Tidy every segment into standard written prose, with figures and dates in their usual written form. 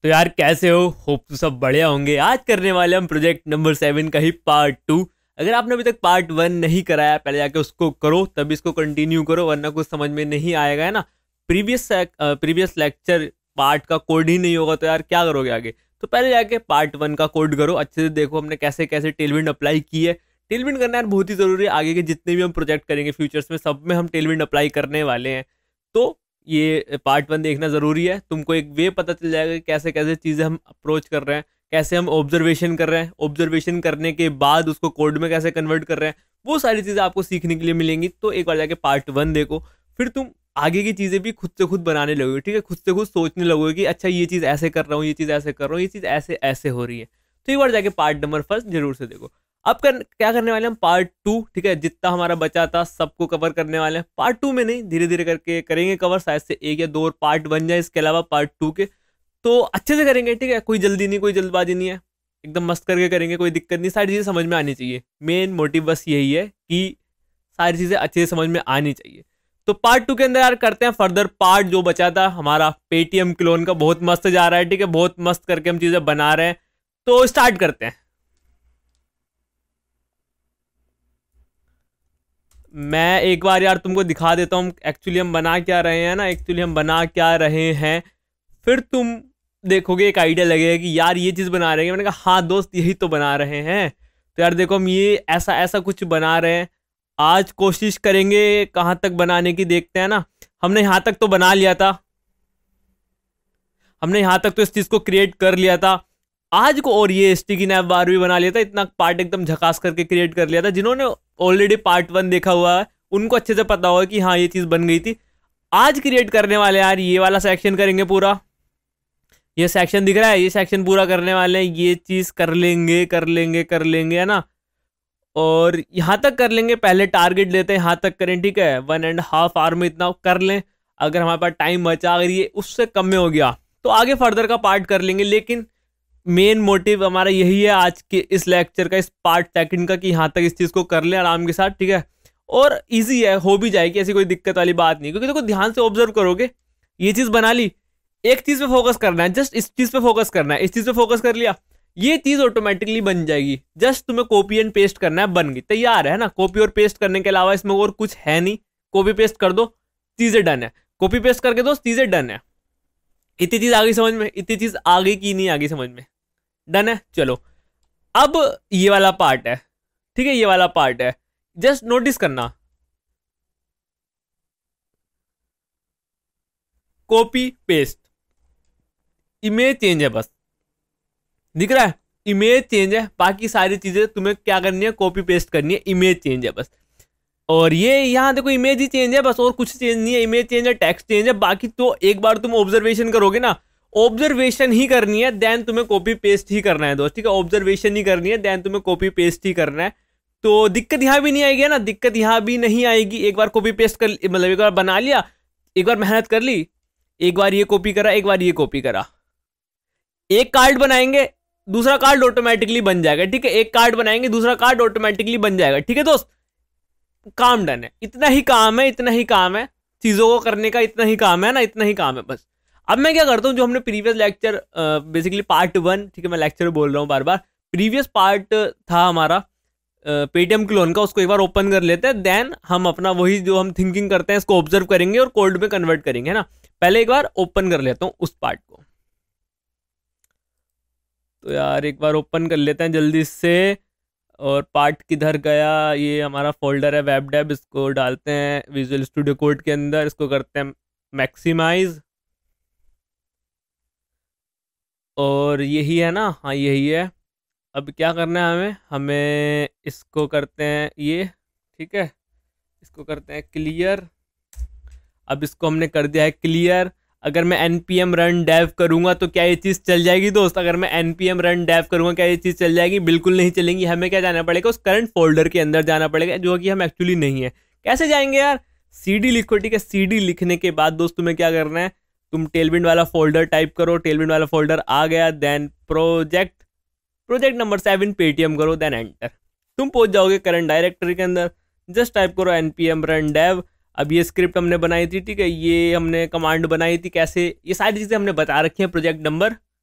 तो यार कैसे हो? होप तो सब बढ़िया होंगे। आज करने वाले हम प्रोजेक्ट नंबर 7 का ही पार्ट 2। अगर आपने अभी तक पार्ट 1 नहीं कराया, पहले जाके उसको करो, तब इसको कंटिन्यू करो, वरना कुछ समझ में नहीं आएगा, है ना। प्रीवियस लेक्चर पार्ट का कोड ही नहीं होगा तो यार क्या करोगे आगे। तो पहले जाके पार्ट 1 का कोड करो, अच्छे से देखो हमने कैसे कैसे टेलविंड अप्लाई की है। टेलविंड करना यार बहुत ही जरूरी है। आगे के जितने भी हम प्रोजेक्ट करेंगे फ्यूचर्स में, सब में हम टेलविंड अप्लाई करने वाले हैं। तो ये पार्ट 1 देखना ज़रूरी है। तुमको एक वे पता चल जाएगा कि कैसे कैसे चीज़ें हम अप्रोच कर रहे हैं, कैसे हम ऑब्जर्वेशन कर रहे हैं, ऑब्जर्वेशन करने के बाद उसको कोड में कैसे कन्वर्ट कर रहे हैं, वो सारी चीज़ें आपको सीखने के लिए मिलेंगी। तो एक बार जाके पार्ट 1 देखो, फिर तुम आगे की चीज़ें भी खुद से खुद बनाने लगोगे। ठीक है, खुद से खुद सोचने लगोगे कि अच्छा ये चीज़ ऐसे कर रहा हूँ, ये चीज़ ऐसे कर रहा हूँ, ये चीज़ ऐसे ऐसे हो रही है। तो एक बार जाके पार्ट नंबर 1 जरूर से देखो। अब क्या करने वाले हम पार्ट 2। ठीक है, जितना हमारा बचा था सबको कवर करने वाले हैं। पार्ट 2 में नहीं, धीरे धीरे करके करेंगे कवर, शायद से 1 या 2 और पार्ट बन जाए इसके अलावा पार्ट 2 के। तो अच्छे से करेंगे, ठीक है, कोई जल्दी नहीं, कोई जल्दबाजी नहीं है, एकदम मस्त करके करेंगे, कोई दिक्कत नहीं। सारी चीज़ें समझ में आनी चाहिए। मेन मोटिव बस यही है कि सारी चीज़ें अच्छे से समझ में आनी चाहिए। तो पार्ट 2 के अंदर यार करते हैं फर्दर पार्ट जो बचा था हमारा पेटीएम क्लोन का। बहुत मस्त जा रहा है, ठीक है, बहुत मस्त करके हम चीज़ें बना रहे हैं। तो स्टार्ट करते हैं। मैं एक बार यार तुमको दिखा देता हूँ एक्चुअली हम बना क्या रहे हैं ना, एक्चुअली हम बना क्या रहे हैं, फिर तुम देखोगे एक आइडिया लगेगा कि यार ये चीज़ बना रहे हैं। मैंने कहा हाँ दोस्त यही तो बना रहे हैं। तो यार देखो हम ये ऐसा ऐसा कुछ बना रहे हैं। आज कोशिश करेंगे कहाँ तक बनाने की, देखते हैं ना। हमने यहाँ तक तो बना लिया था, हमने यहाँ तक तो इस चीज़ को क्रिएट कर लिया था आज को। और ये स्टिकी नैप बार भी बना लिया था। इतना पार्ट एकदम झकास करके क्रिएट कर लिया था। जिन्होंने ऑलरेडी पार्ट 1 देखा हुआ है उनको अच्छे से पता होगा कि हाँ ये चीज़ बन गई थी। आज क्रिएट करने वाले यार ये वाला सेक्शन करेंगे पूरा। ये सेक्शन दिख रहा है, ये सेक्शन पूरा करने वाले हैं। ये चीज़ कर लेंगे कर लेंगे कर लेंगे, है ना। और यहाँ तक कर लेंगे। पहले टारगेट लेते हैं यहाँ तक करें, ठीक है। 1.5 आवर में इतना कर लें। अगर हमारे पास टाइम बचा, अगर ये उससे कम में हो गया तो आगे फर्दर का पार्ट कर लेंगे। लेकिन मेन मोटिव हमारा यही है आज के इस लेक्चर का, इस पार्ट 2 का, कि यहाँ तक इस चीज़ को कर लें आराम के साथ, ठीक है। और इजी है, हो भी जाएगी, ऐसी कोई दिक्कत वाली बात नहीं। क्योंकि देखो ध्यान से ऑब्जर्व करोगे, ये चीज़ बना ली, एक चीज़ पे फोकस करना है, जस्ट इस चीज़ पे फोकस करना है, इस चीज़ पे फोकस कर लिया, ये चीज़ ऑटोमेटिकली बन जाएगी। जस्ट तुम्हें कॉपी एंड पेस्ट करना है, बन गई, तैयार है ना। कॉपी और पेस्ट करने के अलावा इसमें और कुछ है नहीं। कॉपी पेस्ट कर दो, चीज़ें डन है। कॉपी पेस्ट करके दो, चीज़ें डन है। इतनी चीज़ आ गई समझ में, इतनी चीज़ आगे की नहीं आ गई समझ में, डन है। चलो अब ये वाला पार्ट है, ठीक है, ये वाला पार्ट है। जस्ट नोटिस करना, कॉपी पेस्ट, इमेज चेंज है, बस दिख रहा है, इमेज चेंज है। बाकी सारी चीजें तुम्हें क्या करनी है, कॉपी पेस्ट करनी है, इमेज चेंज है बस। और ये यहाँ देखो इमेज ही चेंज है बस, और कुछ चेंज नहीं है। इमेज चेंज है, टेक्स्ट चेंज है, बाकी तो एक बार तुम ऑब्जर्वेशन करोगे ना, ऑब्जर्वेशन ही करनी है, देन तुम्हें कॉपी पेस्ट ही करना है दोस्त, ठीक है। ऑब्जर्वेशन ही करनी है, देन तुम्हें कॉपी पेस्ट ही करना है। तो दिक्कत यहाँ भी नहीं आएगी ना, दिक्कत यहाँ भी नहीं आएगी। एक बार कॉपी पेस्ट कर, मतलब एक बार बना लिया, एक बार मेहनत कर ली, एक बार ये कॉपी करा, एक बार ये कॉपी करा, एक कार्ड बनाएंगे, दूसरा कार्ड ऑटोमेटिकली बन जाएगा, ठीक है। एक कार्ड बनाएंगे, दूसरा कार्ड ऑटोमेटिकली बन जाएगा, ठीक है दोस्त। काम डन है, इतना ही काम है, इतना ही काम है चीज़ों को करने का, इतना ही काम है ना, इतना ही काम है बस। अब मैं क्या करता हूँ, जो हमने प्रीवियस लेक्चर, बेसिकली पार्ट 1, ठीक है, मैं लेक्चर बोल रहा हूँ बार बार, प्रीवियस पार्ट था हमारा पेटीएम क्लोन का, उसको एक बार ओपन कर लेते हैं। देन हम अपना वही जो हम थिंकिंग करते हैं इसको ऑब्जर्व करेंगे और कोड में कन्वर्ट करेंगे, है ना। पहले एक बार ओपन कर लेता हूँ उस पार्ट को। तो यार एक बार ओपन कर लेते हैं जल्दी से। और पार्ट किधर गया, ये हमारा फोल्डर है वेब डेव, इसको डालते हैं विजुअल स्टूडियो कोड के अंदर, इसको करते हैं मैक्सिमाइज। और यही है ना, हाँ यही है। अब क्या करना है हमें, हमें इसको करते हैं ये, ठीक है, इसको करते हैं क्लियर। अब इसको हमने कर दिया है क्लियर। अगर मैं npm रन डेव करूंगा तो क्या ये चीज़ चल जाएगी दोस्त? अगर मैं npm रन डेव करूंगा क्या ये चीज़ चल जाएगी? बिल्कुल नहीं चलेंगी। हमें क्या जाना पड़ेगा, उस करंट फोल्डर के अंदर जाना पड़ेगा, जो कि हम एक्चुअली नहीं है। कैसे जाएंगे यार, cd लिखो, ठीक है। cd लिखने के बाद दोस्त तुम्हें क्या करना है, तुम टेलविंड वाला फोल्डर टाइप करो, टेलविंड वाला फोल्डर आ गया, देन प्रोजेक्ट नंबर 7 पेटीएम करो, देन एंटर। तुम पहुंच जाओगे करंट डायरेक्टरी के अंदर। जस्ट टाइप करो npm रन डेव। अब ये स्क्रिप्ट हमने बनाई थी, ठीक है, ये हमने कमांड बनाई थी, कैसे, ये सारी चीज़ें हमने बता रखी हैं प्रोजेक्ट नंबर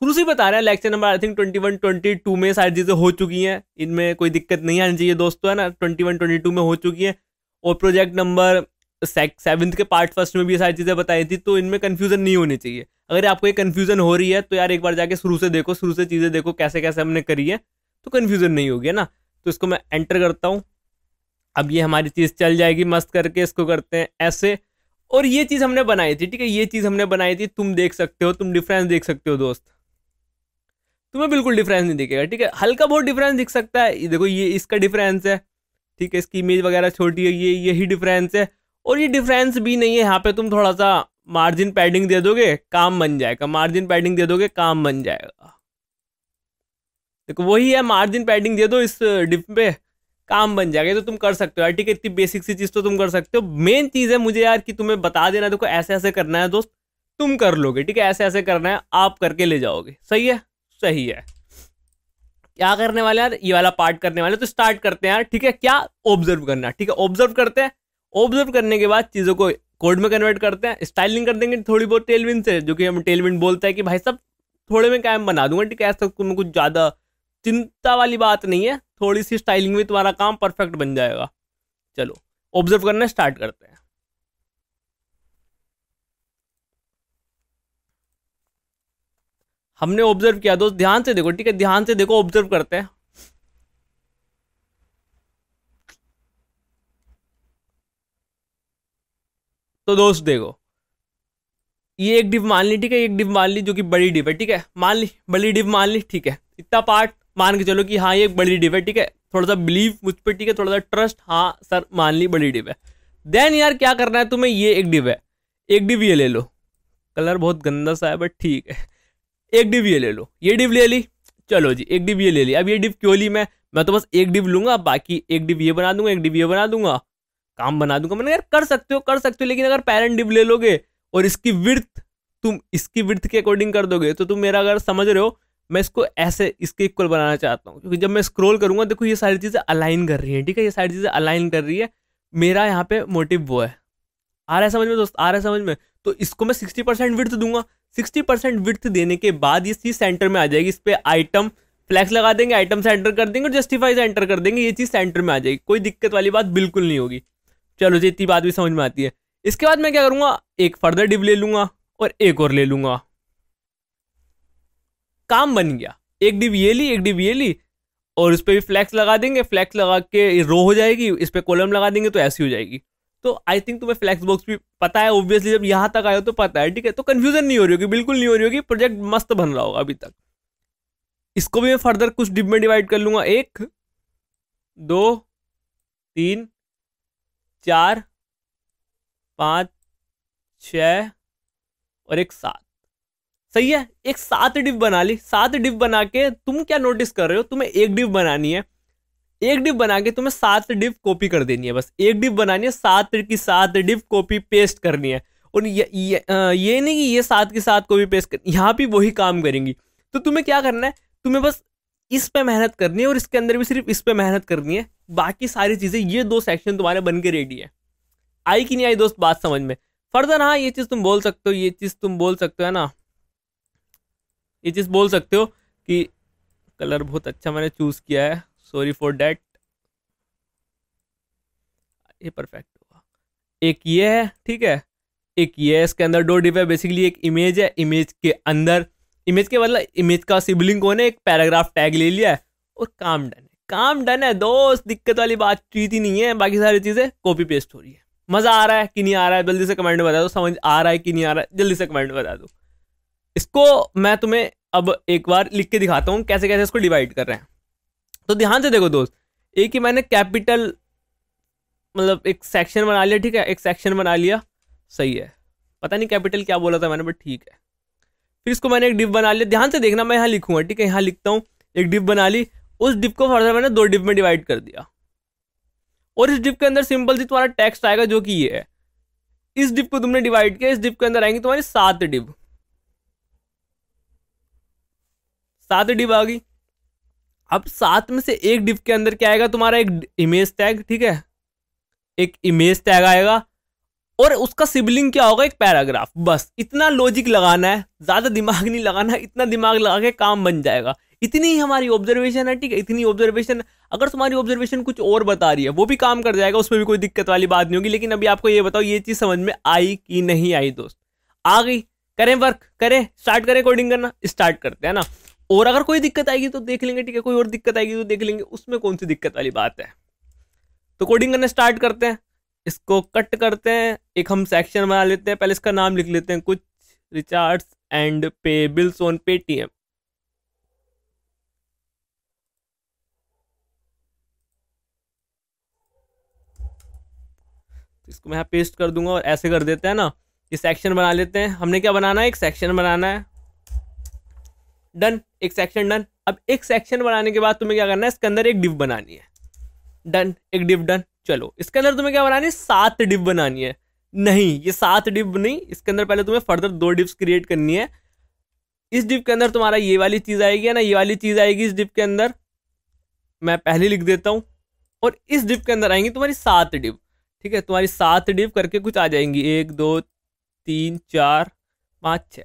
शुरू से बता रहे हैं, लेक्चर नंबर आई थिंक 21 22 में सारी चीजें हो चुकी हैं, इनमें कोई दिक्कत नहीं आनी चाहिए दोस्तों, है ना। 21 22 में हो चुकी है, और प्रोजेक्ट नंबर 7 के पार्ट फर्स्ट में भी ये सारी चीजें बताई थी, तो इनमें कंफ्यूजन नहीं होनी चाहिए। अगर आपको ये कंफ्यूजन हो रही है तो यार एक बार जाके शुरू से देखो, शुरू से चीजें देखो कैसे कैसे हमने करी है, तो कंफ्यूजन नहीं होगी, है ना। तो इसको मैं एंटर करता हूँ, अब ये हमारी चीज चल जाएगी मस्त करके। इसको करते हैं ऐसे, और ये चीज हमने बनाई थी, ठीक है, ये चीज हमने बनाई थी, तुम देख सकते हो, तुम डिफरेंस देख सकते हो दोस्त, तुम्हें बिल्कुल डिफरेंस नहीं दिखेगा, ठीक है, हल्का बहुत डिफरेंस दिख सकता है। देखो ये इसका डिफरेंस है, ठीक है, इसकी इमेज वगैरह छोटी है, ये यही डिफरेंस है, और ये डिफरेंस भी नहीं है। यहाँ पे तुम थोड़ा सा मार्जिन पैडिंग दे दोगे, काम बन जाएगा, मार्जिन पैडिंग दे दोगे, काम बन जाएगा। देखो वही है, मार्जिन पैडिंग दे दो इस डिफ पे, काम बन जाएगा। तो तुम कर सकते हो यार, ठीक है, इतनी बेसिक सी चीज तो तुम कर सकते हो। मेन चीज है मुझे यार कि तुम्हें बता देना, देखो ऐसे ऐसे करना है दोस्त, तुम कर लोगे, ठीक है, ऐसे ऐसे करना है, आप करके ले जाओगे। सही है, सही है। क्या करने वाले यार, ये वाला पार्ट करने वाले, तो स्टार्ट करते हैं यार, ठीक है। क्या ऑब्जर्व करना, ठीक है, ऑब्जर्व करते हैं। ऑब्जर्व करने के बाद चीजों को कोड में कन्वर्ट करते हैं, स्टाइलिंग कर देंगे थोड़ी बहुत टेलविंड से, जो कि हम टेलविंड बोलते हैं कि भाई सब थोड़े में काम बना दूंगा, ठीक है, ऐसा तुम्हें कुछ ज्यादा चिंता वाली बात नहीं है, थोड़ी सी स्टाइलिंग में तुम्हारा काम परफेक्ट बन जाएगा। चलो ऑब्जर्व करना स्टार्ट करते हैं। हमने ऑब्जर्व किया दोस्त, ध्यान से देखो, ठीक है, ध्यान से देखो, ऑब्जर्व करते हैं। तो दोस्त देखो, ये एक डिव मान ली, ठीक है, एक डिव मान ली जो कि बड़ी डिव है, ठीक है, मान ली बड़ी डिव मान ली, ठीक है, इतना पार्ट मान के चलो कि हाँ ये एक बड़ी डिव है, ठीक है, थोड़ा सा बिलीव मुझ पर, ठीक है, थोड़ा सा ट्रस्ट, हाँ सर मान ली बड़ी डिव है। देन यार क्या करना है तुम्हें, ये एक डिव है, एक डिव ये ले लो, कलर बहुत गंदा सा है बट ठीक है, एक डिव ये ले लो, ये डिव ले ली, चलो जी एक डिव ये ले ली। अब ये डिव क्यों ली मैं तो बस एक डिव लूंगा, बाकी एक डिव ये बना दूंगा, एक डिव ये बना दूंगा, काम बना दूंगा। मैंने यार कर सकते हो, कर सकते हो, लेकिन अगर पैरेंट डिव ले लोगे और इसकी विड्थ तुम इसकी विड्थ के अकॉर्डिंग कर दोगे, तो तुम मेरा अगर समझ रहे हो, मैं इसको ऐसे इसके इक्वल बनाना चाहता हूँ, क्योंकि जब मैं स्क्रॉल करूंगा देखो ये सारी चीजें अलाइन कर रही है, ठीक है, ये सारी चीजें अलाइन कर रही है। मेरा यहाँ पे मोटिव वो है, आ रहा है समझ में दोस्त, आ रहा है समझ में। तो इसको मैं 60% विड्थ दूंगा, 60% विड्थ देने के बाद ये चीज सेंटर में आ जाएगी। इस पे आइटम फ्लैक्स लगा देंगे, आइटम से एंटर कर देंगे और जस्टिफाई से एंटर कर देंगे, ये चीज सेंटर में आ जाएगी, कोई दिक्कत वाली बात बिल्कुल नहीं होगी। चलो जी इतनी बात भी समझ में आती है। इसके बाद मैं क्या करूंगा, एक फर्दर डिव ले लूंगा और एक और ले लूंगा, काम बन गया। एक डिव ये ली, एक डिव ये ली, और इस पे भी फ्लैक्स लगा देंगे, फ्लैक्स लगा के रो हो जाएगी, इस पे कॉलम लगा देंगे तो ऐसी हो जाएगी। तो आई थिंक तुम्हें फ्लैक्स बॉक्स भी पता है, ऑब्वियसली जब यहां तक आए हो तो पता है, ठीक है, तो कंफ्यूजन नहीं हो रही होगी, बिल्कुल नहीं हो रही होगी, प्रोजेक्ट मस्त बन रहा होगा अभी तक। इसको भी मैं फर्दर कुछ डिव में डिवाइड कर लूंगा, 1 2 3 4 5 6 और एक 7। सही है, एक 7 डिव बना ली। 7 डिव बना के तुम क्या नोटिस कर रहे हो, तुम्हें एक डिव बनानी है, एक डिव बना के तुम्हें 7 डिव कॉपी कर देनी है, बस एक डिव बनानी है, 7 की 7 डिव कॉपी पेस्ट करनी है। और ये नहीं कि ये 7 की 7 कॉपी पेस्ट करनी, यहाँ भी वही काम करेंगी। तो तुम्हें क्या करना है, तुम्हें बस इस पे मेहनत करनी है और इसके अंदर भी सिर्फ इस पे मेहनत करनी है, बाकी सारी चीजें ये 2 सेक्शन तुम्हारे बन के रेडी है। आई कि नहीं आई दोस्त बात समझ में। फर्दर हाँ ये चीज तुम बोल सकते हो, ये चीज तुम बोल सकते हो, है ना, ये चीज बोल सकते हो कि कलर बहुत अच्छा मैंने चूज किया है, सॉरी फॉर डैट, ये परफेक्ट होगा। एक ये है, ठीक है, एक ये है, इसके अंदर 2 डिव है, बेसिकली एक इमेज है, इमेज के अंदर, इमेज के मतलब इमेज का सिबलिंग कौन है, एक पैराग्राफ टैग ले लिया है और काम डन है, काम डन है दोस्त, दिक्कत वाली बात चीज ही नहीं है, बाकी सारी चीजें कॉपी पेस्ट हो रही है। मजा आ रहा है कि नहीं आ रहा है, जल्दी से कमेंट में बता दो, समझ आ रहा है कि नहीं आ रहा है, जल्दी से कमेंट में बता दो। इसको मैं तुम्हें अब एक बार लिख के दिखाता हूँ कैसे कैसे इसको डिवाइड कर रहे हैं। तो ध्यान से देखो दोस्त, एक ही मैंने कैपिटल मतलब एक सेक्शन बना लिया, ठीक है, एक सेक्शन बना लिया, सही है, पता नहीं कैपिटल क्या बोला था मैंने बट ठीक है। फिर इसको मैंने एक डिव बना लिया, ध्यान से देखना मैं यहाँ लिखूंगा, ठीक है, यहाँ लिखता हूँ, एक डिव बना ली, उस डिव को फर्दर मैंने 2 डिव में डिवाइड कर दिया, और इस डिव के अंदर सिंपल सी तुम्हारा टेक्स्ट आएगा जो कि ये है। इस डिव को तुमने डिवाइड किया, इस डिव के अंदर आएंगे तुम्हारी 7 डिव, 7 डिव आ गई। अब 7 में से एक डिव के अंदर क्या आएगा तुम्हारा, एक इमेज टैग, ठीक है, एक इमेज टैग आएगा, और उसका सिबलिंग क्या होगा, एक पैराग्राफ। बस इतना लॉजिक लगाना है, ज्यादा दिमाग नहीं लगाना है, इतना दिमाग लगा के काम बन जाएगा। इतनी ही हमारी ऑब्जर्वेशन है, ठीक है, इतनी ऑब्जर्वेशन। अगर तुम्हारी ऑब्जर्वेशन कुछ और बता रही है वो भी काम कर जाएगा, उसमें भी कोई दिक्कत वाली बात नहीं होगी। लेकिन अभी आपको ये बताओ, ये चीज समझ में आई कि नहीं आई दोस्त? आ गई? करें वर्क, करें, स्टार्ट करें कोडिंग करना, स्टार्ट करते हैं ना। और अगर कोई दिक्कत आएगी तो देख लेंगे, ठीक है, कोई और दिक्कत आएगी तो देख लेंगे, उसमें कौन सी दिक्कत वाली बात है। तो कोडिंग करना स्टार्ट करते हैं। इसको कट करते हैं, एक हम सेक्शन बना लेते हैं। पहले इसका नाम लिख लेते हैं कुछ, recharge and pay bills on Paytm. इसको मैं यहाँ पेस्ट कर दूंगा और ऐसे कर देते हैं ना। ये सेक्शन बना लेते हैं। हमने क्या बनाना है, एक सेक्शन बनाना है। डन, एक सेक्शन डन। अब एक सेक्शन बनाने के बाद तुम्हें क्या करना है, इसके अंदर एक डिव बनानी है। डन, एक डिव डन। चलो इसके अंदर तुम्हें क्या बनानी है, 7 डिव बनानी है। नहीं, ये 7 डिव नहीं, इसके अंदर पहले तुम्हें फर्दर 2 डिव्स क्रिएट करनी है। इस डिव के अंदर तुम्हारा ये वाली चीज आएगी है ना, ये वाली चीज आएगी इस डिव के अंदर। मैं पहले लिख देता हूं। और इस डिव के अंदर आएंगी तुम्हारी 7 डिव, ठीक है, तुम्हारी 7 डिव करके कुछ आ जाएंगी, 1 2 3 4 5 6,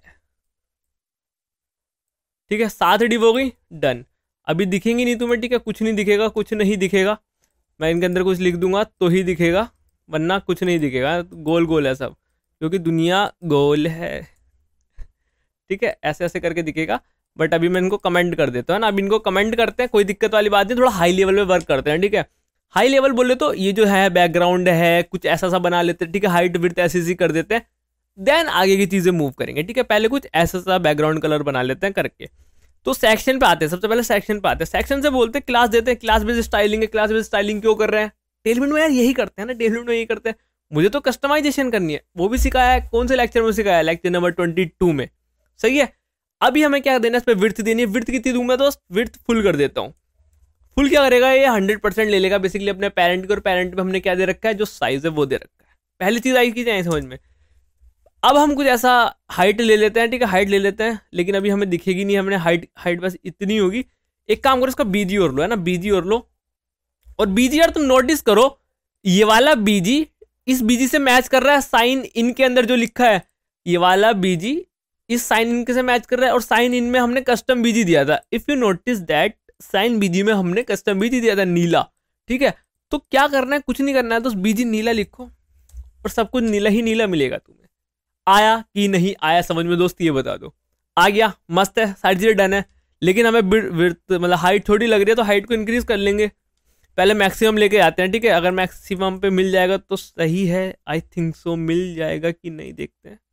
ठीक है, 7 डिव हो गई। डन। अभी दिखेंगी नहीं तुम्हें, ठीक है, कुछ नहीं दिखेगा, कुछ नहीं दिखेगा। मैं इनके अंदर कुछ लिख दूंगा तो ही दिखेगा, वरना कुछ नहीं दिखेगा। गोल गोल है सब, क्योंकि दुनिया गोल है, ठीक है, ऐसे ऐसे करके दिखेगा। बट अभी मैं इनको कमेंट कर देता हूँ ना। अब इनको कमेंट करते हैं, कोई दिक्कत वाली बात नहीं, थोड़ा हाई लेवल पे वर्क करते हैं, ठीक है। हाई लेवल बोले तो ये जो है बैकग्राउंड है, कुछ ऐसा सा बना लेते हैं, ठीक है, हाइट विड्थ ऐसी कर देते हैं। देन आगे की चीजें मूव करेंगे, ठीक है। पहले कुछ ऐसा सा बैकग्राउंड कलर बना लेते हैं करके। तो सेक्शन पे आते हैं, सबसे पहले सेक्शन पे आते हैं। सेक्शन से बोलते हैं क्लास देते हैं, क्लास बेस्ड स्टाइलिंग है। क्लास बेस्ड स्टाइलिंग क्यों कर रहे हैं, टेलविंड में यार यही करते हैं ना, टेलविंड में यही करते हैं। मुझे तो कस्टमाइजेशन करनी है, वो भी सिखाया है। कौन से लेक्चर में सिखाया है, लेक्चर नंबर 22 में, सही है। अभी हमें क्या देना है, इस पर विड्थ देनी है। विड्थ कितनी दूंगा दोस्त, विड्थ फुल कर देता हूँ। फुल क्या करेगा, ये 100% ले लेगा बेसिकली अपने पेरेंट को। और पेरेंट में हमने क्या दे रखा है, जो साइज है वो दे रखा है। पहली चीज आई की जाए समझ में। अब हम कुछ ऐसा हाइट ले लेते हैं, ठीक है, हाइट ले लेते हैं, लेकिन अभी हमें दिखेगी नहीं, हमने हाइट बस इतनी होगी। एक काम करो, इसका बीजी और लो, है ना, बीजी और लो। और बीजी यार तुम नोटिस करो, ये वाला बीजी इस बीजी से मैच कर रहा है। साइन इन के अंदर जो लिखा है, ये वाला बीजी इस साइन इन के से मैच कर रहा है। और साइन इन में हमने कस्टम बीजी दिया था। If you notice that, sign BG में हमने कस्टम बीजी दिया था नीला, ठीक है। तो क्या करना है, कुछ नहीं करना है, तो बीजी नीला लिखो और सब कुछ नीला ही नीला मिलेगा तुम्हें। आया कि नहीं आया समझ में दोस्त, ये बता दो। आ गया, मस्त है, सारी चीजें डन है। लेकिन हमें विड्थ मतलब हाइट थोड़ी लग रही है, तो हाइट को इंक्रीज कर लेंगे। पहले मैक्सिमम लेके आते हैं, ठीक है। अगर मैक्सिमम पे मिल जाएगा तो सही है, आई थिंक सो। मिल जाएगा कि नहीं देखते हैं।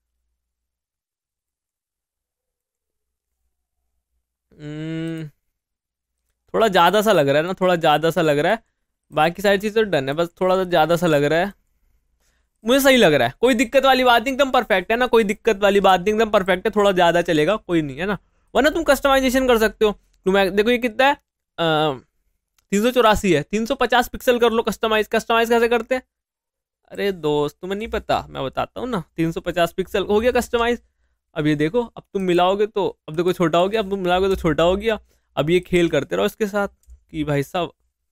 थोड़ा ज्यादा सा लग रहा है ना, थोड़ा ज्यादा सा लग रहा है। बाकी सारी चीज तो डन है, बस थोड़ा सा ज्यादा सा लग रहा है। मुझे सही लग रहा है, कोई दिक्कत वाली बात नहीं, एकदम परफेक्ट है ना, कोई दिक्कत वाली बात नहीं, एकदम परफेक्ट है। थोड़ा ज्यादा चलेगा, कोई नहीं है ना, वरना तुम कस्टमाइजेशन कर सकते हो। तुम देखो ये कितना है, 384 है, 350 पिक्सल कर लो कस्टमाइज। कस्टमाइज कैसे करते हैं, अरे दोस्त तुम्हें नहीं पता, मैं बताता हूँ ना। 350 पिक्सल हो गया कस्टमाइज। अब ये देखो, अब तुम मिलाओगे तो अब देखो छोटा हो गया, अब तुम मिलाओगे तो छोटा हो गया। अब ये खेल करते रहो इसके साथ कि भाई साहब,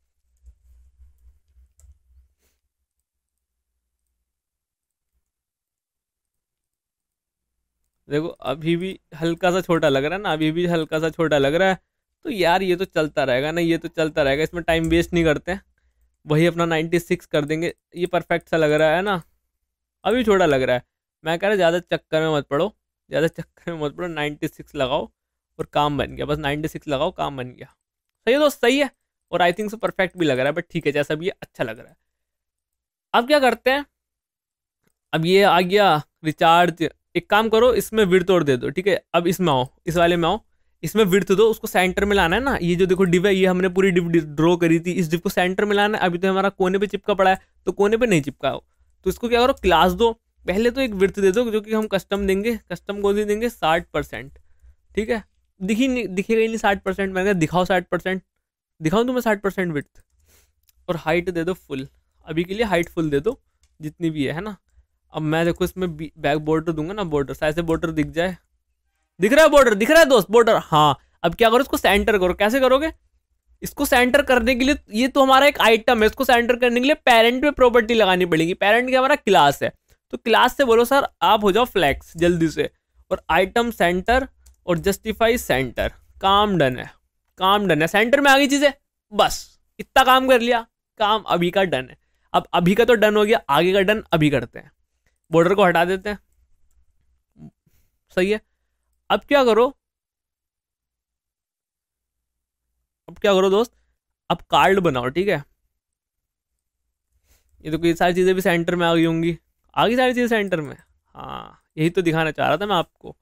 देखो अभी भी हल्का सा छोटा लग रहा है ना, अभी भी हल्का सा छोटा लग रहा है। तो यार ये तो चलता रहेगा ना, ये तो चलता रहेगा, इसमें टाइम वेस्ट नहीं करते हैं। वही अपना 96 कर देंगे। ये परफेक्ट सा लग रहा है ना, अभी छोटा लग रहा है। मैं कह रहा ज़्यादा चक्कर में मत पड़ो, ज़्यादा चक्कर में मत पड़ो, 96 लगाओ और काम बन गया। बस 96 लगाओ, काम बन गया। सही है दोस्त, सही है। और आई थिंक सो परफेक्ट भी लग रहा है, बट ठीक है, जैसा भी ये अच्छा लग रहा है। अब क्या करते हैं, अब ये आ गया रिचार्ज। एक काम करो, इसमें विड्थ और दे दो, ठीक है। अब इसमें आओ, इस वाले में आओ, इसमें विड्थ दो, उसको सेंटर में लाना है ना। ये जो देखो डिव है, ये हमने पूरी डिव ड्रॉ करी थी, इस डिव को सेंटर में लाना है। अभी तो हमारा कोने पे चिपका पड़ा है, तो कोने पे नहीं चिपका हो, तो इसको क्या करो, क्लास दो। पहले तो एक विड्थ दे दो, जो कि हम कस्टम देंगे। कस्टम को देंगे 60%, ठीक है। दिखेगा ही नहीं 60%। मैंने कहा दिखाओ 60%, दिखाऊँ तुम्हें 60% विड्थ। और हाइट दे दो फुल, अभी के लिए हाइट फुल दे दो जितनी भी है ना। अब मैं देखो इसमें बैक बॉर्डर दूंगा ना, बॉर्डर शायद से बॉर्डर दिख जाए। दिख रहा है बॉर्डर, दिख रहा है दोस्त बॉर्डर, हाँ। अब क्या करो, इसको सेंटर करो। कैसे करोगे, इसको सेंटर करने के लिए, ये तो हमारा एक आइटम है, इसको सेंटर करने के लिए पेरेंट में प्रॉपर्टी लगानी पड़ेगी। पेरेंट क्या हमारा क्लास है, तो क्लास से बोलो सर आप हो जाओ फ्लैक्स जल्दी से, और आइटम सेंटर और जस्टिफाई सेंटर, काम डन है, काम डन है, सेंटर में आ गई चीजें, बस इतना काम कर लिया, काम अभी का डन है। अब अभी का तो डन हो गया, आगे का डन अभी करते हैं। बॉर्डर को हटा देते हैं, सही है। अब क्या करो, अब क्या करो दोस्त, अब कार्ड बनाओ, ठीक है। ये तो ये सारी चीजें भी सेंटर में आ गई होंगी, आ गई सारी चीजें सेंटर में, हाँ यही तो दिखाना चाह रहा था मैं आपको।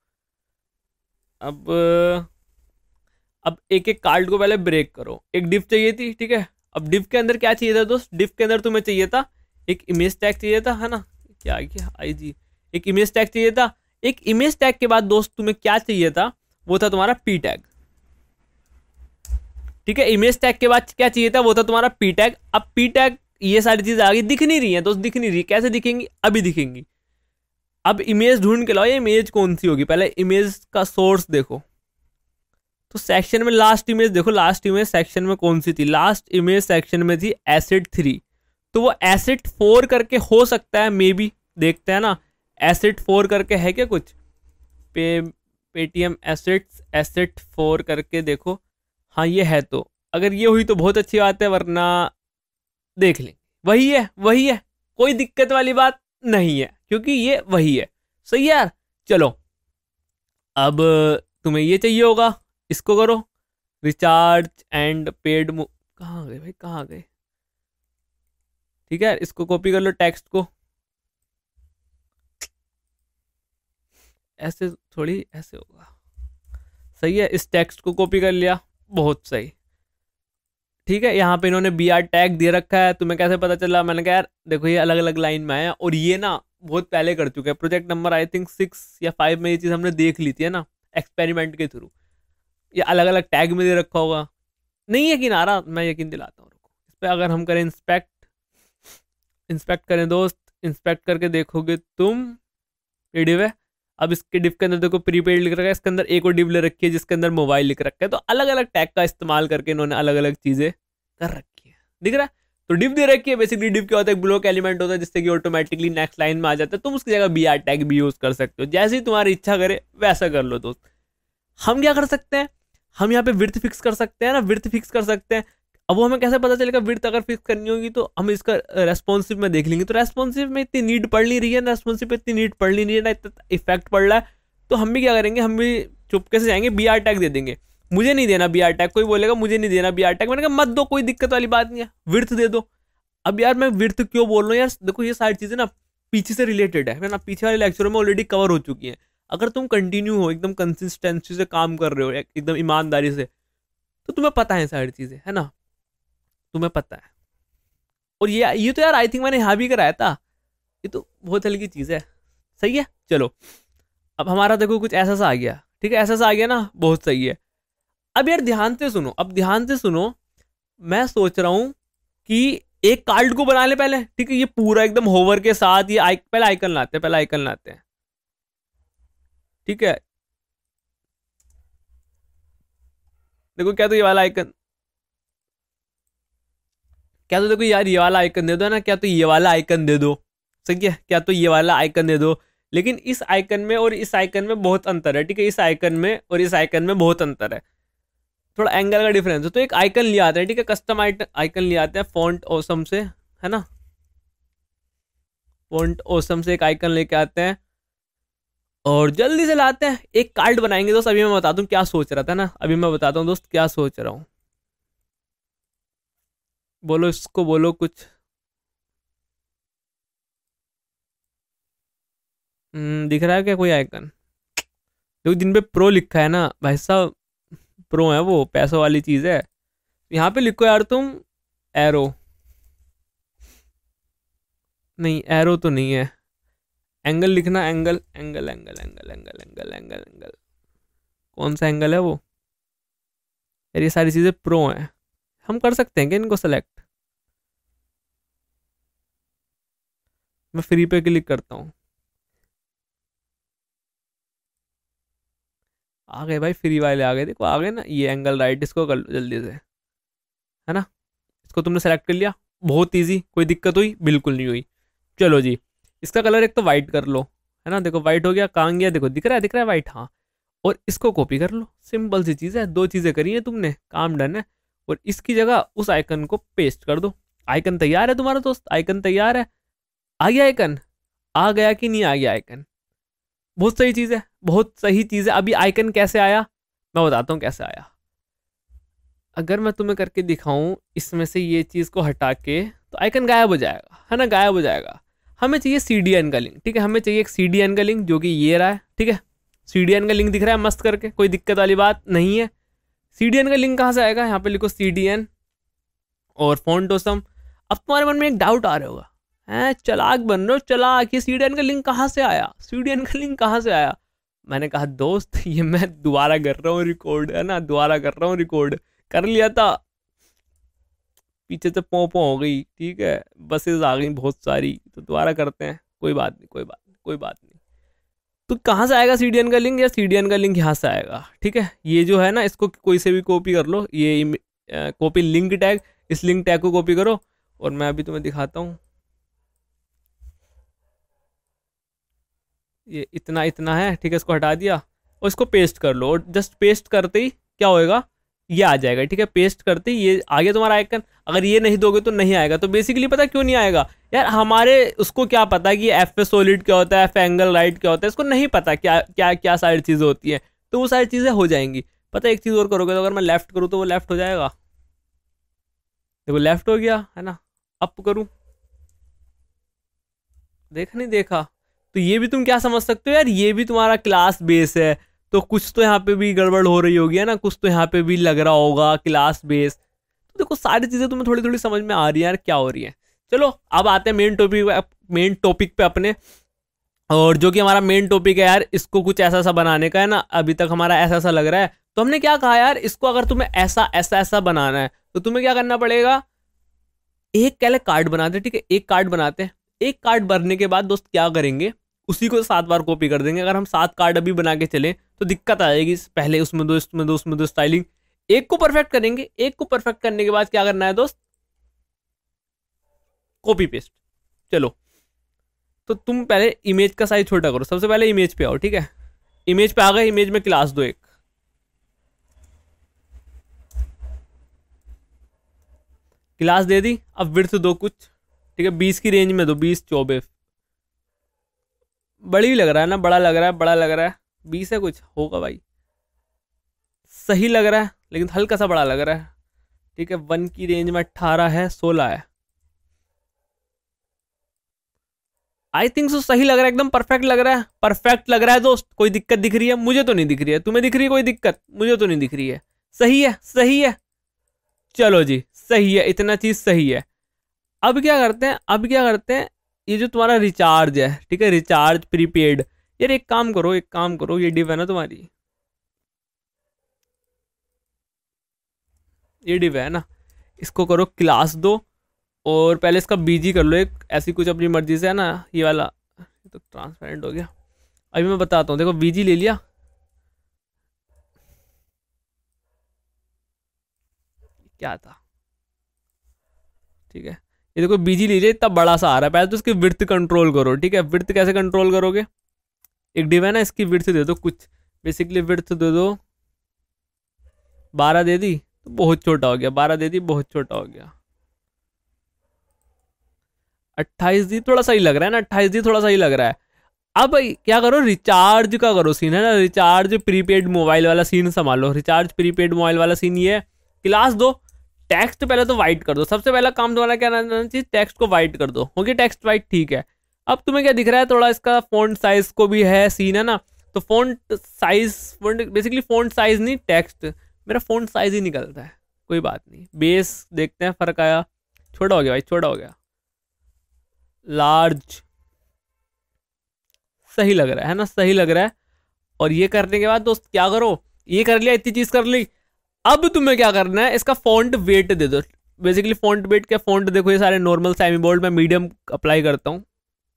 अब एक एक कार्ड को पहले ब्रेक करो। एक डिव चाहिए थी, ठीक है। अब डिव के अंदर क्या चाहिए था दोस्त, डिव के अंदर तुम्हें चाहिए था एक इमेज टैग चाहिए था, है ना, क्या क्या आई जी, एक इमेज टैग चाहिए था। एक इमेज टैग के बाद दोस्त तुम्हें क्या चाहिए था, वो था तुम्हारा पी टैग, ठीक है। इमेज टैग के बाद क्या चाहिए था, वो था तुम्हारा पी टैग। अब पी टैग ये सारी चीजें आ गई, दिख नहीं रही है दोस्त, दिख नहीं रही, कैसे दिखेंगी, अभी दिखेंगी। अब इमेज ढूंढ के लाओ, ये इमेज कौन सी होगी, पहले इमेज का सोर्स देखो। तो सेक्शन में लास्ट इमेज देखो, लास्ट इमेज सेक्शन में कौन सी थी, लास्ट इमेज सेक्शन में थी एसेट 3। तो वो एसेट 4 करके हो सकता है, मे बी, देखते हैं ना, एसेट 4 करके है क्या कुछ, पेटीएम एसेट्स एसेट 4 करके देखो, हाँ ये है। तो अगर ये हुई तो बहुत अच्छी बात है, वरना देख लेंगे। वही है, वही है, कोई दिक्कत वाली बात नहीं है, क्योंकि ये वही है, सही है यार। चलो अब तुम्हें ये चाहिए होगा, इसको करो, रिचार्ज एंड पेड, कहाँ गए भाई, कहाँ गए, ठीक है। इसको कॉपी कर लो, टेक्स्ट को, ऐसे थोड़ी, ऐसे होगा, सही है। इस टेक्स्ट को कॉपी कर लिया, बहुत सही, ठीक है। यहाँ पे इन्होंने बी आर टैग दे रखा है, तुम्हें कैसे पता चला, मैंने कहा यार देखो ये अलग अलग लाइन में आया, और ये ना बहुत पहले कर चुके हैं, प्रोजेक्ट नंबर आई थिंक 6 या 5 में ये चीज़ हमने देख ली थी, है ना, एक्सपेरिमेंट के थ्रू। ये अलग अलग टैग में दे रखा होगा, नहीं यकीन आ रहा, मैं यकीन दिलाता हूँ, इस पर अगर हम करें इंस्पेक्ट, इंस्पेक्ट करें दोस्त, इंस्पेक्ट करके देखोगे तुम, ये डिव है। अब इसके डिव के अंदर देखो प्रीपेड लिख रखा है, इसके अंदर एक और डिव ले रखी है जिसके अंदर मोबाइल लिख रखा है। तो अलग अलग टैग का इस्तेमाल करके इन्होंने अलग अलग चीजें कर रखी है, दिख रहा है। तो डिव दे रखी है, बेसिकली डिव क्या होता है, एक ब्लॉक एलिमेंट होता है जिससे कि ऑटोमेटिकली नेक्स्ट लाइन में आ जाता है, तुम उसकी जगह बी आर टैग भी यूज कर सकते हो, जैसे ही तुम्हारी इच्छा करे वैसा कर लो दोस्त। हम क्या कर सकते हैं, हम यहाँ पे विड्थ फिक्स कर सकते हैं ना, विड्थ फिक्स कर सकते हैं। अब वो हमें कैसे पता चलेगा, विड्थ अगर फिक्स करनी होगी तो हम इसका रेस्पॉन्सिव में देख लेंगे। तो रेस्पॉन्सिव में इतनी नीड पड़ नहीं रही है, रेस्पॉन्सिव पे इतनी नीड पड़ नहीं रही है ना, इतना इफेक्ट पड़ रहा है, तो हम भी क्या करेंगे, हम भी चुपके से जाएंगे, बी आर टैग दे देंगे। मुझे नहीं देना बी आर टैग, कोई बोलेगा मुझे नहीं देना बी आर टैग, मैंने कहा मत दो, कोई दिक्कत वाली बात नहीं है, विड्थ दे दो। अब यार मैं विड्थ क्यों बोल रहा हूँ यार, देखो ये सारी चीजें ना पीछे से रिलेटेड है ना, पीछे वाले लेक्चरों में ऑलरेडी कवर हो चुकी है। अगर तुम कंटिन्यू हो, एकदम कंसिस्टेंसी से काम कर रहे हो, एकदम ईमानदारी से, तो तुम्हें पता है सारी चीजें, है ना, तुम्हें पता है। और ये तो यार आई थिंक मैंने यहाँ भी कराया था, ये तो बहुत हल्की चीज है, सही है। चलो अब हमारा देखो कुछ ऐसा सा आ गया, ठीक है, ऐसा सा आ गया ना, बहुत सही है। अब यार ध्यान से सुनो, अब ध्यान से सुनो, मैं सोच रहा हूं कि एक कार्ड को बना ले पहले, ठीक है, ये पूरा एकदम होवर के साथ, ये पहले आइकन लाते हैं, पहले आइकन लाते हैं, ठीक है। देखो क्या, तो ये वाला आइकन, क्या तो देखो यार ये वाला आइकन दे दो ना, क्या तो ये वाला आइकन दे दो, सही है, क्या तो ये वाला आइकन दे दो। लेकिन इस आइकन में और इस आइकन में बहुत अंतर है, ठीक है, इस आइकन में और इस आइकन में बहुत अंतर है, थोड़ा एंगल का डिफरेंस है। तो एक आइकन ले आते हैं, ठीक है, कस्टम आइकन ले आते हैं फॉन्ट ऑसम से, है ना, फॉन्ट ऑसम से एक आइकन लेके आते हैं और जल्दी से लाते हैं, एक कार्ड बनाएंगे दोस्त। अभी मैं बताता हूँ क्या सोच रहा था ना, अभी मैं बताता हूँ दोस्त क्या सोच रहा हूँ, बोलो इसको, बोलो कुछ, दिख रहा है क्या कोई आइकन, देखो जिन पे प्रो लिखा है ना भाई साहब, प्रो है वो, पैसों वाली चीज है। यहाँ पे लिखो यार तुम एरो, नहीं एरो तो नहीं है, एंगल लिखना, angle angle angle angle angle angle angle angle, कौन सा एंगल है वो यार, ये सारी चीजें प्रो हैं, हम कर सकते हैं क्या इनको सेलेक्ट, मैं फ्री पे क्लिक करता हूँ, आ गए भाई फ्री वाले आ गए, देखो आ गए ना, ये एंगल राइट, इसको कर लो जल्दी से, है ना, इसको तुमने सेलेक्ट कर लिया, बहुत इजी, कोई दिक्कत हुई, बिल्कुल नहीं हुई। चलो जी, इसका कलर एक तो वाइट कर लो, है ना, देखो वाइट हो गया, कहाँ गया, देखो दिख रहा है वाइट, हाँ। और इसको कॉपी कर लो, सिंपल सी चीज़ है, 2 चीज़ें करी है तुमने, काम डन है। और इसकी जगह उस आइकन को पेस्ट कर दो। आइकन तैयार है तुम्हारा दोस्त, आइकन तैयार है। आ गया आइकन, आ गया कि नहीं आ गया आइकन? बहुत सही चीज़ है, बहुत सही चीज़ है। अभी आइकन कैसे आया मैं बताता हूँ कैसे आया। अगर मैं तुम्हें करके दिखाऊं इसमें से ये चीज़ को हटा के, तो आइकन गायब हो जाएगा, है ना, गायब हो जाएगा। हमें चाहिए CDN का लिंक, ठीक है, हमें चाहिए एक CDN का लिंक, जो कि ये रहा है, ठीक है। CDN का लिंक दिख रहा है मस्त करके, कोई दिक्कत वाली बात नहीं है। CDN का लिंक कहाँ से आएगा? यहाँ पे लिखो CDN और फॉन्ट ऑसम। अब तुम्हारे मन में एक डाउट आ रहा होगा, है चलाक बन रहे हो, चलाक, ये CDN का लिंक कहाँ से आया, CDN का लिंक कहाँ से आया? मैंने कहा दोस्त ये मैं दोबारा कर रहा हूँ रिकॉर्ड, है ना, दोबारा कर रहा हूँ रिकॉर्ड, कर लिया था, पीछे से पौ हो गई, ठीक है, बसेस आ गई बहुत सारी, तो दोबारा करते हैं, कोई बात नहीं, कोई बात नहीं, कोई बात नहीं। तो कहाँ से आएगा CDN का लिंक? या CDN का लिंक यहाँ से आएगा, ठीक है। ये जो है ना, इसको कोई से भी कॉपी कर लो, ये कॉपी लिंक टैग, इस लिंक टैग को कॉपी करो। और मैं अभी तुम्हें दिखाता हूँ, ये इतना इतना है, ठीक है, इसको हटा दिया और इसको पेस्ट कर लो। और जस्ट पेस्ट करते ही क्या होएगा, ये आ जाएगा, ठीक है। पेस्ट करते ही ये आ गया तुम्हारा आइकन। अगर ये नहीं दोगे तो नहीं आएगा। तो बेसिकली पता क्यों नहीं आएगा यार, हमारे उसको क्या पता कि एफ सॉलिड क्या होता है, एफ एंगल राइट क्या होता है, इसको नहीं पता क्या क्या क्या सारी चीज़ें होती हैं। तो वो सारी चीज़ें हो जाएंगी। पता एक चीज़ और करोगे, तो अगर मैं लेफ्ट करूँ तो वो लेफ्ट हो जाएगा, देखो लेफ्ट हो गया, है ना। अप करूँ, देखा नहीं देखा? तो ये भी तुम क्या समझ सकते हो यार, ये भी तुम्हारा क्लास बेस है। तो कुछ तो यहाँ पे भी गड़बड़ हो रही होगी, है ना, कुछ तो यहाँ पे भी लग रहा होगा क्लास बेस। तो देखो सारी चीज़ें तुम्हें थोड़ी थोड़ी समझ में आ रही है यार, क्या हो रही है। चलो अब आते हैं मेन टॉपिक पे अपने। और जो कि हमारा मेन टॉपिक है यार, इसको कुछ ऐसा ऐसा बनाने का है ना। अभी तक हमारा ऐसा ऐसा लग रहा है, तो हमने क्या कहा यार, इसको अगर तुम्हें ऐसा ऐसा ऐसा बनाना है तो तुम्हें क्या करना पड़ेगा, एक पहले कार्ड बनाते, ठीक है, एक कार्ड बनाते हैं। एक कार्ड भरने के बाद दोस्त क्या करेंगे, उसी को 7 बार कॉपी कर देंगे। अगर हम 7 कार्ड अभी बना के चले तो दिक्कत आएगी, पहले उसमें दो, इसमें दो, उसमें दो, स्टाइलिंग। एक को परफेक्ट करेंगे, एक को परफेक्ट करने के बाद क्या करना है दोस्त, कॉपी पेस्ट। चलो तो तुम पहले इमेज का साइज छोटा करो, सबसे पहले इमेज पे आओ, ठीक है। इमेज पे आ गए, इमेज में क्लास दो, एक क्लास दे दी। अब विड्थ दो कुछ, ठीक है, 20 की रेंज में दो, 20 24। बड़ी लग रहा है ना, बड़ा लग रहा है, बड़ा लग रहा है, 20 है, कुछ होगा भाई, सही लग रहा है लेकिन हल्का सा बड़ा लग रहा है, ठीक है। 1 की रेंज में 18 है, 16 है, आई थिंक सो सही लग रहा है, एकदम परफेक्ट लग रहा है, परफेक्ट लग रहा है दोस्त। कोई दिक्कत दिख रही है? मुझे तो नहीं दिख रही है, तुम्हें दिख रही है कोई दिक्कत? मुझे तो नहीं दिख रही है। सही है, सही है, चलो जी सही है, इतना चीज सही है। अब क्या करते हैं, अब क्या करते हैं, ये जो तुम्हारा रिचार्ज है, ठीक है, रिचार्ज प्रीपेड, यार एक काम करो, एक काम करो, ये डिव है ना तुम्हारी, ये डिव है ना, इसको करो क्लास दो। और पहले इसका बीजी कर लो एक, ऐसी कुछ अपनी मर्जी से, है ना, ये वाला तो ट्रांसपेरेंट हो गया। अभी मैं बताता हूँ, देखो बीजी ले लिया, क्या था, ठीक है, ये देखो बीजी ले लिया, इतना बड़ा सा आ रहा है। पहले तो इसकी विड्थ कंट्रोल करो, ठीक है। विड्थ कैसे कंट्रोल करोगे, एक डिव है ना, इसकी विड्थ दे दो कुछ, बेसिकली विड्थ दे दो 12 दे दी तो बहुत छोटा हो गया, 12 दे दी बहुत छोटा हो गया, 28 दी थोड़ा सही लग रहा है ना, 28 दी थोड़ा सही लग रहा है। अब क्या करो, रिचार्ज का करो सीन, है ना, रिचार्ज प्रीपेड मोबाइल वाला सीन संभालो, रिचार्ज प्रीपेड मोबाइल वाला सीन ये है। क्लास दो, टेक्स्ट पहले तो वाइट कर दो, सबसे पहला काम तुम्हारा क्या रहना चाहिए, टेक्स्ट को वाइट कर दो, ओके, टेक्स्ट वाइट, ठीक है। अब तुम्हें क्या दिख रहा है, थोड़ा इसका फॉन्ट साइज को भी है सीन, है ना, तो font size, basically font size नहीं, टेक्स्ट, मेरा फॉन्ट साइज ही निकलता है, कोई बात नहीं, बेस देखते हैं फर्क आया, छोटा हो गया भाई, छोटा हो गया, लार्ज, सही लग रहा है ना, सही लग रहा है। और ये करने के बाद दोस्त क्या करो, ये कर लिया, इतनी चीज कर ली। अब तुम्हें क्या करना है, इसका फॉन्ट वेट दे दो, बेसिकली फॉन्ट वेट क्या, फॉन्ट देखो ये सारे नॉर्मल सेमी बोल्ड, में मीडियम अप्लाई करता हूँ,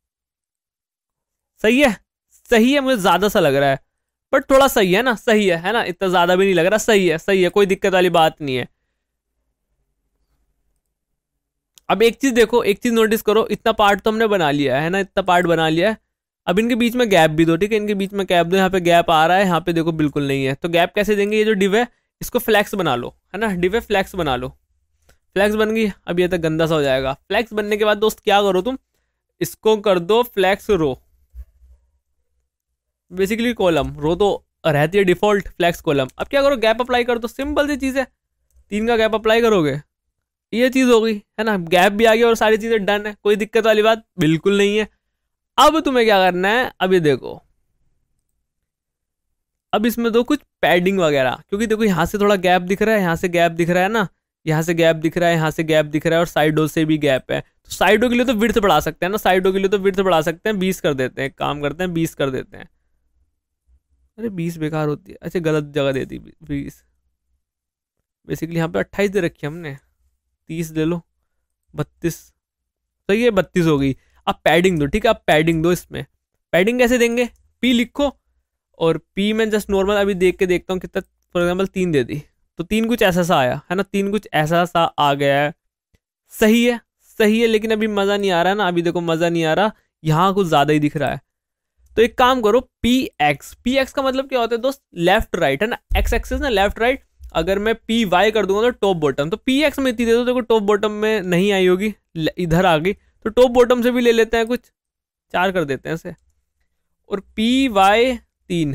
सही है, सही है, मुझे ज्यादा सा लग रहा है बट थोड़ा सही है ना, सही है ना, इतना ज्यादा भी नहीं लग रहा, सही है, सही है, कोई दिक्कत वाली बात नहीं है। अब एक चीज देखो, एक चीज नोटिस करो, इतना पार्ट तो हमने बना लिया है ना, इतना पार्ट बना लिया है। अब इनके बीच में गैप भी दो, ठीक है, इनके बीच में गैप दो। यहाँ पे गैप आ रहा है, यहाँ पे देखो बिल्कुल नहीं है, तो गैप कैसे देंगे? ये जो डिव है इसको फ्लैक्स बना लो, है ना, डिव है फ्लैक्स बना लो। फ्लैक्स बन गई। अब ये तक गंदा सा हो जाएगा। फ्लैक्स बनने के बाद दोस्त क्या करो तुम, इसको कर दो flex row. Basically column, row तो रहती है डिफॉल्ट, फ्लैक्स कॉलम। अब क्या करो, गैप अप्लाई कर दो, सिंपल सी चीज है। 3 का गैप अप्लाई करोगे, ये चीज हो गई, है ना, गैप भी आ गया और सारी चीजें डन है। कोई दिक्कत वाली बात बिल्कुल नहीं है। अब तुम्हें क्या करना है, अब ये देखो, अब इसमें दो कुछ पैडिंग वगैरह, क्योंकि देखो यहाँ से थोड़ा गैप दिख रहा है, यहाँ से गैप दिख रहा है ना, यहाँ से गैप दिख रहा है, यहाँ से गैप दिख रहा है, और साइडों से भी गैप है। तो साइडों के लिए तो विड्थ बढ़ा सकते हैं ना, साइडों के लिए तो विड्थ बढ़ा सकते हैं, 20 कर देते हैं, काम करते हैं 20 कर देते हैं। अरे 20 बेकार होती है, अच्छा गलत जगह दे दी 20। बेसिकली यहाँ पे 28 दे रखी है हमने, 30 ले लो, 32 सही है, 32 हो गई। अब पैडिंग दो, ठीक है, अब पैडिंग दो। इसमें पैडिंग कैसे देंगे, पी लिखो, और पी में जस्ट नॉर्मल अभी देख के देखता हूँ कितना, फॉर एग्जाम्पल 3 दे दी, तो 3 कुछ ऐसा सा आया है ना, 3 कुछ ऐसा सा आ गया है। सही है, सही है, लेकिन अभी मज़ा नहीं आ रहा है ना, अभी देखो मज़ा नहीं आ रहा, यहाँ कुछ ज़्यादा ही दिख रहा है। तो एक काम करो, पी एक्स, पी एक्स का मतलब क्या होता है दोस्त, लेफ्ट राइट, है ना, एक्स एक्सेस ना, लेफ्ट राइट। अगर मैं पी वाई कर दूंगा तो टॉप बॉटम, तो पी एक्स में इतनी दे दो, देखो टॉप बॉटम में नहीं आई होगी, इधर आ गई, तो टॉप बॉटम से भी ले लेते हैं कुछ, 4 कर देते हैं इसे, और पी वाई 3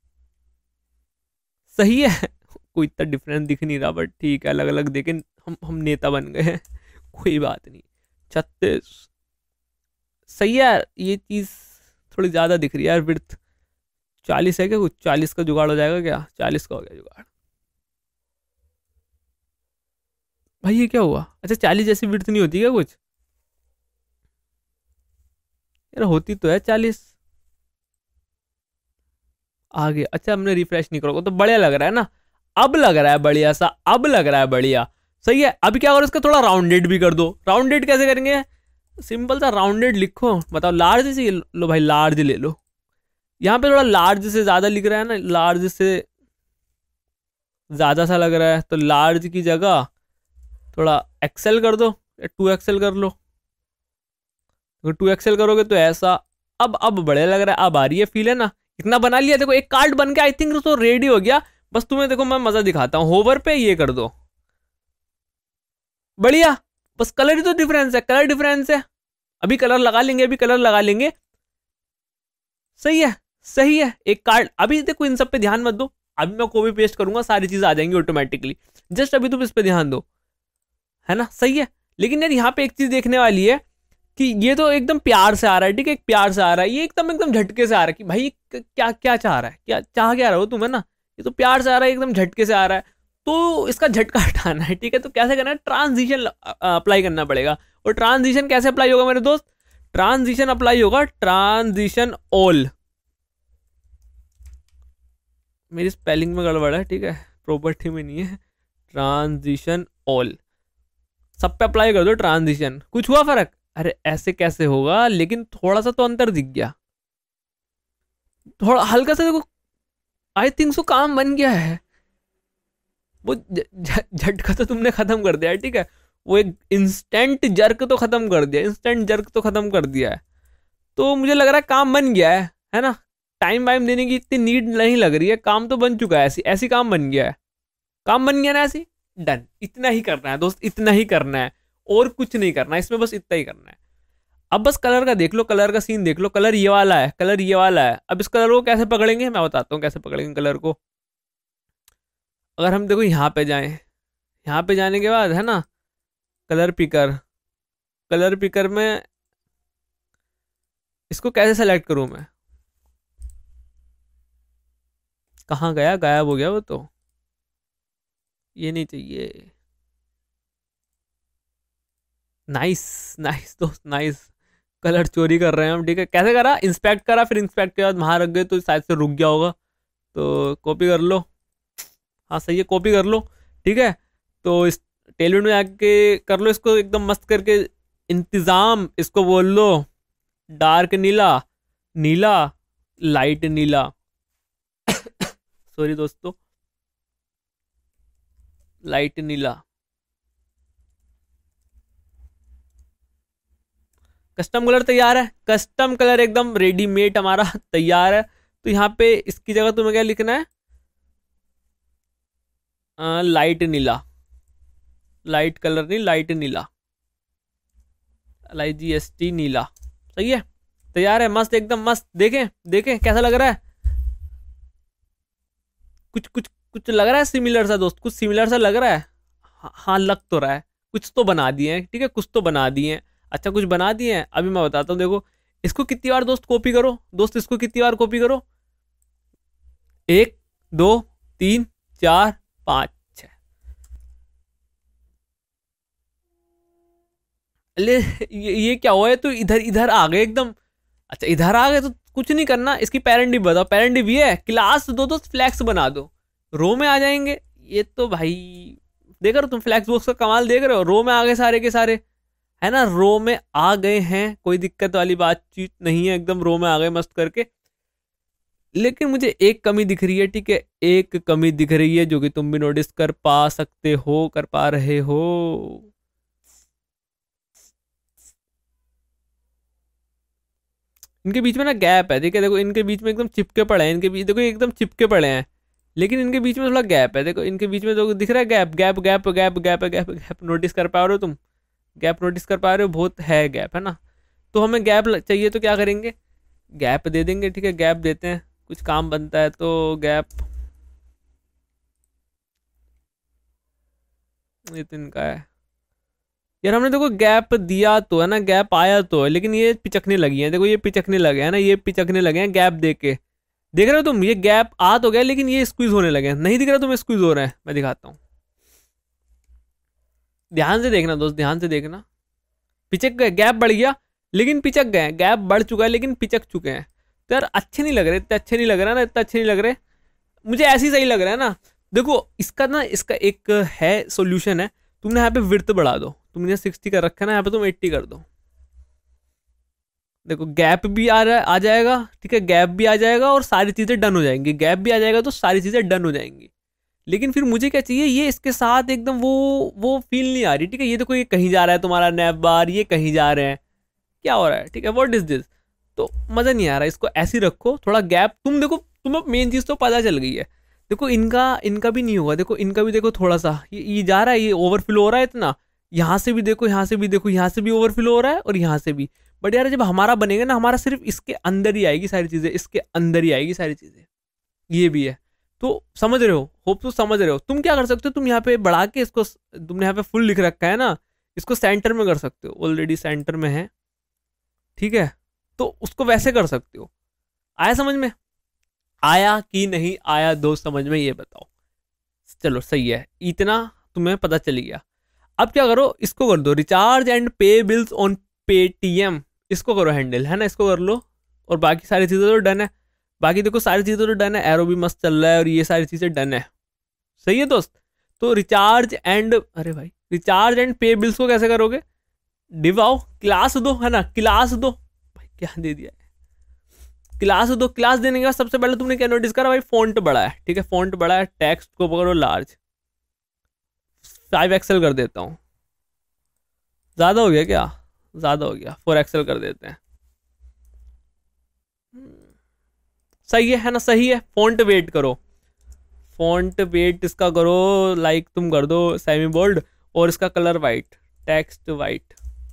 सही है। कोई इतना डिफरेंस दिख नहीं रहा, बट ठीक है, अलग अलग देखें, हम नेता बन गए हैं, कोई बात नहीं। 36 सही है यार, ये चीज़ थोड़ी ज़्यादा दिख रही है यार, विड्थ 40 है क्या, कुछ 40 का जुगाड़ हो जाएगा क्या, 40 का हो गया जुगाड़। भाई ये क्या हुआ, अच्छा 40 जैसी विड्थ नहीं होती क्या कुछ, यार होती तो है 40 आगे। अच्छा हमने रिफ्रेश नहीं करोगे तो बढ़िया लग रहा है ना, अब लग रहा है बढ़िया सा, अब लग रहा है बढ़िया, सही है। अब क्या करो, इसका थोड़ा राउंडेड भी कर दो। राउंडेड कैसे करेंगे, सिंपल सा राउंडेड लिखो, बताओ लार्ज से, लो भाई लार्ज ले लो। यहाँ पे थोड़ा लार्ज से ज्यादा लिख रहा है ना, लार्ज से ज्यादा सा लग रहा है, तो लार्ज की जगह थोड़ा एक्सेल कर दो, या 2 एक्सेल कर लो। अगर 2 एक्सेल करोगे तो ऐसा, अब बढ़िया लग रहा है, अब आ रही है फील, है ना। इतना बना लिया, देखो एक कार्ड बन के आई थिंक तो रेडी हो गया। बस तुम्हें देखो मैं मजा दिखाता हूँ, होवर पे ये कर दो, बढ़िया। बस कलर ही तो डिफरेंस है, कलर डिफरेंस है, अभी कलर लगा लेंगे, अभी कलर लगा लेंगे, सही है, सही है। एक कार्ड, अभी देखो इन सब पे ध्यान मत दो, अभी मैं कॉपी पेस्ट करूंगा, सारी चीजें आ जाएंगी ऑटोमेटिकली, जस्ट अभी तुम इस पे ध्यान दो, है ना, सही है। लेकिन यार यहाँ पे एक चीज देखने वाली है कि ये तो एकदम प्यार से आ रहा है, ठीक है, एक प्यार से आ रहा है, ये एकदम एकदम झटके से आ रहा है कि भाई क्या क्या चाह रहा है, क्या चाह क्या रहा हो तुम, है ना। ये तो प्यार से आ रहा है, एकदम झटके से आ रहा है, तो इसका झटका हटाना है, ठीक है। तो कैसे करना है, ट्रांजिशन अप्लाई करना पड़ेगा। और ट्रांजिशन कैसे अप्लाई होगा मेरे दोस्त, ट्रांजिशन अप्लाई होगा, ट्रांजिशन ऑल, मेरी स्पेलिंग में गड़बड़ है, ठीक है, प्रॉपर्टी में नहीं है, ट्रांजिशन ऑल, सब पे अप्लाई कर दो ट्रांजिशन। कुछ हुआ फर्क, अरे ऐसे कैसे होगा, लेकिन थोड़ा सा तो अंतर दिख गया, थोड़ा हल्का सा देखो, आई थिंक सो काम बन गया है। वो झटका तो तुमने खत्म कर दिया है, ठीक है, वो एक इंस्टेंट जर्क तो खत्म कर दिया, इंस्टेंट जर्क तो खत्म कर दिया है, तो मुझे लग रहा है काम बन गया है ना। टाइम वाइम देने की इतनी नीड नहीं लग रही है, काम तो बन चुका है, ऐसी ऐसी काम बन गया है, काम बन गया ना ऐसी, डन। इतना ही करना है दोस्त, इतना ही करना है, और कुछ नहीं करना है इसमें, बस इतना ही करना है। अब बस कलर का देख लो, कलर का सीन देख लो, कलर ये वाला है, कलर ये वाला है। अब इस कलर को कैसे पकड़ेंगे, मैं बताता हूँ कैसे पकड़ेंगे कलर को। अगर हम देखो यहाँ पे जाएं, यहाँ पे जाने के बाद है ना, कलर पिकर, कलर पिकर में इसको कैसे सेलेक्ट करूँ मैं, कहाँ गया, गायब हो गया वो तो, ये नहीं चाहिए। नाइस, नाइस दोस्त, नाइस। कलर चोरी कर रहे हैं हम, ठीक है। कैसे करा, इंस्पेक्ट करा, फिर इंस्पेक्ट के बाद वहां रख गए तो शायद से रुक गया होगा, तो कॉपी कर लो, हाँ सही है, कॉपी कर लो, ठीक है। तो इस टेलविंड में आके कर लो इसको एकदम मस्त करके, इंतजाम इसको बोल लो, डार्क नीला, नीला, लाइट नीला, सॉरी दोस्तों, लाइट नीला, कस्टम कलर तैयार है, कस्टम कलर एकदम रेडीमेड हमारा तैयार है। तो यहाँ पे इसकी जगह तुम्हें क्या लिखना है, लाइट नीला, लाइट कलर नहीं, लाइट नीला, LIGST नीला। सही है, तैयार है, मस्त एकदम मस्त। देखें देखें कैसा लग रहा है, कुछ कुछ कुछ लग रहा है सिमिलर सा दोस्त, कुछ सिमिलर सा लग रहा है। हाँ लग तो रहा है, कुछ तो बना दिए हैं, ठीक है, कुछ तो बना दिए हैं। अच्छा कुछ बना दिए हैं, अभी मैं बताता हूँ। देखो इसको कितनी बार दोस्त कॉपी करो, दोस्त इसको कितनी बार कॉपी करो, 1 2 3 4 5 6। अरे ये क्या हुआ है, तो इधर इधर आ गए एकदम। अच्छा इधर आ गए तो कुछ नहीं करना, इसकी पेरेंट डिव बताओ, पेरेंट डिव ये है, क्लास दो दोस्त फ्लैक्स बना दो, रो में आ जाएंगे। ये तो भाई देख रहे हो तुम, फ्लैक्स बॉक्स का कमाल देख रहे हो, रो में आ गए सारे के सारे, है ना, रो में आ गए हैं, कोई दिक्कत वाली बातचीत नहीं है, एकदम रो में आ गए मस्त करके। लेकिन मुझे एक कमी दिख रही है, ठीक है, एक कमी दिख रही है जो कि तुम भी नोटिस कर पा सकते हो, कर पा रहे हो। इनके बीच में ना गैप है, ठीक है, देखो इनके बीच में एकदम चिपके पड़े हैं, इनके बीच देखो एकदम चिपके पड़े हैं, लेकिन इनके बीच में थोड़ा गैप है। देखो इनके बीच में जो दिख रहा है gap gap gap gap gap gap gap, notice कर पा रहे हो तुम, गैप नोटिस कर पा रहे हो, बहुत है गैप, है ना। तो हमें गैप चाहिए तो क्या करेंगे, गैप दे देंगे, ठीक है, गैप देते हैं, कुछ काम बनता है तो गैप। ये तो इनका है यार, हमने देखो गैप दिया तो है ना, गैप आया तो है, लेकिन ये पिचकने लगी है, देखो ये पिचकने लगे हैं ना, ये पिचकने लगे हैं गैप दे के, देख रहे हो तुम, ये गैप आ तो गया लेकिन ये स्क्वीज होने लगे हैं, नहीं दिख रहा तुम्हें स्क्वीज हो रहा है, मैं दिखाता हूँ, ध्यान से देखना दोस्त, ध्यान से देखना, पिचक गए, गैप बढ़ गया लेकिन पिचक गए, गैप बढ़ चुका है लेकिन पिचक चुके हैं। तो यार अच्छे नहीं लग रहे, इतने अच्छे नहीं लग रहे ना, इतने अच्छे नहीं लग रहे, मुझे ऐसे ही सही लग रहा है ना। देखो इसका ना, इसका एक है सोल्यूशन है, तुमने यहाँ पे विड्थ बढ़ा दो, तुमने 60 कर रखा है ना, यहाँ पे तुम 80 कर दो, देखो गैप भी आ जाएगा, ठीक है, गैप भी आ जाएगा और सारी चीज़ें डन हो जाएंगी, गैप भी आ जाएगा तो सारी चीज़ें डन हो जाएंगी। लेकिन फिर मुझे क्या चाहिए, ये इसके साथ एकदम वो फील नहीं आ रही, ठीक है, ये देखो ये कहीं जा रहा है तुम्हारा नैप बार, ये कहीं जा रहे हैं, क्या हो रहा है, ठीक है, व्हाट इज दिस, तो मज़ा नहीं आ रहा, इसको ऐसे ही रखो, थोड़ा गैप, तुम देखो तुम्हें मेन चीज़ तो पता चल गई है। देखो इनका इनका भी नहीं होगा, देखो इनका भी देखो थोड़ा सा ये जा रहा है, ये ओवरफ्लो हो रहा है इतना, यहाँ से भी देखो, यहाँ से भी देखो, यहाँ से भी ओवरफ्लो हो रहा है और यहाँ से भी। बट यार जब हमारा बनेगा ना, हमारा सिर्फ इसके अंदर ही आएगी सारी चीज़ें, इसके अंदर ही आएगी सारी चीज़ें, ये भी है। तो समझ रहे हो, होप तो समझ रहे हो। तुम क्या कर सकते हो, तुम यहाँ पे बढ़ा के इसको, तुमने यहाँ पे फुल लिख रखा है ना, इसको सेंटर में कर सकते हो, ऑलरेडी सेंटर में है, ठीक है, तो उसको वैसे कर सकते हो। आया समझ में, आया कि नहीं आया दोस्त समझ में, ये बताओ। चलो सही है, इतना तुम्हें पता चल गया। अब क्या करो, इसको कर दो recharge and pay bills on Paytm, इसको करो हैंडल, है ना, इसको कर लो, और बाकी सारी चीज़ें तो डन है, बाकी देखो सारी चीज़ें तो डन है, एरो भी मस्त चल रहा है और ये सारी चीज़ें डन है, सही है दोस्त। तो रिचार्ज एंड, अरे भाई रिचार्ज एंड पे बिल्स को कैसे करोगे, डिव आओ, क्लास दो, है ना, क्लास दो, भाई क्या दे दिया है, क्लास दो, क्लास देने के बाद सबसे पहले तुमने क्या नोटिस करा भाई, फॉन्ट बड़ा है, ठीक है, फॉन्ट बड़ा है, टेक्स्ट को पकड़ो लार्ज, 5 एक्सेल कर देता हूँ, ज़्यादा हो गया क्या, ज़्यादा हो गया, 4 एक्सेल कर देते हैं, सही है ना, सही है। फॉन्ट वेट करो, फॉन्ट वेट इसका करो, लाइक तुम कर दो सेमी बोल्ड, और इसका colour white, text white,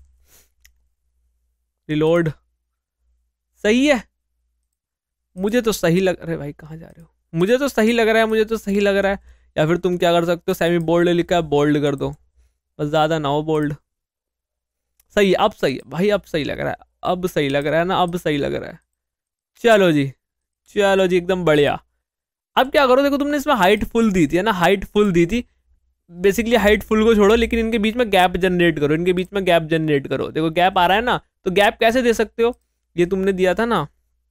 reload, सही है, मुझे तो सही लग, अरे भाई कहाँ जा रहे हो, मुझे तो सही लग रहा है, मुझे तो सही लग रहा है। या फिर तुम क्या कर सकते हो, सेमी बोल्ड लिखा है, बोल्ड कर दो, बस ज़्यादा ना हो बोल्ड, सही है, अब सही है भाई, अब सही लग रहा है, अब सही लग रहा है ना, अब सही लग रहा है, चलो जी, चलो जी, एकदम बढ़िया। अब क्या करो, देखो तुमने इसमें हाइट फुल दी थी, है ना, हाइट फुल दी थी, बेसिकली हाइट फुल को छोड़ो, लेकिन इनके बीच में गैप जनरेट करो, इनके बीच में गैप जनरेट करो, देखो गैप आ रहा है ना, तो गैप कैसे दे सकते हो, ये तुमने दिया था ना,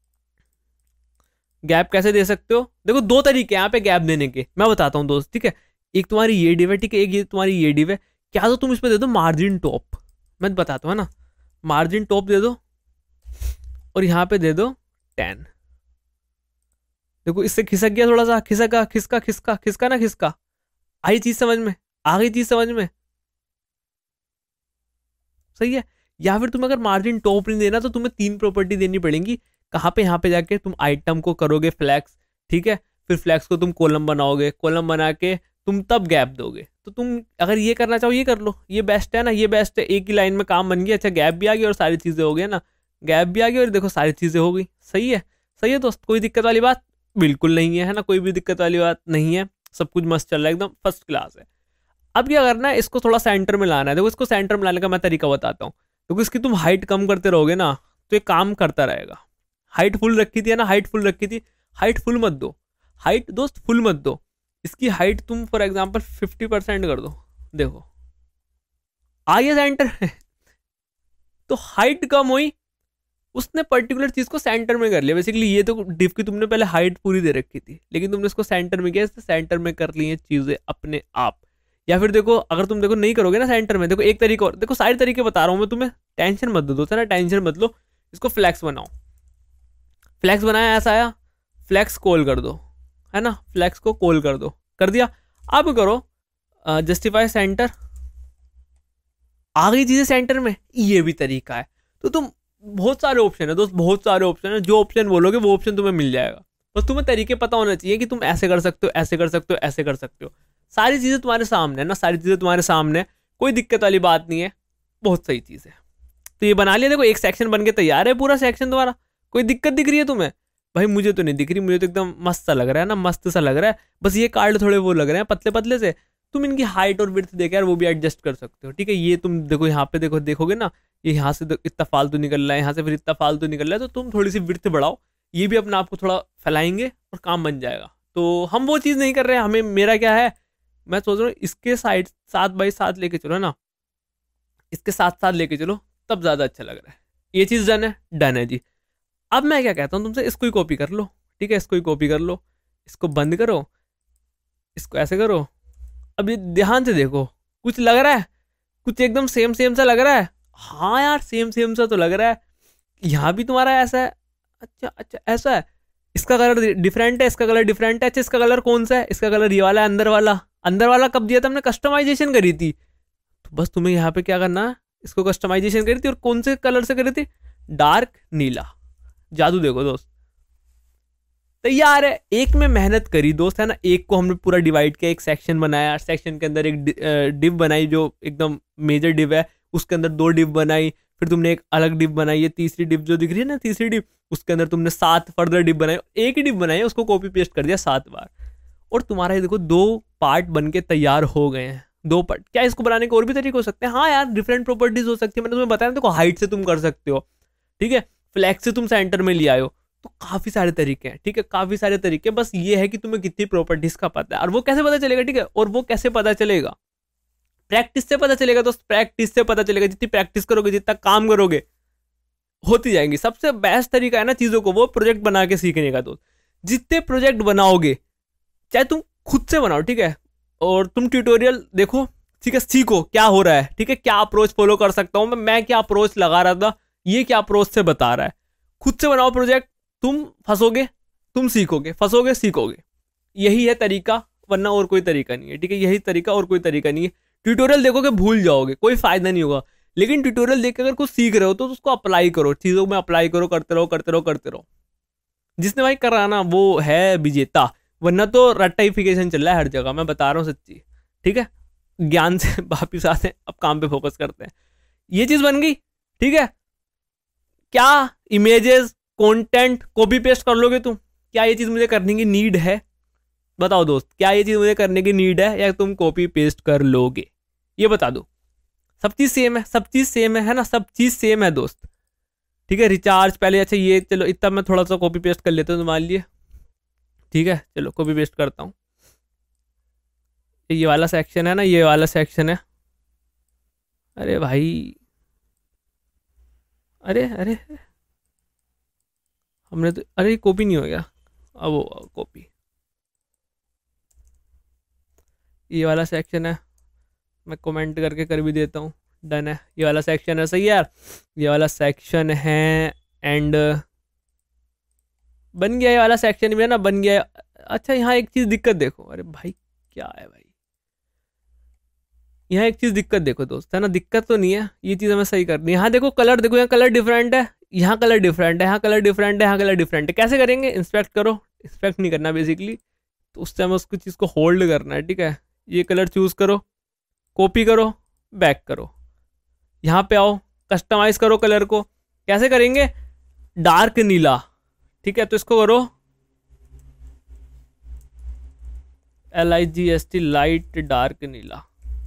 गैप कैसे दे सकते हो, देखो 2 तरीके यहाँ पे गैप देने के, मैं बताता हूँ दोस्त, ठीक है, एक तुम्हारी ये डिव है, ठीक है, एक ये तुम्हारी ये डिव है, क्या तो तुम इसमें दे दो मार्जिन टॉप, मैं बताता हूँ, है ना, मार्जिन टॉप दे दो, और यहाँ पे दे दो 10, देखो इससे खिसक गया थोड़ा सा, खिसका खिसका खिसका खिसका ना, खिसका, आई चीज समझ में, आ गई चीज समझ में, सही है। या फिर तुम्हें अगर मार्जिन टॉप नहीं देना तो तुम्हें 3 प्रॉपर्टी देनी पड़ेंगी। कहाँ पे, यहाँ पे जाके तुम आइटम को करोगे फ्लैक्स, ठीक है, फिर फ्लैक्स को तुम कॉलम बनाओगे, कॉलम बना के तुम तब गैप दोगे। तो तुम अगर ये करना चाहो ये कर लो, ये बेस्ट है ना, ये बेस्ट है, एक ही लाइन में काम बन गया। अच्छा गैप भी आ गया और सारी चीज़ें हो गई ना, गैप भी आ गया और देखो सारी चीज़ें हो गई। सही है, सही है दोस्त, कोई दिक्कत वाली बात बिल्कुल नहीं है ना, कोई भी दिक्कत वाली बात नहीं है, सब कुछ मस्त चल रहा है, एकदम फर्स्ट क्लास है। अब क्या करना है, इसको थोड़ा सेंटर में लाना है। देखो इसको सेंटर में लाने का मैं तरीका बताता हूँ। देखो इसकी तुम हाइट कम करते रहोगे ना तो ये काम करता रहेगा। हाइट फुल रखी थी ना, हाइट फुल रखी थी, हाइट फुल मत दो, हाइट दोस्त फुल मत दो। इसकी हाइट तुम फॉर एग्जांपल 50% कर दो, देखो आ गया सेंटर तो हाइट कम हुई, उसने पर्टिकुलर चीज को सेंटर में कर लिया। बेसिकली ये तो डिव की तुमने पहले हाइट पूरी दे रखी थी, लेकिन तुमने इसको सेंटर में किया, सेंटर में कर ली है चीजें अपने आप। या फिर देखो अगर तुम देखो नहीं करोगे ना सेंटर में, देखो एक तरीका और, देखो सारे तरीके बता रहा हूँ मैं तुम्हें, टेंशन मत दो ना, टेंशन मत लो। इसको फ्लैक्स बनाओ, फ्लैक्स बनाया, ऐसा आया, फ्लैक्स कॉल कर दो, है ना, फ्लैक्स को कॉल कर दो, कर दिया। अब करो जस्टिफाई सेंटर, आ गई चीजें सेंटर में, ये भी तरीका है। तो तुम बहुत सारे ऑप्शन है दोस्त, बहुत सारे ऑप्शन है, जो ऑप्शन बोलोगे वो ऑप्शन तुम्हें मिल जाएगा। बस तुम्हें तरीके पता होना चाहिए कि तुम ऐसे कर सकते हो, ऐसे कर सकते हो, ऐसे कर सकते हो। सारी चीजें तुम्हारे सामने है ना, सारी चीजें तुम्हारे सामने है, कोई दिक्कत वाली बात नहीं है, बहुत सही चीज है। तो ये बना लिया, देखो एक सेक्शन बन के तैयार है, पूरा सेक्शन तुम्हारा। कोई दिक्कत दिख रही है तुम्हें? भाई मुझे तो नहीं दिख रही, मुझे तो एकदम मस्त सा लग रहा है ना, मस्त सा लग रहा है। बस ये कार्ड थोड़े वो लग रहे हैं पतले पतले से, तुम इनकी हाइट और विड्थ देकर यार वो भी एडजस्ट कर सकते हो, ठीक है। ये तुम देखो यहाँ पे देखो, देखोगे ना, ये यहाँ से इतना फालतू निकल रहा है, यहाँ से फिर इतना फालतू निकल रहा है, तो तुम थोड़ी सी विड्थ बढ़ाओ, ये भी अपने आप को थोड़ा फैलाएंगे और काम बन जाएगा। तो हम वो चीज़ नहीं कर रहे हैं, हमें, मेरा क्या है, मैं सोच रहा हूँ इसके साइड 7x7 लेके चलो ना, इसके साथ साथ लेके चलो, तब ज़्यादा अच्छा लग रहा है। ये चीज़ डन है, डन है जी। अब मैं क्या कहता हूँ तुमसे, इसको ही कॉपी कर लो, ठीक है, इसको ही कॉपी कर लो, इसको बंद करो, इसको ऐसे करो। अब ये ध्यान से देखो, कुछ लग रहा है, कुछ एकदम सेम सेम सा लग रहा है। हाँ यार सेम सेम सा तो लग रहा है, यहाँ भी तुम्हारा ऐसा है, अच्छा अच्छा ऐसा है, इसका कलर डिफरेंट है, इसका कलर डिफरेंट है। अच्छा इसका कलर कौन सा है, इसका कलर ये वाला है, अंदर वाला। अंदर वाला कब दिया था हमने, कस्टमाइजेशन करी थी। तो बस तुम्हें यहाँ पे क्या करना है, इसको कस्टमाइजेशन करी थी, और कौन से कलर से करी थी, डार्क नीला। जादू देखो दोस्त, तैयार है। एक में मेहनत करी दोस्त, है ना, एक को हमने पूरा डिवाइड किया, एक सेक्शन बनाया, सेक्शन के अंदर एक डिव बनाई जो एकदम मेजर डिव है, उसके अंदर 2 डिव बनाई, फिर तुमने एक अलग डिव बनाई है, तीसरी डिव जो दिख रही है ना, तीसरी डिव, उसके अंदर तुमने 7 फर्दर डिव बनाई। एक ही डिव बनाई है, उसको कॉपी पेस्ट कर दिया 7 बार, और तुम्हारा ये देखो 2 पार्ट बन के तैयार हो गए हैं। 2 पार्ट, क्या इसको बनाने के और भी तरीके हो सकते हैं? हाँ यार डिफरेंट प्रॉपर्टीज हो सकती है, मैंने तुम्हें बताया ना, देखो हाइट से तुम कर सकते हो, ठीक है, फ्लैक्स से तुम सेंटर में ले आयो, तो काफी सारे तरीके हैं, ठीक है, काफी सारे तरीके। बस ये है कि तुम्हें कितनी प्रॉपर्टीज का पता है, और वो कैसे पता चलेगा, ठीक है, और वो कैसे पता चलेगा, प्रैक्टिस से पता चलेगा दोस्त, प्रैक्टिस से पता चलेगा। जितनी प्रैक्टिस करोगे, जितना काम करोगे, होती जाएंगी। सबसे बेस्ट तरीका है ना चीजों को वो प्रोजेक्ट बना के सीखने का दोस्त। जितने प्रोजेक्ट बनाओगे, चाहे तुम खुद से बनाओ, ठीक है, और तुम ट्यूटोरियल देखो, ठीक है, सीखो क्या हो रहा है, ठीक है, क्या अप्रोच फॉलो कर सकता हूं मैं क्या अप्रोच लगा रहा था, ये क्या अप्रोच से बता रहा है। खुद से बनाओ प्रोजेक्ट, तुम फंसोगे, तुम सीखोगे, फंसोगे सीखोगे, यही है तरीका, वरना और कोई तरीका नहीं है, ठीक है, यही तरीका, और कोई तरीका नहीं है। ट्यूटोरियल देखोगे भूल जाओगे, कोई फायदा नहीं होगा, लेकिन ट्यूटोरियल देख के अगर कुछ सीख रहे हो तो उसको अप्लाई करो, चीजों में अप्लाई करो, करते रहो करते रहो करते रहो। जिसने भाई कराना वो है विजेता, वरना तो रट्टाइफिकेशन चल रहा है हर जगह, मैं बता रहा हूँ सच्ची, ठीक है। ज्ञान से वापिस आते हैं, अब काम पे फोकस करते हैं। ये चीज बन गई, ठीक है। क्या इमेजेस कंटेंट कॉपी पेस्ट कर लोगे तुम? क्या ये चीज मुझे करने की नीड है? बताओ दोस्त, क्या ये चीज मुझे करने की नीड है, या तुम कॉपी पेस्ट कर लोगे? ये बता दो। सब चीज सेम है, सब चीज सेम है ना, सब चीज सेम है दोस्त, ठीक है। रिचार्ज पहले, अच्छा ये चलो इतना मैं थोड़ा सा कॉपी पेस्ट कर लेता हूँ तुम्हारे लिए, ठीक है, चलो कॉपी पेस्ट करता हूँ। ये वाला सेक्शन है ना, ये वाला सेक्शन है, अरे भाई, अरे अरे हमने तो, अरे कॉपी नहीं हो गया, अब वो कॉपी, ये वाला सेक्शन है, मैं कमेंट करके कर भी देता हूँ, डन है। ये वाला सेक्शन है, सही यार, ये वाला सेक्शन है, एंड बन गया, ये वाला सेक्शन भी है ना, बन गया। अच्छा यहाँ एक चीज़ दिक्कत देखो, अरे भाई क्या है भाई, यहाँ एक चीज दिक्कत देखो दोस्त, है ना, दिक्कत तो नहीं है, ये चीज हमें सही करनी है। यहाँ देखो कलर, देखो यहाँ कलर डिफरेंट है, यहाँ कलर डिफरेंट है, यहाँ कलर डिफरेंट है, यहाँ कलर डिफरेंट है। कैसे करेंगे? इंस्पेक्ट करो, इंस्पेक्ट नहीं करना बेसिकली, तो उससे हमें उसको चीज़ को होल्ड करना है, ठीक है। ये कलर चूज करो, कॉपी करो, बैक करो, यहाँ पे आओ, कस्टमाइज करो कलर को। कैसे करेंगे? डार्क नीला, ठीक है, तो इसको करो LIGST, लाइट डार्क नीला।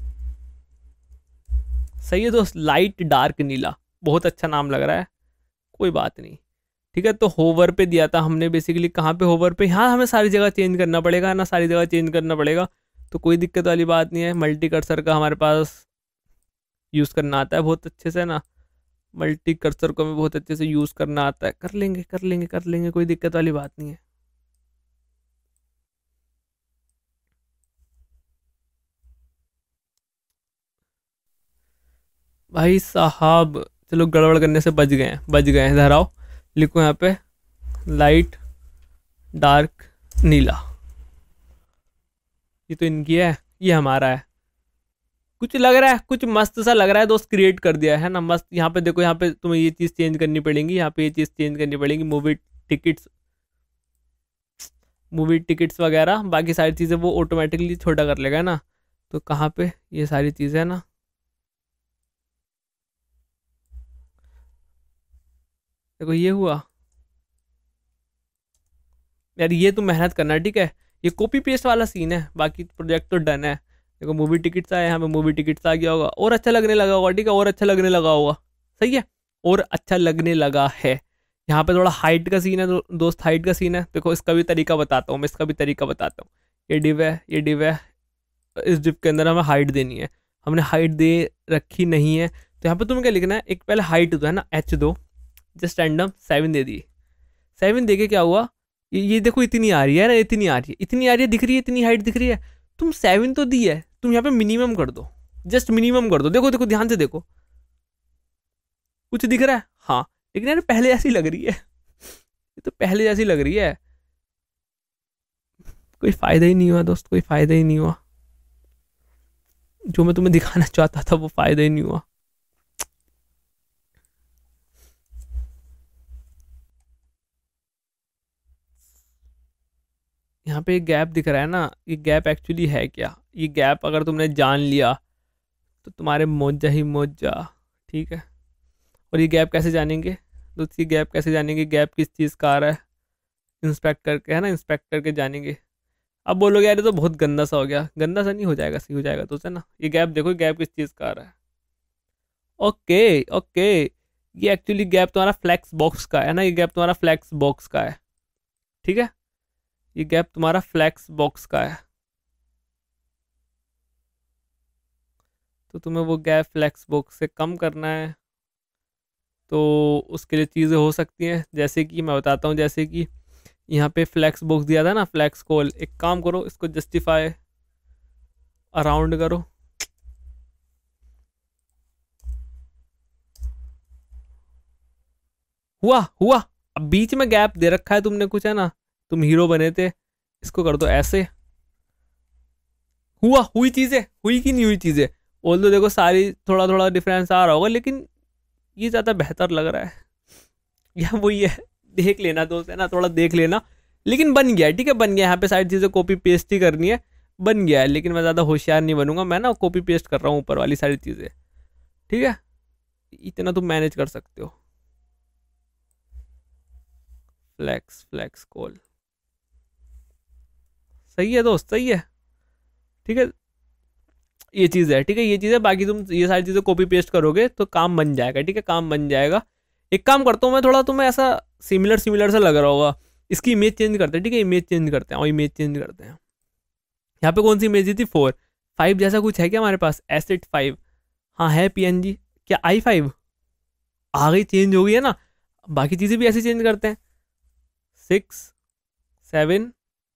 सही है दोस्त, लाइट डार्क नीला, बहुत अच्छा नाम लग रहा है, कोई बात नहीं, ठीक है। तो होवर पे दिया था हमने बेसिकली, कहाँ पे? होवर पे। यहाँ हमें सारी जगह चेंज करना पड़ेगा ना, सारी जगह चेंज करना पड़ेगा, तो कोई दिक्कत वाली बात नहीं है। मल्टी कर्सर का हमारे पास यूज़ करना आता है बहुत अच्छे से ना, मल्टी कर्सर को हमें बहुत अच्छे से यूज़ करना आता है, कर लेंगे कर लेंगे कर लेंगे, कोई दिक्कत वाली बात नहीं है। भाई साहब चलो, गड़बड़ करने से बच गए हैं, बच गए हैं। इधर आओ, लिखो यहाँ पे लाइट डार्क नीला, ये तो इनकी है, ये हमारा है। कुछ लग रहा है, कुछ मस्त सा लग रहा है दोस्त, क्रिएट कर दिया है ना मस्त। यहाँ पे देखो, यहाँ पे तुम्हें ये चीज़ चेंज करनी पड़ेगी, यहाँ पे ये चीज़ चेंज करनी पड़ेगी, टिकट्स मूवी टिकट्स वगैरह, बाकी सारी चीज़ें वो ऑटोमेटिकली छोटा कर लेगा ना। तो कहाँ पे ये सारी चीज़ें है ना, देखो ये हुआ यार, ये तो मेहनत करना, ठीक है। ये कॉपी पेस्ट वाला सीन है, बाकी प्रोजेक्ट तो डन है। देखो मूवी टिकट्स आए, यहाँ पे मूवी टिकट्स आ गया होगा, और अच्छा लगने लगा होगा, ठीक है, और अच्छा लगने लगा होगा, सही है, और अच्छा लगने लगा है। यहाँ पे थोड़ा हाइट का सीन है दोस्त, हाइट का सीन है। देखो इसका भी तरीका बताता हूँ मैं, इसका भी तरीका बताता हूँ। ये डिव है, ये डिव है, इस डिव के अंदर हमें हाइट देनी है, हमने हाइट दे रखी नहीं है, तो यहाँ पे तुम्हें क्या लिखना है? एक पहले हाइट दो, है ना, H दो, जस्ट रैंडम 7 दे दी। 7 दे के क्या हुआ? ये देखो इतनी आ रही है ना, इतनी आ रही है, इतनी आ रही है, दिख रही है, इतनी हाइट दिख रही है। तुम 7 तो दी है, तुम यहाँ पे मिनिमम कर दो, जस्ट मिनिमम कर दो। देखो देखो ध्यान से देखो, कुछ दिख रहा है? हाँ, लेकिन यार पहले ऐसी लग रही है, ये तो पहले जैसी लग रही है, कोई फायदा ही नहीं हुआ दोस्त, कोई फायदा ही नहीं हुआ, जो मैं तुम्हें दिखाना चाहता था वो फायदा ही नहीं हुआ। यहाँ पे एक गैप दिख रहा है ना, ये गैप एक्चुअली है क्या? ये गैप अगर तुमने जान लिया तो तुम्हारे मौजा ही मौजा, ठीक है। और ये गैप कैसे जानेंगे दोस्त? ये गैप कैसे जानेंगे? गैप किस चीज़ का आ रहा है? इंस्पेक्ट करके, है ना, इंस्पेक्ट करके जानेंगे। अब बोलोगे यार ये तो बहुत गंदा सा हो गया, गंदा सा नहीं, हो जाएगा, सही हो जाएगा तो, है ना। ये गैप देखो, गैप किस चीज़ का आ रहा है? ओके ओके, ये एक्चुअली गैप तुम्हारा फ्लैक्स बॉक्स का है ना, ये गैप तुम्हारा फ्लैक्स बॉक्स का है, ठीक है, ये गैप तुम्हारा फ्लैक्स बॉक्स का है। तो तुम्हें वो गैप फ्लैक्स बॉक्स से कम करना है, तो उसके लिए चीज़ें हो सकती हैं, जैसे कि मैं बताता हूँ, जैसे कि यहाँ पे फ्लैक्स बॉक्स दिया था ना, फ्लैक्स कॉल, एक काम करो, इसको जस्टिफाई अराउंड करो, हुआ हुआ। अब बीच में गैप दे रखा है तुमने कुछ, है ना, तुम हीरो बने थे, इसको कर दो ऐसे, हुआ, हुई चीज़ें, हुई कि नहीं हुई चीज़ें? बोल दो, देखो सारी थोड़ा थोड़ा डिफरेंस आ रहा होगा, लेकिन ये ज़्यादा बेहतर लग रहा है, या वही है, देख लेना दोस्त, है ना, थोड़ा देख लेना। लेकिन बन गया, ठीक है, बन गया। यहाँ पे सारी चीज़ें कॉपी पेस्ट ही करनी है, बन गया है, लेकिन मैं ज़्यादा होशियार नहीं बनूंगा, मैं ना कॉपी पेस्ट कर रहा हूँ ऊपर वाली सारी चीज़ें, ठीक है, इतना तुम मैनेज कर सकते हो। फ्लैक्स फ्लैक्स कॉल, सही है दोस्त, सही है, ठीक है, ये चीज़ है, ठीक है, ये चीज़ है। बाकी तुम ये सारी चीज़ें कॉपी पेस्ट करोगे तो काम बन जाएगा, ठीक है, काम बन जाएगा। एक काम करता हूँ मैं, थोड़ा तुम्हें ऐसा सिमिलर सिमिलर सा लग रहा होगा, इसकी इमेज चेंज करते हैं, ठीक है, इमेज चेंज करते हैं, और इमेज चेंज करते हैं। यहाँ पे कौन सी इमेज थी? 4, 5 जैसा कुछ है क्या हमारे पास? एसेट 5, हाँ है, PNG, क्या i5 आ गई, चेंज हो गई है ना। बाकी चीज़ें भी ऐसे चेंज करते हैं, 6, 7,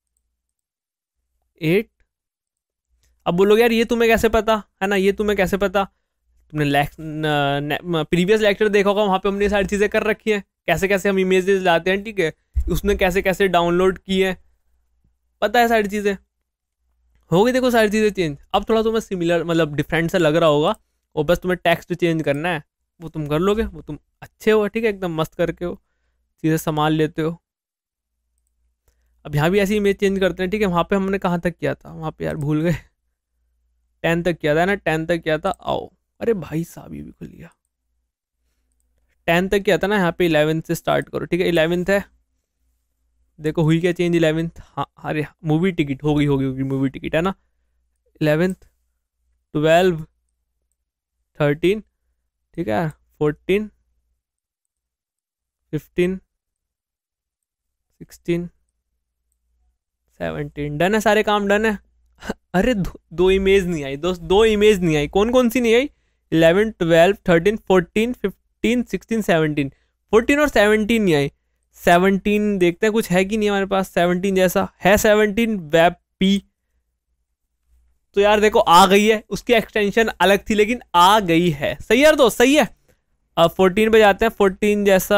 8। अब बोलोगे यार ये तुम्हें कैसे पता, है ना, ये तुम्हें कैसे पता? तुमने प्रीवियस लेक्चर देखा होगा, वहाँ पे हमने सारी चीज़ें कर रखी हैं, कैसे कैसे हम इमेजेस लाते हैं, ठीक है, उसने कैसे कैसे डाउनलोड किए हैं, पता है सारी चीज़ें, हो गई देखो सारी चीज़ें चेंज। अब थोड़ा तुम्हें सिमिलर मतलब डिफरेंट सा लग रहा होगा, और बस तुम्हें टेक्स्ट चेंज करना है, वो तुम कर लोगे, वो तुम अच्छे हो, ठीक है, एकदम मस्त करके हो, चीज़ें संभाल लेते हो। अब यहाँ भी ऐसी इमेज चेंज करते हैं, ठीक है। वहाँ पे हमने कहाँ तक किया था, वहाँ पे यार भूल गए, 10 तक किया था ना, 10 तक किया था। आओ, अरे भाई साहब ये भी खुल गया, 10 तक किया था ना, यहाँ पे 11 से स्टार्ट करो, ठीक है। 11 है, देखो हुई क्या चेंज 11। हाँ, अरे मूवी टिकट होगी मूवी टिकट है ना। 11, 12, 13, ठीक है, 14, 15, 16, 17, डन है, सारे काम डन है। अरे दो इमेज नहीं आई दोस्त, दो इमेज नहीं आई। कौन कौन सी नहीं आई? 11, 12, 13, 14, 15, 16, 17। 14 और 17 नहीं आई। 17 देखते हैं कुछ है कि नहीं हमारे पास 17 जैसा है। 17 वेब पी, तो यार देखो आ गई है, उसकी एक्सटेंशन अलग थी लेकिन आ गई है। सही है यार दोस्त, सही है। अब 14 पे जाते हैं, 14 जैसा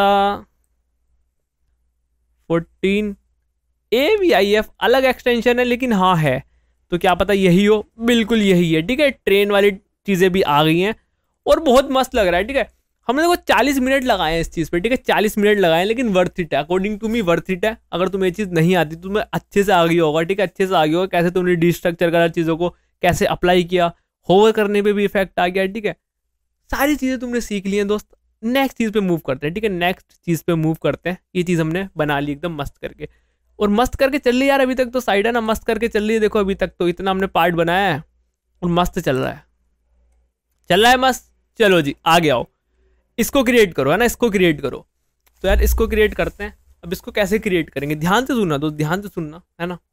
14 AVIF अलग एक्सटेंशन है लेकिन हाँ है, तो क्या पता यही हो, बिल्कुल यही है, ठीक है। ट्रेन वाली चीजें भी आ गई हैं और बहुत मस्त लग रहा है, ठीक है। हमने देखो 40 मिनट लगाए हैं इस चीज पे, ठीक है, 40 मिनट लगाए हैं, लेकिन वर्थ इट है, according to me worth it है। अगर तुम्हें ये चीज नहीं आती, तुम्हें अच्छे से आ गई होगा, ठीक है, अच्छे से आ गई होगा, कैसे तुमने डिस्ट्रक्चर करा चीजों को, कैसे अप्लाई किया, होवर करने पे भी इफेक्ट आ गया, ठीक है। सारी चीजें तुमने सीख ली हैं दोस्त। नेक्स्ट चीज पे मूव करते हैं, ठीक है, नेक्स्ट चीज पे मूव करते हैं। ये चीज हमने बना ली एकदम मस्त करके, और मस्त करके चल रही है यार अभी तक तो साइड है ना, मस्त करके चल रही है। देखो अभी तक तो इतना हमने पार्ट बनाया है और मस्त चल रहा है, चल रहा है मस्त। चलो जी आगे आओ, इसको क्रिएट करो, है ना, इसको क्रिएट करो। तो यार इसको क्रिएट करते हैं। अब इसको कैसे क्रिएट करेंगे, ध्यान से सुनना दोस्त, ध्यान से सुनना, है ना।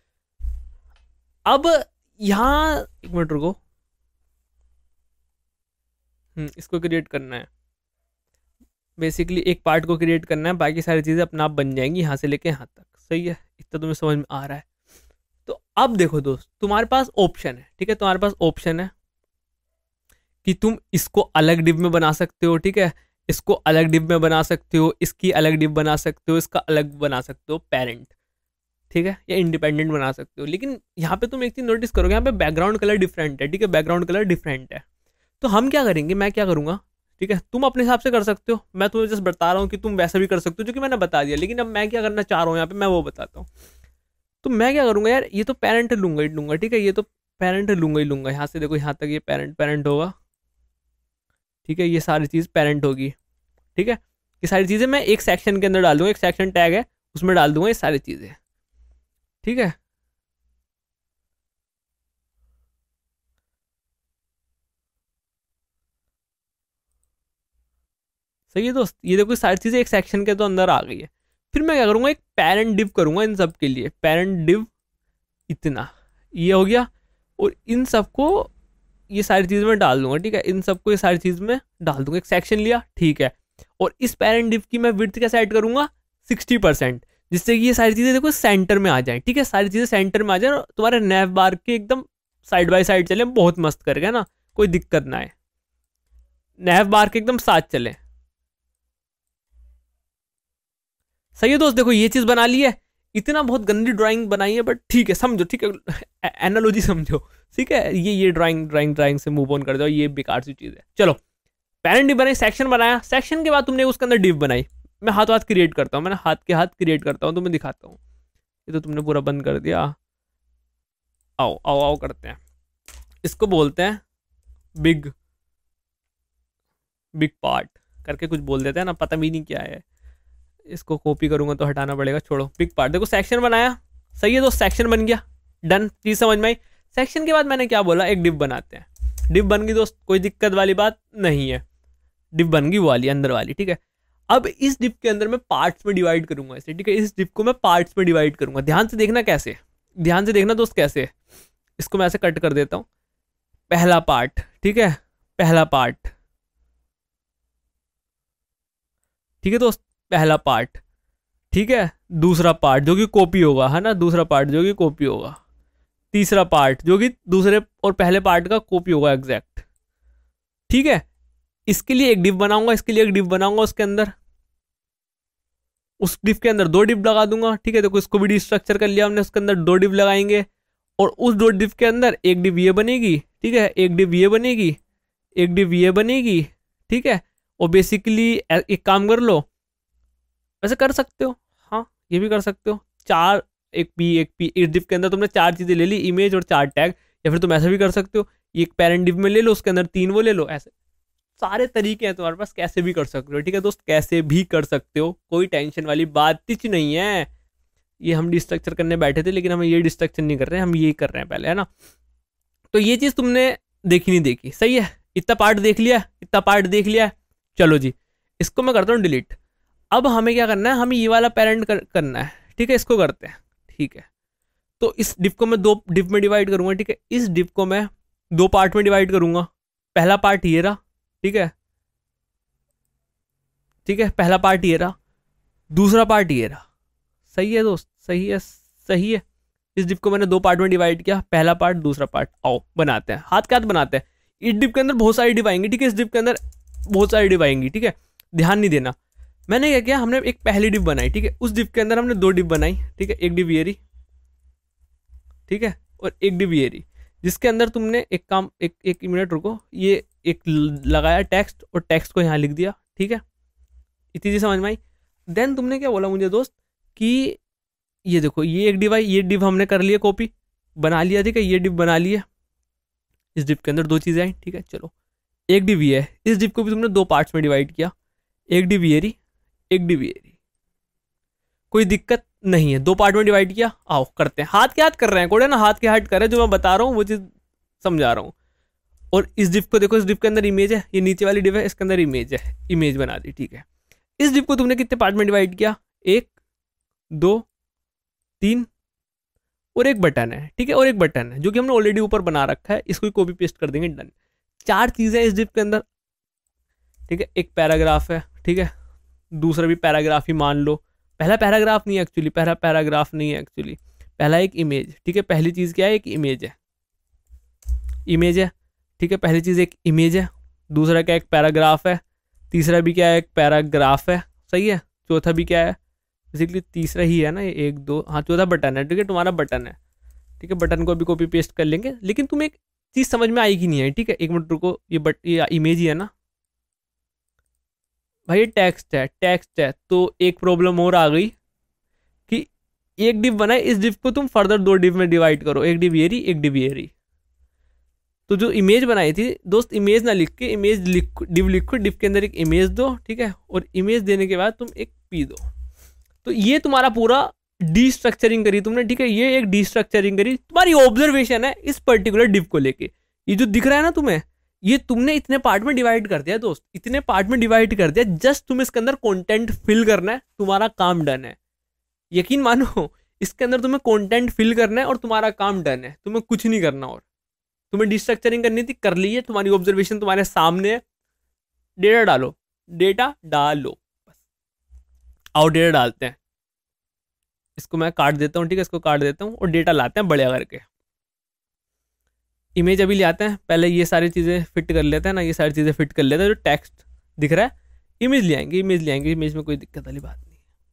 अब यहाँ एक मिनट रुको, इसको क्रिएट करना है। बेसिकली एक पार्ट को क्रिएट करना है, बाकी सारी चीज़ें अपना आप बन जाएंगी यहाँ से लेके यहाँ तक। सही है, इतना तुम्हें समझ में आ रहा है। तो अब देखो दोस्त, तुम्हारे पास ऑप्शन है, ठीक है, तुम्हारे पास ऑप्शन है कि तुम इसको अलग डिव में बना सकते हो, ठीक है, इसको अलग डिव में बना सकते हो, इसकी अलग डिव बना सकते हो, इसका अलग बना सकते हो पेरेंट, ठीक है, या इंडिपेंडेंट बना सकते हो। लेकिन यहाँ पे तुम एक चीज़ नोटिस करोगे, यहाँ पे बैकग्राउंड कलर डिफरेंट है, ठीक है, बैकग्राउंड कलर डिफरेंट है। तो हम क्या करेंगे, मैं क्या करूँगा, ठीक है, तुम अपने हिसाब से कर सकते हो, मैं तुम्हें जस्ट बता रहा हूँ कि तुम वैसा भी कर सकते हो जो कि मैंने बता दिया। लेकिन अब मैं क्या करना चाह रहा हूँ यहाँ पे, मैं वो बताता हूँ। तो मैं क्या करूँगा यार, ये तो पेरेंट लूंगा ही लूंगा, ठीक है, ये तो पेरेंट लूंगा ही लूंगा। यहाँ से देखो यहाँ तक ये पेरेंट होगा, ठीक है, ये सारी चीज़ पेरेंट होगी, ठीक है। ये सारी चीज़ें मैं एक सेक्शन के अंदर डाल दूंगा, एक सेक्शन टैग है उसमें डाल दूंगा ये सारी चीज़ें, ठीक है। सही है दोस्त, ये देखो सारी चीज़ें एक सेक्शन के तो अंदर आ गई है। फिर मैं क्या करूँगा, एक पेरेंट डिव करूँगा इन सब के लिए, पेरेंट डिव इतना, ये हो गया। और इन सबको ये सारी चीज़ में डाल दूंगा, ठीक है, इन सबको ये सारी चीज़ में डाल दूंगा। एक सेक्शन लिया, ठीक है, और इस पेरेंट डिव की मैं विड्थ क्या सेट करूँगा, 60%, जिससे कि ये सारी चीज़ें देखो सेंटर में आ जाए, ठीक है, सारी चीज़ें सेंटर में आ जाए, तुम्हारे नैव बार के एकदम साइड बाय साइड चले, बहुत मस्त करके, है ना, कोई दिक्कत ना आए, नैव बार के एकदम साथ चले। सही है दोस्त, देखो ये चीज़ बना ली है। इतना बहुत गंदी ड्राइंग बनाई है बट ठीक है, समझो, ठीक है, एनालॉजी समझो, ठीक है। ये ड्राइंग से मूव ऑन कर जाओ, ये बेकार सी चीज़ है। चलो, पेरेंट डिव बनाई, सेक्शन बनाया, सेक्शन के बाद तुमने उसके अंदर डिव बनाई। मैं हाथ क्रिएट करता हूँ, मैंने हाथ के हाथ क्रिएट करता हूँ, तुम्हें दिखाता हूँ। ये तो तुमने पूरा बंद कर दिया। आओ आओ आओ करते हैं, इसको बोलते हैं बिग पार्ट करके कुछ बोल देते हैं ना, पता भी नहीं क्या है। इसको कॉपी करूंगा तो हटाना पड़ेगा, छोड़ो। बिग पार्ट, देखो सेक्शन बनाया, सही है, तो सेक्शन बन गया, डन, चीज समझ में आई। सेक्शन के बाद मैंने क्या बोला, एक डिव बनाते हैं। डिव बन गई दोस्त, कोई दिक्कत वाली बात नहीं है, डिव बन गई वो वाली अंदर वाली, ठीक है। अब इस डिव के अंदर मैं पार्ट्स में डिवाइड करूंगा इसे, ठीक है, इस डिव को मैं पार्ट्स में डिवाइड करूंगा। ध्यान से देखना कैसे, ध्यान से देखना दोस्त कैसे। इसको मैं ऐसे कट कर देता हूँ, पहला पार्ट, ठीक है, पहला पार्ट, ठीक है दोस्त, पहला पार्ट, ठीक है, दूसरा पार्ट जो कि कॉपी होगा, है ना, दूसरा पार्ट जो कि कॉपी होगा, तीसरा पार्ट जो कि दूसरे और पहले पार्ट का कॉपी होगा एग्जैक्ट, ठीक है। इसके लिए एक डिव बनाऊंगा, इसके लिए एक डिव बनाऊंगा, उसके अंदर, उस डिव के अंदर 2 डिव लगा दूंगा, ठीक है। देखो इसको भी डिस्ट्रक्चर कर लिया हमने, उसके अंदर 2 डिव लगाएंगे, और उस डॉट डिव के अंदर एक डिव ये बनेगी, ठीक है, एक डिव ये बनेगी, एक डिव ये बनेगी, ठीक है। और बेसिकली एक काम कर लो, वैसे कर सकते हो, हाँ ये भी कर सकते हो, चार एक पी इस डिव के अंदर तुमने चार चीजें ले ली, इमेज और चार टैग, या फिर तुम ऐसा भी कर सकते हो, एक पेरेंट डिव में ले लो, उसके अंदर 3 वो ले लो, ऐसे सारे तरीके हैं तुम्हारे पास, कैसे भी कर सकते हो, ठीक है दोस्त, कैसे भी कर सकते हो, कोई टेंशन वाली बात ही नहीं है। ये हम डिस्ट्रक्चर करने बैठे थे, लेकिन हम ये डिस्ट्रक्चर नहीं कर रहे हैं, हम ये कर रहे हैं पहले, है ना। तो ये चीज तुमने देखी नहीं देखी, सही है, इतना पार्ट देख लिया, इतना पार्ट देख लिया, चलो जी इसको मैं करता हूँ डिलीट। अब हमें क्या करना है, हमें ये वाला पेरेंट करना है, ठीक है, इसको करते हैं, ठीक है। तो इस डिव को मैं 2 डिव में डिवाइड करूंगा, ठीक है, इस डिव को मैं 2 पार्ट में डिवाइड करूंगा। पहला पार्ट ये रहा, ठीक है, ठीक है, पहला पार्ट ये रहा, दूसरा पार्ट ये रहा, सही है दोस्त, सही है, सही है। इस डिव को मैंने 2 पार्ट में डिवाइड किया, पहला पार्ट दूसरा पार्ट, आओ बनाते हैं, हाथ के हाथ बनाते हैं। इस डिव के अंदर बहुत सारी डिव आएंगी, ठीक है, इस डिव के अंदर बहुत सारी डिव आएंगी, ठीक है, ध्यान नहीं देना। मैंने क्या किया, हमने एक पहली डिव बनाई, ठीक है, उस डिव के अंदर हमने 2 डिव बनाई, ठीक है, एक डिव ये रही, ठीक है, और एक डिव ये रही, जिसके अंदर तुमने एक काम, एक मिनट रुको, ये एक लगाया टेक्स्ट, और टेक्स्ट को यहाँ लिख दिया, ठीक है, इतनी चीज समझ में आई। देन तुमने क्या बोला मुझे दोस्त कि ये देखो, ये एक डिव आई, ये डिव हमने कर लिया, कॉपी बना लिया, ठीक है, ये डिव बना लिया, इस डिव के अंदर 2 चीजें आई, ठीक है, चलो एक डिव ये है, इस डिव को भी तुमने 2 पार्ट्स में डिवाइड किया, एक डिव ये रही, एक डिव ये रही, कोई दिक्कत नहीं है, 2 पार्ट में डिवाइड किया, आओ करते हैं, हाथ के हाथ कर रहे हैं कोड, है ना, हाथ के हाथ कर रहे हैं, जो मैं बता रहा हूँ वो चीज समझा रहा हूँ। और इस डिव को देखो, इस डिव के अंदर इमेज है, ये नीचे वाली डिव है, इसके अंदर इमेज है, इमेज बना दी, ठीक है। इस डिव को तुमने कितने पार्ट में डिवाइड किया, 1 2 3 और एक बटन है, ठीक है, और एक बटन है जो कि हमने ऑलरेडी ऊपर बना रखा है, इसको कॉपी पेस्ट कर देंगे, डन। 4 चीजें इस डिव के अंदर, ठीक है, एक पैराग्राफ है, ठीक है, दूसरा भी पैराग्राफ ही मान लो, पहला पैराग्राफ नहीं है एक्चुअली, पहला पैराग्राफ नहीं है एक्चुअली, पहला एक इमेज, ठीक है, पहली चीज क्या है, एक इमेज है, इमेज है, ठीक है, पहली चीज एक इमेज है, दूसरा क्या एक पैराग्राफ है, तीसरा भी क्या है एक पैराग्राफ है, सही है, चौथा भी क्या है, बेसिकली तीसरा ही है ना, ये 1 2, हाँ चौथा बटन है, ठीक है, तुम्हारा बटन है, ठीक है, बटन को अभी कॉपी पेस्ट कर लेंगे, लेकिन तुम्हें एक चीज समझ में आएगी नहीं है, ठीक है, एक मिनट रुको, ये इमेज ही है ना भाई, ये टेक्स्ट है, टेक्स्ट है, तो एक प्रॉब्लम और आ गई कि एक डिव बनाए, इस डिव को तुम फर्दर 2 डिव में डिवाइड करो, एक डिव ये रही, एक डिव ये रही। तो जो इमेज बनाई थी दोस्त, इमेज ना लिख के इमेज डिव लिखो, डिव के अंदर एक इमेज दो, ठीक है, और इमेज देने के बाद तुम एक पी दो। तो ये तुम्हारा पूरा डिस्ट्रक्चरिंग करी तुमने, ठीक है, ये एक डिस्ट्रक्चरिंग करी, तुम्हारी ऑब्जर्वेशन है इस पर्टिकुलर डिव को लेके। ये जो दिख रहा है ना तुम्हें, ये तुमने इतने पार्ट में डिवाइड कर दिया दोस्त, इतने पार्ट में डिवाइड कर दिया, जस्ट तुम्हें इसके अंदर कंटेंट फिल करना है, तुम्हारा काम डन है। यकीन मानो, इसके अंदर तुम्हें कंटेंट फिल करना है और तुम्हारा काम डन है, तुम्हें कुछ नहीं करना, और तुम्हें डिस्ट्रक्चरिंग करनी थी, कर ली है, तुम्हारी ऑब्जर्वेशन तुम्हारे सामने है, डेटा डालो, डेटा डालो, बस आओ डेटा डालते हैं। इसको मैं काट देता हूँ, ठीक है, इसको काट देता हूँ और डेटा लाते हैं बढ़िया करके। इमेज अभी ले आते हैं, पहले ये सारी चीज़ें फिट कर लेते हैं ना, ये सारी चीज़ें फिट कर लेते हैं, जो टेक्स्ट दिख रहा है, इमेज ले आएंगे, इमेज ले आएंगे, इमेज में कोई दिक्कत वाली बात नहीं।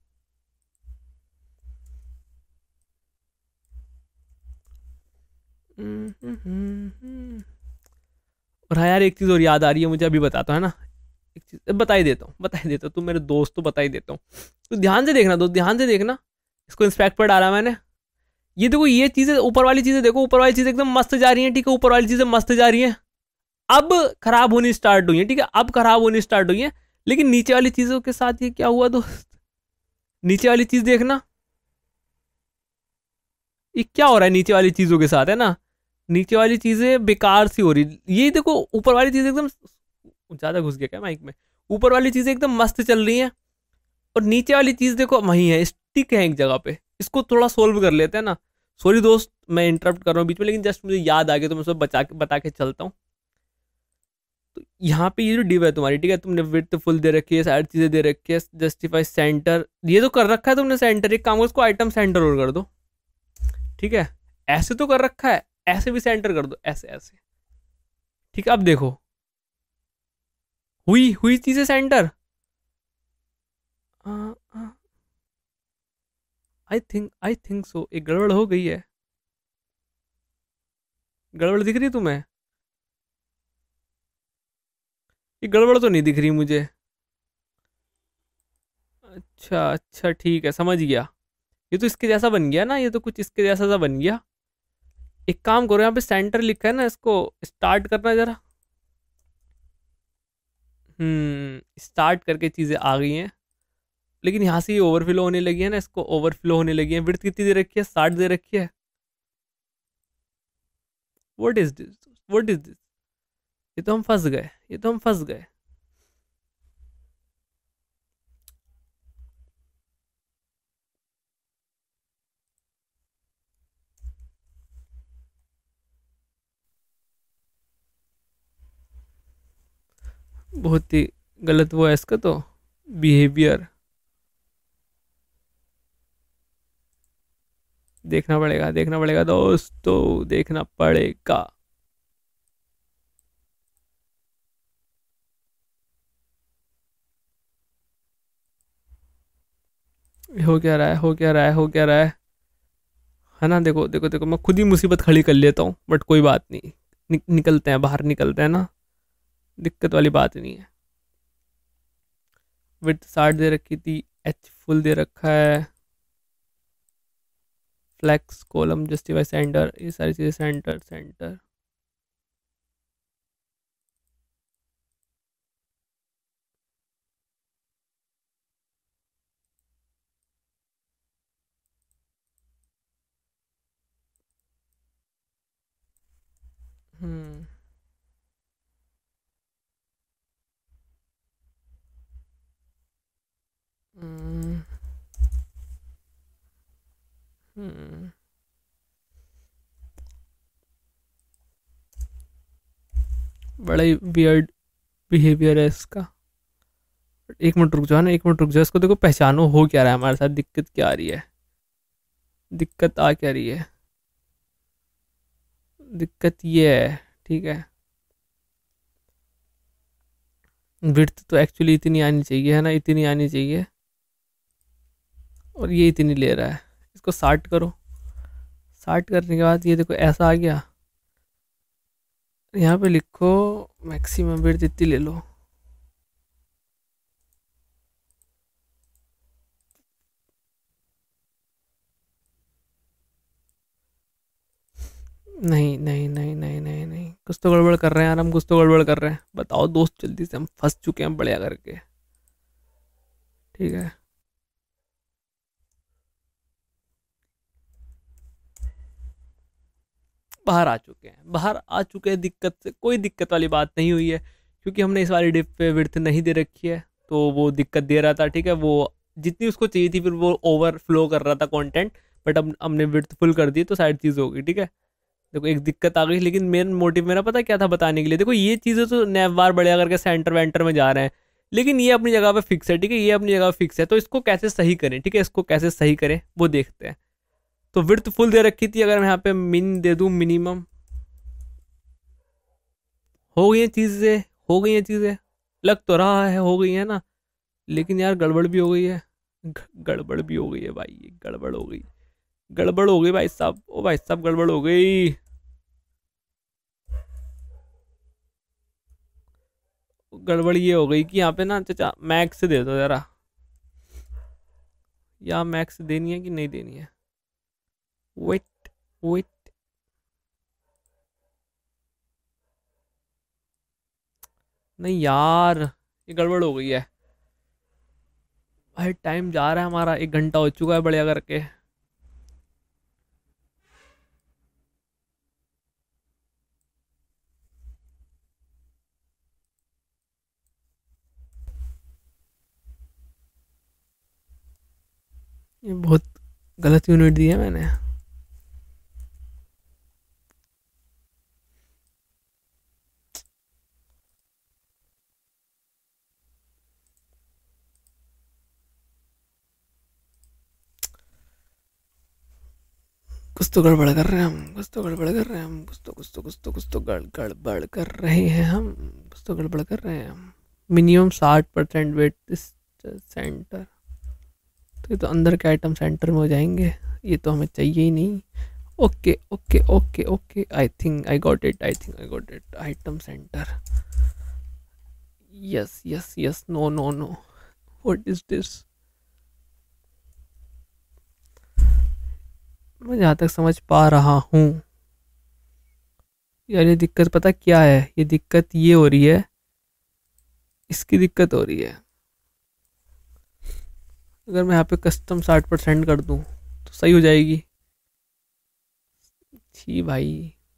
और हाँ यार, एक चीज़ और याद आ रही है मुझे, अभी बताता हूँ, है ना, एक चीज़ बता ही देता हूँ, तुम मेरे दोस्त तो बता ही देता हूँ, तो ध्यान से देखना दोस्त, ध्यान से देखना, इसको इंस्पेक्ट पर डाला मैंने, ये देखो, ये चीज़ें ऊपर वाली चीज़ें देखो, ऊपर वाली चीज़ें एकदम मस्त जा रही हैं, ठीक है, ऊपर वाली चीज़ें मस्त जा रही हैं, अब खराब होनी स्टार्ट हुई है, ठीक है, अब खराब होनी स्टार्ट हुई है, लेकिन नीचे वाली चीज़ों के साथ ये क्या हुआ दोस्त, नीचे वाली चीज़ देखना, ये क्या हो रहा है नीचे वाली चीज़ों के साथ, है ना, नीचे वाली चीज़ें बेकार सी हो रही, ये देखो ऊपर वाली चीज़ें एकदम, ज़्यादा घुस गया क्या माइक में, ऊपर वाली चीज़ें एकदम मस्त चल रही हैं, और नीचे वाली चीज़ देखो वहीं है, स्टिक है एक जगह पे, इसको थोड़ा सोल्व कर लेते हैं ना। सॉरी दोस्त, मैं इंटरप्ट कर रहा हूँ बीच में, लेकिन जस्ट मुझे याद आ गया तो मैं सब बता के चलता हूँ। तो यहाँ पे ये जो डिव है तुम्हारी, ठीक है, तुमने विड्थ फुल दे रखी है, सारी चीज़ें दे रखी है, जस्टिफाई सेंटर, ये तो कर रखा है तुमने सेंटर, एक काम करो इसको आइटम सेंटर और कर दो, ठीक है, ऐसे तो कर रखा है, ऐसे भी सेंटर कर दो, ऐसे ऐसे, ठीक है। अब देखो हुई चीज़ें सेंटर, आई थिंक सो एक गड़बड़ हो गई है, गड़बड़ दिख रही तुम्हें? ये गड़बड़ तो नहीं दिख रही मुझे। अच्छा अच्छा ठीक है, समझ गया। ये तो इसके जैसा बन गया ना, ये तो कुछ इसके जैसा सा बन गया। एक काम करो, यहाँ पे सेंटर लिखा है ना, इसको स्टार्ट करना जरा। स्टार्ट करके चीज़ें आ गई हैं, लेकिन यहाँ से ये ओवरफ्लो होने लगी है ना, इसको ओवरफ्लो होने लगी है। विड्थ कितनी दे रखी है? 60 दे रखी है। What is this, what is this? ये तो हम फंस गए, ये तो हम फंस गए। बहुत ही गलत वो है इसका तो बिहेवियर। देखना पड़ेगा, देखना पड़ेगा दोस्तों, देखना पड़ेगा। हो क्या रहा है, हो क्या रहा है, हो क्या रहा है ना? देखो देखो देखो, मैं खुद ही मुसीबत खड़ी कर लेता हूँ, बट कोई बात नहीं। निकलते हैं बाहर, निकलते हैं ना, दिक्कत वाली बात नहीं है। विड्थ 60 दे रखी थी, एच फुल दे रखा है, फ्लेक्स कॉलम जस्टिफाई सेंटर, ये सारी चीज़ें सेंटर सेंटर। हम्म हम्म हम्म बड़ा ही वियर्ड बिहेवियर है इसका। एक मिनट रुक जाओ ना, एक मिनट रुक जाओ, इसको देखो पहचानो हो क्या रहा है हमारे साथ, दिक्कत क्या आ रही है, दिक्कत आ क्या रही है। दिक्कत ये है, ठीक है। विड्थ तो एक्चुअली इतनी आनी चाहिए है ना, इतनी आनी चाहिए, और ये इतनी ले रहा है। इसको 60 करो, 60 करने के बाद ये देखो ऐसा आ गया। यहाँ पे लिखो मैक्सिमम विड्थ इतनी ले लो। नहीं नहीं नहीं नहीं नहीं नहीं, कुछ तो गड़बड़ कर रहे हैं यार हम, कुछ तो गड़बड़ कर रहे हैं। बताओ दोस्त जल्दी से, हम फंस चुके हैं बढ़िया करके। ठीक है, बाहर आ चुके हैं, बाहर आ चुके हैं। दिक्कत से कोई दिक्कत वाली बात नहीं हुई है, क्योंकि हमने इस वाली डिप पे विड्थ नहीं दे रखी है, तो वो दिक्कत दे रहा था। ठीक है, वो जितनी उसको चाहिए थी, फिर वो ओवरफ्लो कर रहा था कंटेंट, बट अब हमने विड्थ फुल कर दी तो सारी चीज़ होगी। ठीक है, देखो एक दिक्कत आ गई, लेकिन मेन मोटिव मेरा पता क्या था बताने के लिए। देखो ये चीज़ें तो नैव बार बढ़िया करके सेंटर वेंटर में जा रहे हैं, लेकिन ये अपनी जगह पे फिक्स है। ठीक है, ये अपनी जगह फिक्स है, तो इसको कैसे सही करें? ठीक है, इसको कैसे सही करें वो देखते हैं। तो विड्थ फुल दे रखी थी, अगर मैं यहाँ पे मिन दे दूँ, मिनिमम, हो गई हैं चीज़ें, हो गई हैं चीज़ें, लग तो रहा है हो गई है ना, लेकिन यार गड़बड़ भी हो गई है। गड़बड़ भी हो गई है भाई, गड़बड़ हो गई, गड़बड़ हो गई भाई साहब, ओ भाई साहब गड़बड़ हो गई। गड़बड़ ये हो गई कि यहाँ पे ना चाचा मैक्स दे दो जरा, या मैक्स देनी है कि नहीं देनी है? वेट वेट, नहीं यार, ये गड़बड़ हो गई है भाई। टाइम जा रहा है हमारा, 1 घंटा हो चुका है बढ़िया करके। ये बहुत गलत यूनिट दी है मैंने। कुछ तो गड़बड़ कर रहे हैं हम, कुछ तो गड़बड़ कर रहे हैं हम, कुछ तो गड़बड़ कर रहे हैं हम, कुछ तो गड़बड़ कर रहे हैं हम। मिनिमम 60% वेट सेंटर, तो ये तो अंदर के आइटम सेंटर में हो जाएंगे, ये तो हमें चाहिए ही नहीं। Okay okay okay okay, I think I got it, I think I got it. Item center, yes yes yes, no no no, what is this? मैं जहाँ तक समझ पा रहा हूँ यार, ये दिक्कत पता क्या है, ये दिक्कत ये हो रही है, इसकी दिक्कत हो रही है। अगर मैं यहाँ पे कस्टम 60% कर दूँ तो सही हो जाएगी। जी भाई,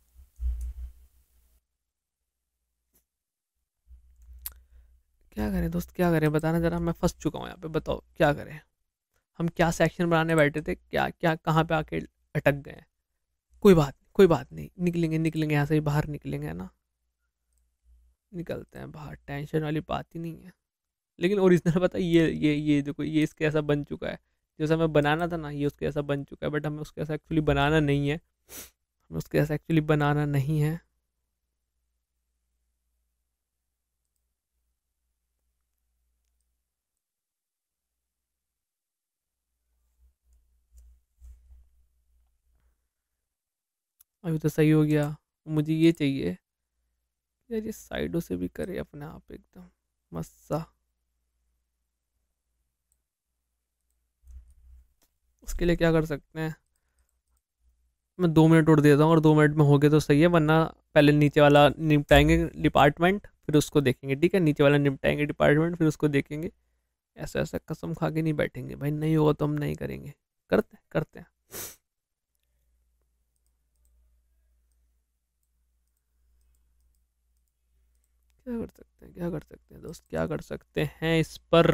क्या करें दोस्त, क्या करें, बताना जरा, मैं फंस चुका हूँ यहाँ पे, बताओ क्या करें। हम क्या सेक्शन बनाने बैठे थे, क्या क्या कहाँ पे आके अटक गए हैं। कोई बात नहीं, कोई बात नहीं, निकलेंगे निकलेंगे यहाँ से, बाहर निकलेंगे, है ना। निकलते हैं बाहर, टेंशन वाली बात ही नहीं है। लेकिन ओरिजिनल पता है, ये देखो, ये इसके ऐसा बन चुका है जैसा हमें बनाना था ना, ये उसके ऐसा बन चुका है, बट हमें उसके ऐसा एक्चुअली बनाना नहीं है, हमें उसके ऐसा एक्चुअली बनाना नहीं है। अभी तो सही हो गया, मुझे ये चाहिए यार, ये साइडों से भी करे अपने आप एकदम मस्त सा। उसके लिए क्या कर सकते हैं, मैं 2 मिनट उड़ देता हूँ, और 2 मिनट में हो गया तो सही है, वरना पहले नीचे वाला निपटाएंगे डिपार्टमेंट, फिर उसको देखेंगे, ठीक है। नीचे वाला निपटाएंगे डिपार्टमेंट, फिर उसको देखेंगे। ऐसा ऐसा कसम खा के नहीं बैठेंगे भाई, नहीं होगा तो हम नहीं करेंगे। करते हैं करते हैं। क्या कर सकते हैं, क्या कर सकते हैं दोस्त, क्या कर सकते हैं इस पर।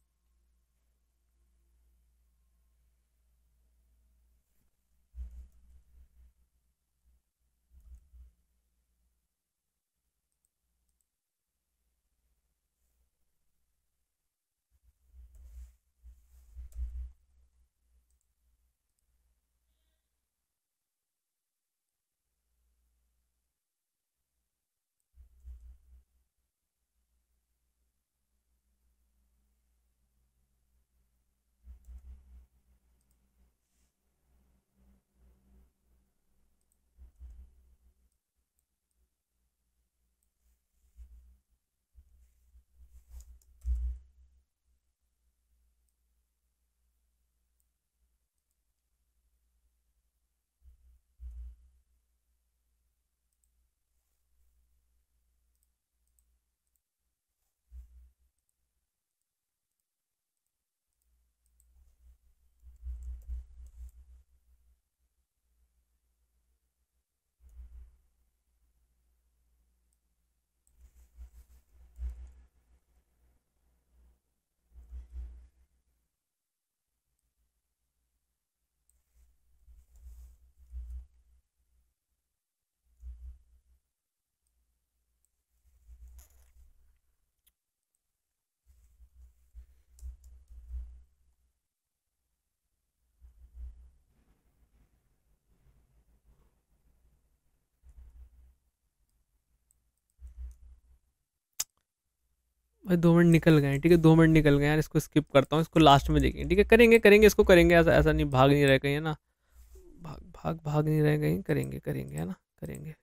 भाई 2 मिनट निकल गए, ठीक है, 2 मिनट निकल गए यार, इसको स्किप करता हूँ, इसको लास्ट में देखेंगे, ठीक है। करेंगे करेंगे, इसको करेंगे, ऐसा ऐसा नहीं, भाग नहीं रहे कहीं, है ना। भाग भाग भाग नहीं रहे कहीं, करेंगे करेंगे, है ना, करेंगे।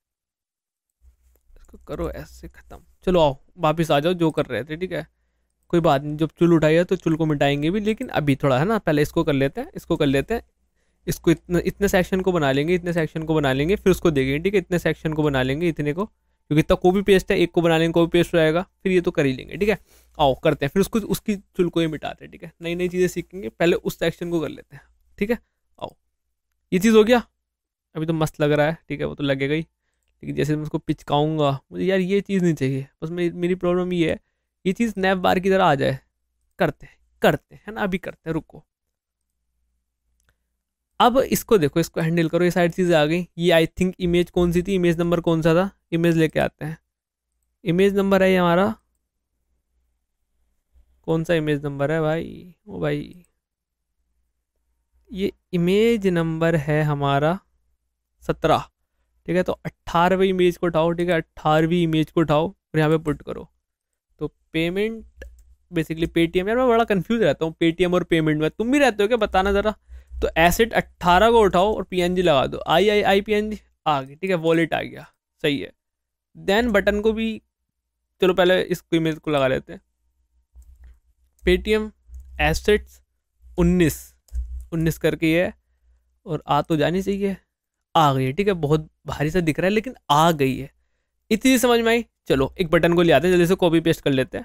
इसको करो ऐसे खत्म, चलो आओ वापिस आ जाओ जो कर रहे थे, ठीक है। कोई बात नहीं, जब चुल उठाइए तो चुल को मिटाएंगे भी, लेकिन अभी थोड़ा, है ना, पहले इसको कर लेते हैं, इसको कर लेते हैं। इसको इतने इतने सेक्शन को बना लेंगे, इतने सेक्शन को बना लेंगे, फिर उसको देखेंगे, ठीक है। इतने सेक्शन को बना लेंगे, इतने को, क्योंकि इतना कॉपी पेस्ट है, एक को बना लेंगे कॉपी पेस्ट हो जाएगा, फिर ये तो कर ही लेंगे, ठीक है। आओ करते हैं, फिर उसको उसकी चुल को ही मिटाते हैं, ठीक है। नई नई चीज़ें सीखेंगे, पहले उस सेक्शन को कर लेते हैं, ठीक है। आओ, ये चीज़ हो गया, अभी तो मस्त लग रहा है, ठीक है, वो तो लगेगा ही। लेकिन जैसे मैं उसको पिचकाऊंगा, मुझे यार ये चीज़ नहीं चाहिए, बस मेरी प्रॉब्लम ये है, ये चीज़ नैप बार की तरह आ जाए। करते हैं करते हैं, है ना, अभी करते हैं, रुको। अब इसको देखो, इसको हैंडल करो, ये सारी चीज़ें आ गई। ये आई थिंक इमेज कौन सी थी, इमेज नंबर कौन सा था, इमेज लेके आते हैं। इमेज नंबर है ये हमारा, कौन सा इमेज नंबर है भाई, ओ भाई, ये इमेज नंबर है हमारा 17, ठीक है। तो 18वें इमेज को उठाओ, ठीक है, 18वीं इमेज को उठाओ और यहाँ पे पुट करो। तो पेमेंट बेसिकली पेटीएम, यार मैं बड़ा कंफ्यूज रहता हूँ पेटीएम और पेमेंट में, तुम भी रहते हो क्या, बताना ज़रा। तो एसेट 18 को उठाओ और पीएनजी लगा दो, आई आई आई पीएनजी आ गई, ठीक है, वॉलेट आ गया, सही है। देन बटन को भी, चलो पहले इसको इमेज को लगा लेते हैं, पेटीएम एसेट्स 19 करके ये है, और आ तो जानी चाहिए, आ गई है, ठीक है, बहुत भारी सा दिख रहा है लेकिन आ गई है, इतनी समझ में आई। चलो एक बटन को ले आते हैं, जल्दी से कॉपी पेस्ट कर लेते हैं।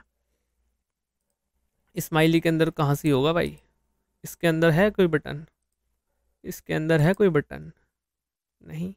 स्माइली के अंदर कहाँ से होगा भाई, इसके अंदर है कोई बटन, इसके अंदर है कोई बटन नहीं,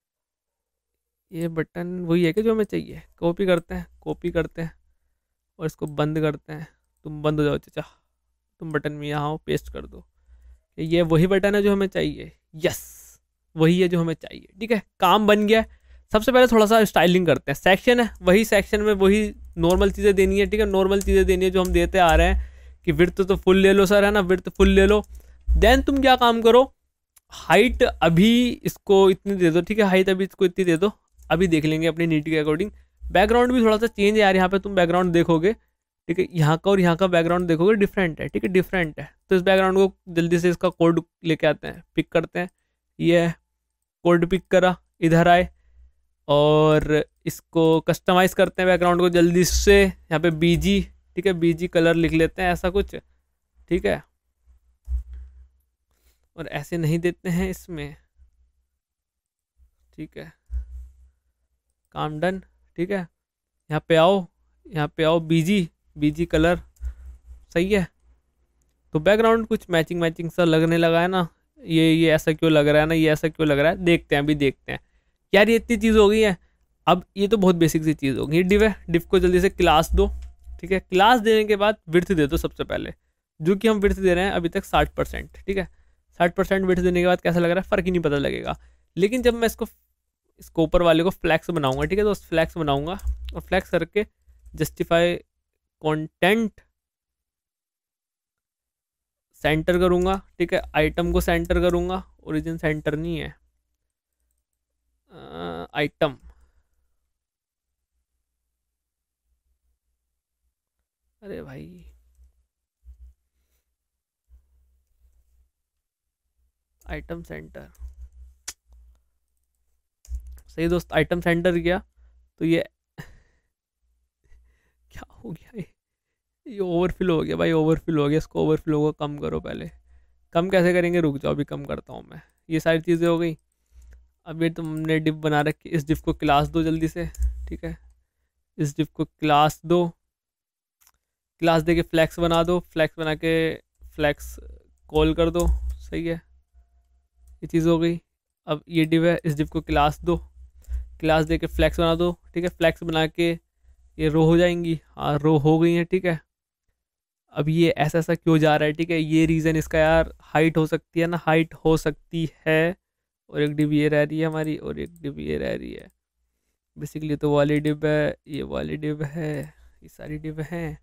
ये बटन वही है कि जो हमें चाहिए। कॉपी करते हैं, कॉपी करते हैं और इसको बंद करते हैं, तुम बंद हो जाओ चाचा, तुम बटन में यहाँ हो, पेस्ट कर दो, ये वही बटन है जो हमें चाहिए, यस वही है जो हमें चाहिए, ठीक है, काम बन गया। सबसे पहले थोड़ा सा स्टाइलिंग करते हैं, सेक्शन है वही, सेक्शन में वही नॉर्मल चीज़ें देनी है, ठीक है, नॉर्मल चीज़ें देनी है जो हम देते आ रहे हैं कि विड्थ तो फुल ले लो सर, है ना, विड्थ फुल ले लो। देन तुम क्या काम करो, हाइट अभी इसको इतनी दे दो, ठीक है, हाइट अभी इसको इतनी दे दो, अभी देख लेंगे अपनी नीड के अकॉर्डिंग। बैकग्राउंड भी थोड़ा सा चेंज है यार, यहाँ पे तुम बैकग्राउंड देखोगे, ठीक है, यहाँ का और यहाँ का बैकग्राउंड देखोगे डिफरेंट है, ठीक है, डिफरेंट है। तो इस बैकग्राउंड को जल्दी से इसका कोड लेके आते हैं, पिक करते हैं, ये कोड पिक करा, इधर आए और इसको कस्टमाइज करते हैं बैकग्राउंड को जल्दी से, यहाँ पे बीजी, ठीक है, बीजी कलर लिख लेते हैं ऐसा कुछ, ठीक है, और ऐसे नहीं देते हैं इसमें, ठीक है, काम डन, ठीक है, यहाँ पे आओ, यहाँ पे आओ, बीजी बीजी कलर, सही है। तो बैकग्राउंड कुछ मैचिंग मैचिंग सा लगने लगा है ना, ये ऐसा क्यों लग रहा है ना, ये ऐसा क्यों लग रहा है, देखते हैं अभी देखते हैं यार, ये इतनी चीज़ हो गई है। अब ये तो बहुत बेसिक सी चीज़ होगी, डिव है, डिव को जल्दी से क्लास दो, ठीक है, क्लास देने के बाद विड्थ दे दो सबसे पहले, जो कि हम विड्थ दे रहे हैं अभी तक 60%, ठीक है, 60% विड्थ देने के बाद कैसा लग रहा है, फ़र्क ही नहीं पता लगेगा। लेकिन जब मैं इसको ऊपर वाले को फ्लैक्स बनाऊंगा, ठीक है, तो फ्लैक्स बनाऊंगा और फ्लैक्स करके जस्टिफाई कंटेंट सेंटर करूंगा, ठीक है, आइटम को सेंटर करूंगा, ओरिजिन सेंटर नहीं है, आइटम, अरे भाई आइटम सेंटर, सही दोस्त, आइटम सेंटर गया तो ये क्या हो गया, ये ओवरफिल हो गया भाई, ओवरफिल हो गया, इसको ओवरफ्लो को कम करो पहले, कम कैसे करेंगे, रुक जाओ अभी कम करता हूँ मैं। ये सारी चीज़ें हो गई। अब ये तुमने डिव बना रखी, इस डिव को क्लास दो जल्दी से, ठीक है, इस डिव को क्लास दो, क्लास दे के फ्लैक्स बना दो, फ्लैक्स बना के फ्लैक्स कॉल कर दो, सही है, ये चीज़ हो गई। अब ये डिव है, इस डिव को क्लास दो, क्लास दे के फ्लैक्स बना दो, ठीक है, फ्लैक्स बना के ये रो हो जाएंगी, हाँ रो हो गई हैं, ठीक है। अब ये ऐसा ऐसा क्यों जा रहा है, ठीक है, ये रीज़न इसका यार हाइट हो सकती है ना, हाइट हो सकती है, और एक डिव ये रह रही है हमारी, और एक डिव ये रह रही है, बेसिकली तो वाली डिव है, ये वाली डिव है, ये सारी डिव हैं,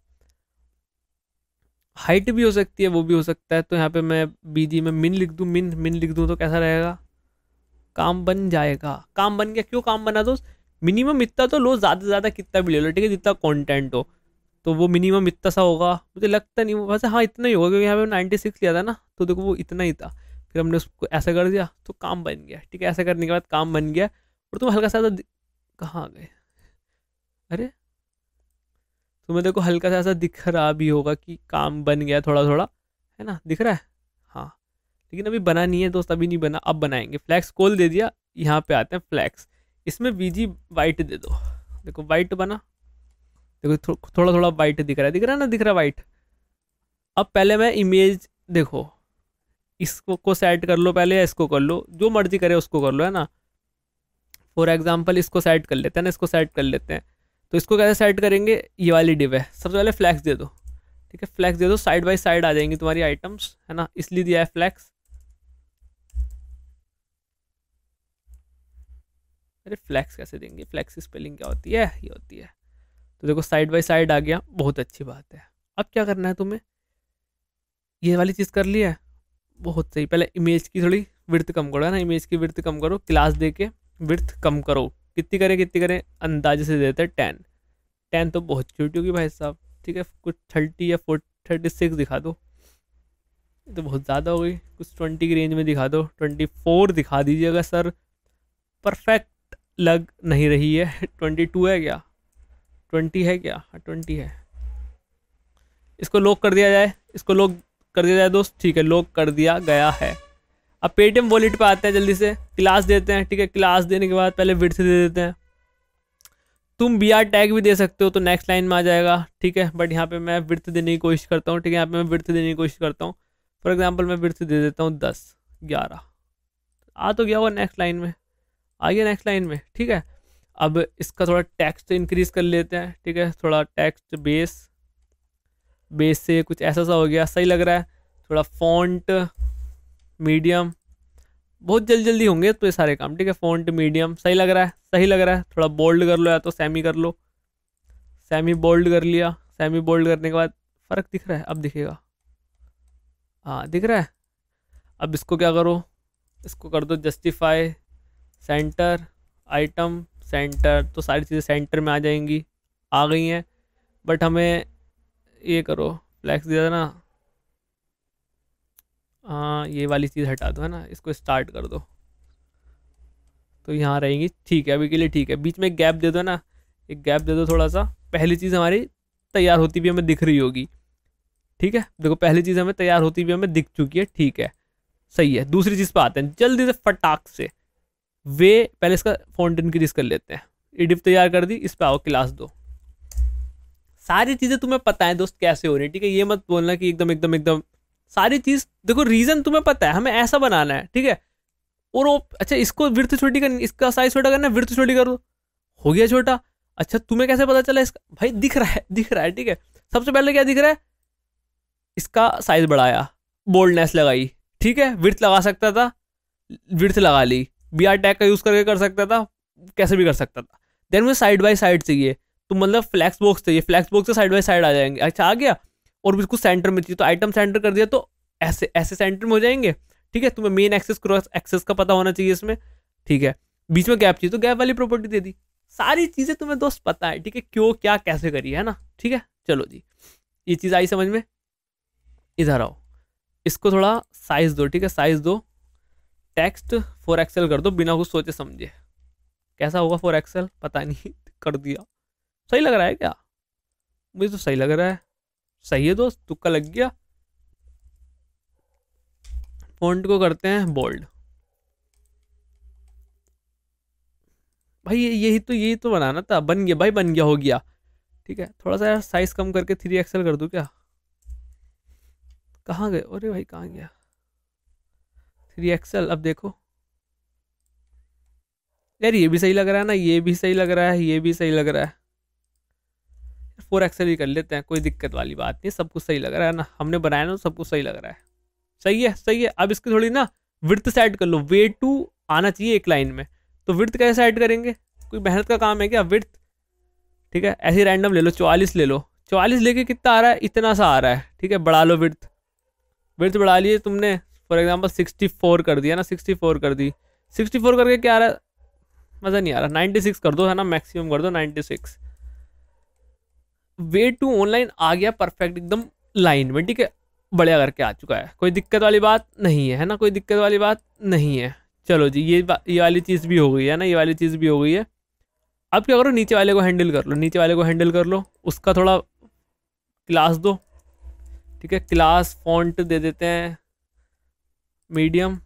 हाइट भी हो सकती है, वो भी हो सकता है। तो यहाँ पे मैं बीजी में मिन लिख दूँ, मिन मिन लिख दूँ तो कैसा रहेगा, काम बन जाएगा, काम बन गया। क्यों काम बना दोस्त, मिनिमम इतना तो लो, ज़्यादा से ज़्यादा कितना भी ले लो, ठीक है, जितना कंटेंट हो, तो वो मिनिमम इतना सा होगा, मुझे लगता नहीं वैसे, हाँ इतना ही होगा, क्योंकि यहाँ पे 96 लिया था ना, तो देखो वो इतना ही था, फिर हमने उसको ऐसा कर दिया तो काम बन गया, ठीक है, ऐसा करने के बाद काम बन गया। और तुम हल्का सा कहाँ गए, अरे तुम्हें देखो हल्का सा ऐसा दिख रहा भी होगा कि काम बन गया, थोड़ा थोड़ा है ना, दिख रहा है, हाँ, लेकिन अभी बना नहीं है दोस्त, अभी नहीं बना, अब बनाएंगे। फ्लैक्स कॉल दे दिया, यहाँ पे आते हैं फ्लैक्स, इसमें वीजी वाइट दे दो, देखो वाइट बना, देखो थोड़ा थोड़ा वाइट दिख रहा है, दिख रहा है ना, दिख रहा है वाइट। अब पहले मैं इमेज, देखो इसको को सेट कर लो पहले, या इसको कर लो, जो मर्जी करे उसको कर लो, है ना। फॉर एग्जाम्पल इसको सेट कर लेते हैं ना, इसको सेट कर लेते हैं, तो इसको कैसे सेट करेंगे, ये वाली डिव है, सबसे पहले फ्लैक्स दे दो, ठीक है, फ्लैक्स दे दो, साइड बाय साइड आ जाएंगी तुम्हारी आइटम्स, है ना, इसलिए दिया है फ्लैक्स। अरे फ्लैक्स कैसे देंगे, फ्लैक्स की स्पेलिंग क्या होती है, ये होती है, तो देखो साइड बाय साइड आ गया, बहुत अच्छी बात है। अब क्या करना है तुम्हें, ये वाली चीज़ कर ली है, बहुत सही। पहले इमेज की थोड़ी विड्थ कम करो, है ना, इमेज की विड्थ कम करो, क्लास दे के विड्थ कम करो, कितनी करें अंदाजे से देते हैं 10 तो बहुत छोटी होगी भाई साहब, ठीक है, कुछ 30 या 36 दिखा दो, ये तो बहुत ज़्यादा हो गई, कुछ 20 की रेंज में दिखा दो, 24 दिखा दीजिएगा सर। परफेक्ट लग नहीं रही है। 22 है क्या, 20 है क्या, हाँ 20 है। इसको लॉक कर दिया जाए, इसको लॉक कर दिया जाए दोस्त, ठीक है लॉक कर दिया गया है। अब पेटीएम वॉलेट पे आते हैं, जल्दी से क्लास देते हैं, ठीक है क्लास देने के बाद पहले विड्थ दे देते हैं। तुम br टैग भी दे सकते हो तो नेक्स्ट लाइन में आ जाएगा, ठीक है, बट यहाँ पे मैं विड्थ देने की कोशिश करता हूँ, ठीक है यहाँ पे मैं विड्थ देने की कोशिश करता हूँ। फॉर एग्जांपल मैं विड्थ दे देता हूँ 10, 11, आ तो गया वो नेक्स्ट लाइन में, आ गया नेक्स्ट लाइन में, ठीक है। अब इसका थोड़ा टेक्स्ट इंक्रीज कर लेते हैं, ठीक है, थोड़ा टेक्स्ट बेस से कुछ ऐसा सा हो गया, सही लग रहा है। थोड़ा फॉन्ट मीडियम, बहुत जल्दी होंगे तो ये सारे काम, ठीक है। फॉन्ट मीडियम सही लग रहा है, सही लग रहा है। थोड़ा बोल्ड कर लो या तो सेमी कर लो, सेमी बोल्ड कर लिया। सेमी बोल्ड करने के बाद फ़र्क दिख रहा है, अब दिखेगा, हाँ दिख रहा है। अब इसको क्या करो, इसको कर दो जस्टिफाई सेंटर, आइटम सेंटर, तो सारी चीज़ें सेंटर में आ जाएंगी, आ गई हैं। बट हमें ये करो, फ्लैक्स दिया था ना, हाँ ये वाली चीज़ हटा दो, है ना, इसको स्टार्ट कर दो तो यहाँ रहेंगी, ठीक है अभी के लिए, ठीक है। बीच में एक गैप दे दो ना, एक गैप दे दो थोड़ा सा, पहली चीज़ हमारी तैयार होती भी हमें दिख रही होगी, ठीक है। देखो पहली चीज़ हमें तैयार होती भी हमें दिख चुकी है, ठीक है सही है। दूसरी चीज़ पे आते हैं जल्दी से फटाक से, वे पहले इसका फॉन्ट इंक्रीज कर लेते हैं। एडिफ तैयार कर दी, इस पर आओ क्लास दो। सारी चीज़ें तुम्हें पता है दोस्त कैसे हो रही है, ठीक है, ये मत बोलना कि एकदम एकदम एकदम सारी चीज़, देखो रीज़न तुम्हें पता है, हमें ऐसा बनाना है, ठीक है। और वो अच्छा इसको विड्थ छोटी करनी, इसका साइज छोटा करना है, विड्थ छोटी कर दो, हो गया छोटा। अच्छा तुम्हें कैसे पता चला इसका, भाई दिख रहा है, दिख रहा है, ठीक है। सबसे पहले क्या दिख रहा है, इसका साइज बढ़ाया, बोल्डनेस लगाई, ठीक है, विड्थ लगा सकता था, विड्थ लगा ली, br टैग का यूज करके कर सकता था, कैसे भी कर सकता था। देन मुझे साइड बाय साइड चाहिए, तो मतलब फ्लैक्स बॉक्स चाहिए, फ्लैक्स बॉक्स से साइड बाय साइड आ जाएंगे, अच्छा आ गया। और बिल्कुल सेंटर में चाहिए तो आइटम सेंटर कर दिया, तो ऐसे ऐसे सेंटर में हो जाएंगे, ठीक है। तुम्हें मेन एक्सेस क्रॉस एक्सेस का पता होना चाहिए इसमें, ठीक है। बीच में गैप चाहिए तो गैप वाली प्रॉपर्टी दे दी। सारी चीजें तुम्हें दोस्त पता है, ठीक है, क्यों क्या कैसे करी है ना, ठीक है। चलो जी ये चीज आई समझ में, इधर आओ, इसको थोड़ा साइज दो, ठीक है, साइज दो, टेक्स्ट 4 XL कर दो बिना कुछ सोचे समझे। कैसा होगा 4 XL पता नहीं, कर दिया। सही लग रहा है क्या, मुझे तो सही लग रहा है, सही है दोस्त, तुक्का लग गया। फॉन्ट को करते हैं बोल्ड, भाई यही तो बनाना था, बन गया भाई, बन गया, हो गया, ठीक है। थोड़ा सा यार साइज कम करके 3 XL कर दूं क्या, कहाँ गए, अरे भाई कहाँ गया 3 XL। अब देखो यार ये भी सही लग रहा है ना, ये भी सही लग रहा है, ये भी सही लग रहा है। 4 XL ही कर लेते हैं, कोई दिक्कत वाली बात नहीं, सब कुछ सही लग रहा है ना, हमने बनाया ना, सब कुछ सही लग रहा है, सही है सही है। अब इसकी थोड़ी ना विड्थ सेट कर लो, वे टू आना चाहिए एक लाइन में, तो विड्थ कैसे सेट करेंगे, कोई मेहनत का काम है क्या विड्थ, ठीक है। ऐसे रैंडम ले लो, 44 ले लो, 44 लेके कितना आ रहा है, इतना सा आ रहा है, ठीक है, बढ़ा लो विड्थ, विड्थ बढ़ा लिए तुमने, फॉर एग्जाम्पल 64 कर दिया ना, 64 कर दी, 64 करके क्या आ रहा है, मज़ा नहीं आ रहा, 96 कर दो, है ना, मैक्सिमम कर दो 96। वे टू ऑनलाइन आ गया परफेक्ट एकदम लाइन में, ठीक है, बढ़िया करके आ चुका है, कोई दिक्कत वाली बात नहीं है ना, कोई दिक्कत वाली बात नहीं है। चलो जी ये वाली चीज़ भी हो गई है ना, ये वाली चीज़ भी हो गई है। अब क्या करो, नीचे वाले को हैंडल कर लो, नीचे वाले को हैंडल कर लो, उसका थोड़ा क्लास दो, ठीक है, क्लास फॉन्ट दे देते हैं मीडियम,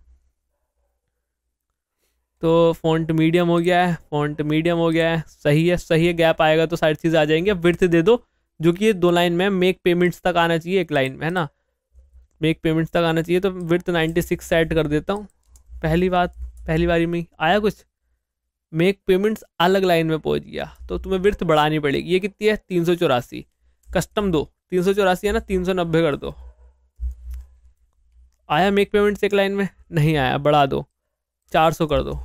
तो फॉन्ट मीडियम हो गया है, फॉन्ट मीडियम हो गया है, सही है सही है। गैप आएगा तो सारी चीज़ें आ जाएंगी। अब विड्थ दे दो, जो कि ये 2 लाइन में मेक पेमेंट्स तक आना चाहिए, एक लाइन में, है ना, मेक पेमेंट्स तक आना चाहिए, तो विड्थ 96 सेट कर देता हूँ। पहली बारी में ही आया कुछ, मेक पेमेंट्स अलग लाइन में पहुँच गया, तो तुम्हें विड्थ बढ़ानी पड़ेगी। ये कितनी है 384, कस्टम दो, 384 है ना, 390 कर दो। आया मेक पेमेंट्स एक लाइन में, नहीं आया, बढ़ा दो, 400 कर दो,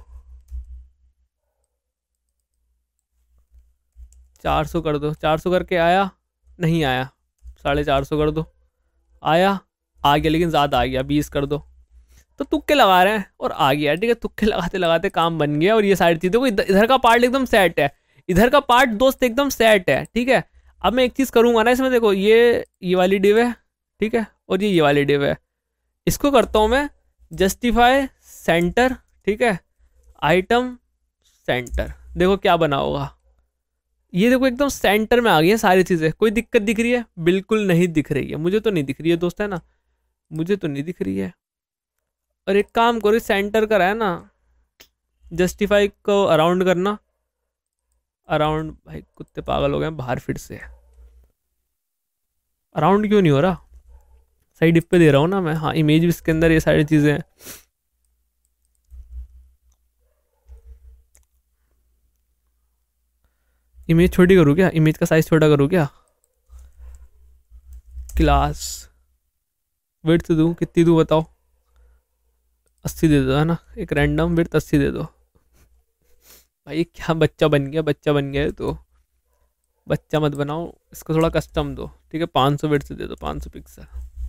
400 कर दो, 400 करके आया, नहीं आया, 450 कर दो, आया, आ गया, लेकिन ज़्यादा आ गया, 20 कर दो। तो तुक्के लगा रहे हैं और आ गया, ठीक है, तुक्के लगाते लगाते काम बन गया। और ये सारी चीज़ें को इधर का पार्ट एकदम सेट है, इधर का पार्ट दोस्त एकदम सेट है, ठीक है। अब मैं एक चीज़ करूँगा ना इसमें, देखो ये वाली डिव है, ठीक है, और ये वाली डिव है, इसको करता हूँ मैं जस्टिफाई सेंटर, ठीक है, आइटम सेंटर। देखो क्या बना होगा, ये देखो एकदम सेंटर में आ गई है सारी चीजें। कोई दिक्कत दिख रही है? बिल्कुल नहीं दिख रही है, मुझे तो नहीं दिख रही है दोस्त, है ना, मुझे तो नहीं दिख रही है। और एक काम करो, सेंटर का है ना, जस्टिफाई को अराउंड करना, अराउंड। भाई कुत्ते पागल हो गए बाहर, फिर से अराउंड क्यों नहीं हो रहा? सही डिप पे दे रहा हूँ ना मैं। हाँ, इमेज भी इसके अंदर ये सारी चीजें हैं। इमेज छोटी करूँ क्या? इमेज का साइज छोटा करूँ क्या? क्लास विड्थ दूँ कितनी दूँ बताओ? 80 दे दो, है ना, एक रैंडम विड्थ 80 दे दो। भाई क्या बच्चा बन गया, बच्चा बन गया है तो बच्चा मत बनाओ, इसको थोड़ा कस्टम दो, ठीक है। 500 विड्थ दे दो, 500 पिक्सल।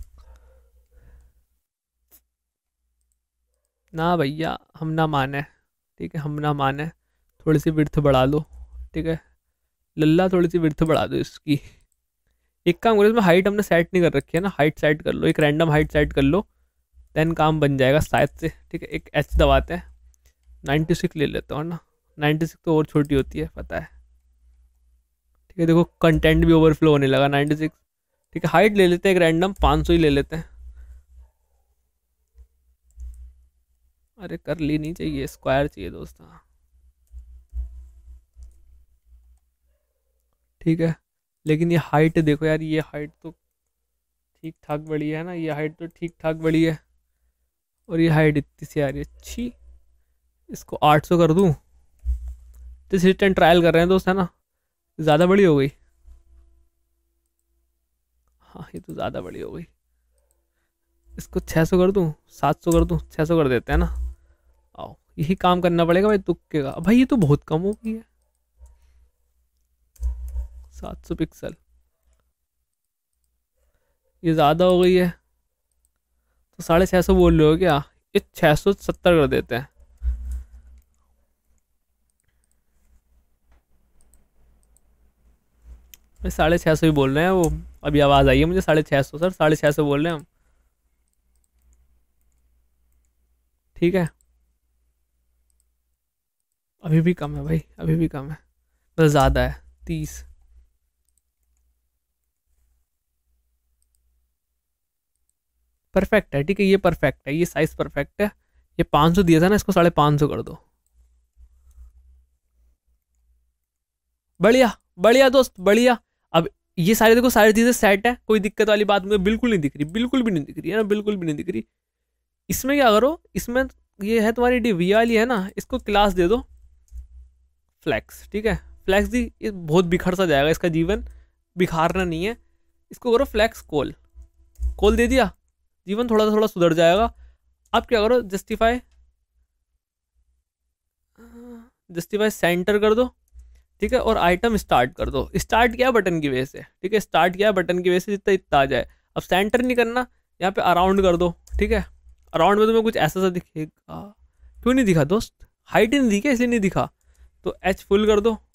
ना भैया हम ना माने, ठीक है, हम ना माने। थोड़ी सी विड्थ बढ़ा लो, ठीक है लल्ला, थोड़ी सी विड्थ बढ़ा दो इसकी। एक काम करो, इसमें हाइट हमने सेट नहीं कर रखी है ना, हाइट सेट कर लो, एक रैंडम हाइट सेट कर लो, देन काम बन जाएगा शायद से, ठीक है। एक एच दबाते हैं, 96 ले लेता हूँ ना, 96 तो और छोटी होती है पता है, ठीक है। देखो कंटेंट भी ओवरफ्लो होने लगा, 96, ठीक है। हाइट ले लेते हैं एक रैंडम 500 ही ले लेते हैं। अरे कर ली नहीं चाहिए, स्क्वायर चाहिए दोस्त, हाँ ठीक है। लेकिन ये हाइट देखो यार, ये हाइट तो ठीक ठाक बड़ी है ना, ये हाइट तो ठीक ठाक बड़ी है, और ये हाइट इतनी सी आ रही है, अच्छी। इसको 800 कर दूँ? तो हिट एंड ट्रायल कर रहे हैं दोस्त, है ना, ज़्यादा बड़ी हो गई। हाँ ये तो ज़्यादा बड़ी हो गई। इसको 600 कर दूँ, 700 कर दूँ, 600 कर देते हैं ना। आओ यही काम करना पड़ेगा भाई, तुक्के का। भाई ये तो बहुत कम हो गई है, 700 पिक्सल, ये ज़्यादा हो गई है। तो 650 बोल रहे हो क्या? ये 670 कर देते हैं। भाई 650 ही बोल रहे हैं वो, अभी आवाज़ आई है मुझे 650 सर, 650 बोल रहे हैं हम, ठीक है। अभी भी कम है भाई, अभी भी कम है, बस ज़्यादा है 30। परफेक्ट है, ठीक है, ये परफेक्ट है, ये साइज परफेक्ट है। ये 500 दिया था ना, इसको 550 कर दो। बढ़िया बढ़िया दोस्त, बढ़िया। अब ये सारे देखो, सारी चीज़ें सेट है, कोई दिक्कत वाली बात मुझे बिल्कुल नहीं दिख रही, बिल्कुल भी नहीं दिख रही है ना, बिल्कुल भी नहीं दिख रही। इसमें क्या करो, इसमें ये है तुम्हारी डी वाली है ना, इसको क्लास दे दो फ्लैक्स, ठीक है। फ्लैक्स दी, ये बहुत बिखर सा जाएगा इसका जीवन, बिखारना नहीं है। इसको करो फ्लैक्स कॉल, कॉल दे दिया, जीवन थोड़ा थोड़ा सुधर जाएगा। अब क्या करो, जस्टिफाई, जस्टिफाई सेंटर कर दो, ठीक है, और आइटम स्टार्ट कर दो। स्टार्ट किया बटन की वजह से, ठीक है, स्टार्ट किया बटन की वजह से, जितना इतना आ जाए। अब सेंटर नहीं करना, यहाँ पे अराउंड कर दो, ठीक है। अराउंड में तुम्हें कुछ ऐसा सा दिखेगा, क्यों नहीं दिखा दोस्त? हाइट ही नहीं दिखा, इसलिए नहीं दिखा। तो एच फुल कर दो,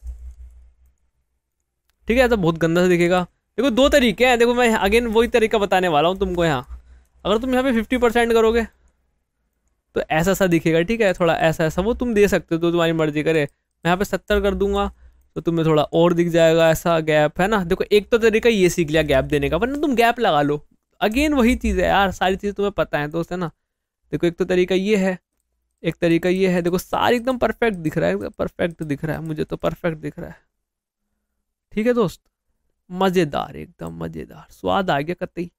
ठीक है, तो बहुत गंदा सा दिखेगा। देखो दो तरीके हैं, देखो मैं अगेन वही तरीका बताने वाला हूँ तुमको। यहाँ अगर तुम यहाँ पे 50% करोगे तो ऐसा सा दिखेगा, ठीक है, थोड़ा ऐसा ऐसा, वो तुम दे सकते हो तो तुम्हारी मर्जी करे। मैं यहाँ पे 70 कर दूंगा तो तुम्हें थोड़ा और दिख जाएगा, ऐसा गैप है ना। देखो एक तो तरीका ये सीख लिया गैप देने का, वरना तुम गैप लगा लो। अगेन वही चीज़ है यार, सारी चीज़ तुम्हें पता है दोस्त, है ना। देखो एक तो तरीका ये है, एक तरीका ये है। देखो सारी एकदम परफेक्ट दिख रहा है, परफेक्ट दिख रहा है, मुझे तो परफेक्ट दिख रहा है, ठीक है दोस्त। मज़ेदार, एकदम मज़ेदार, स्वाद आ गया कतई।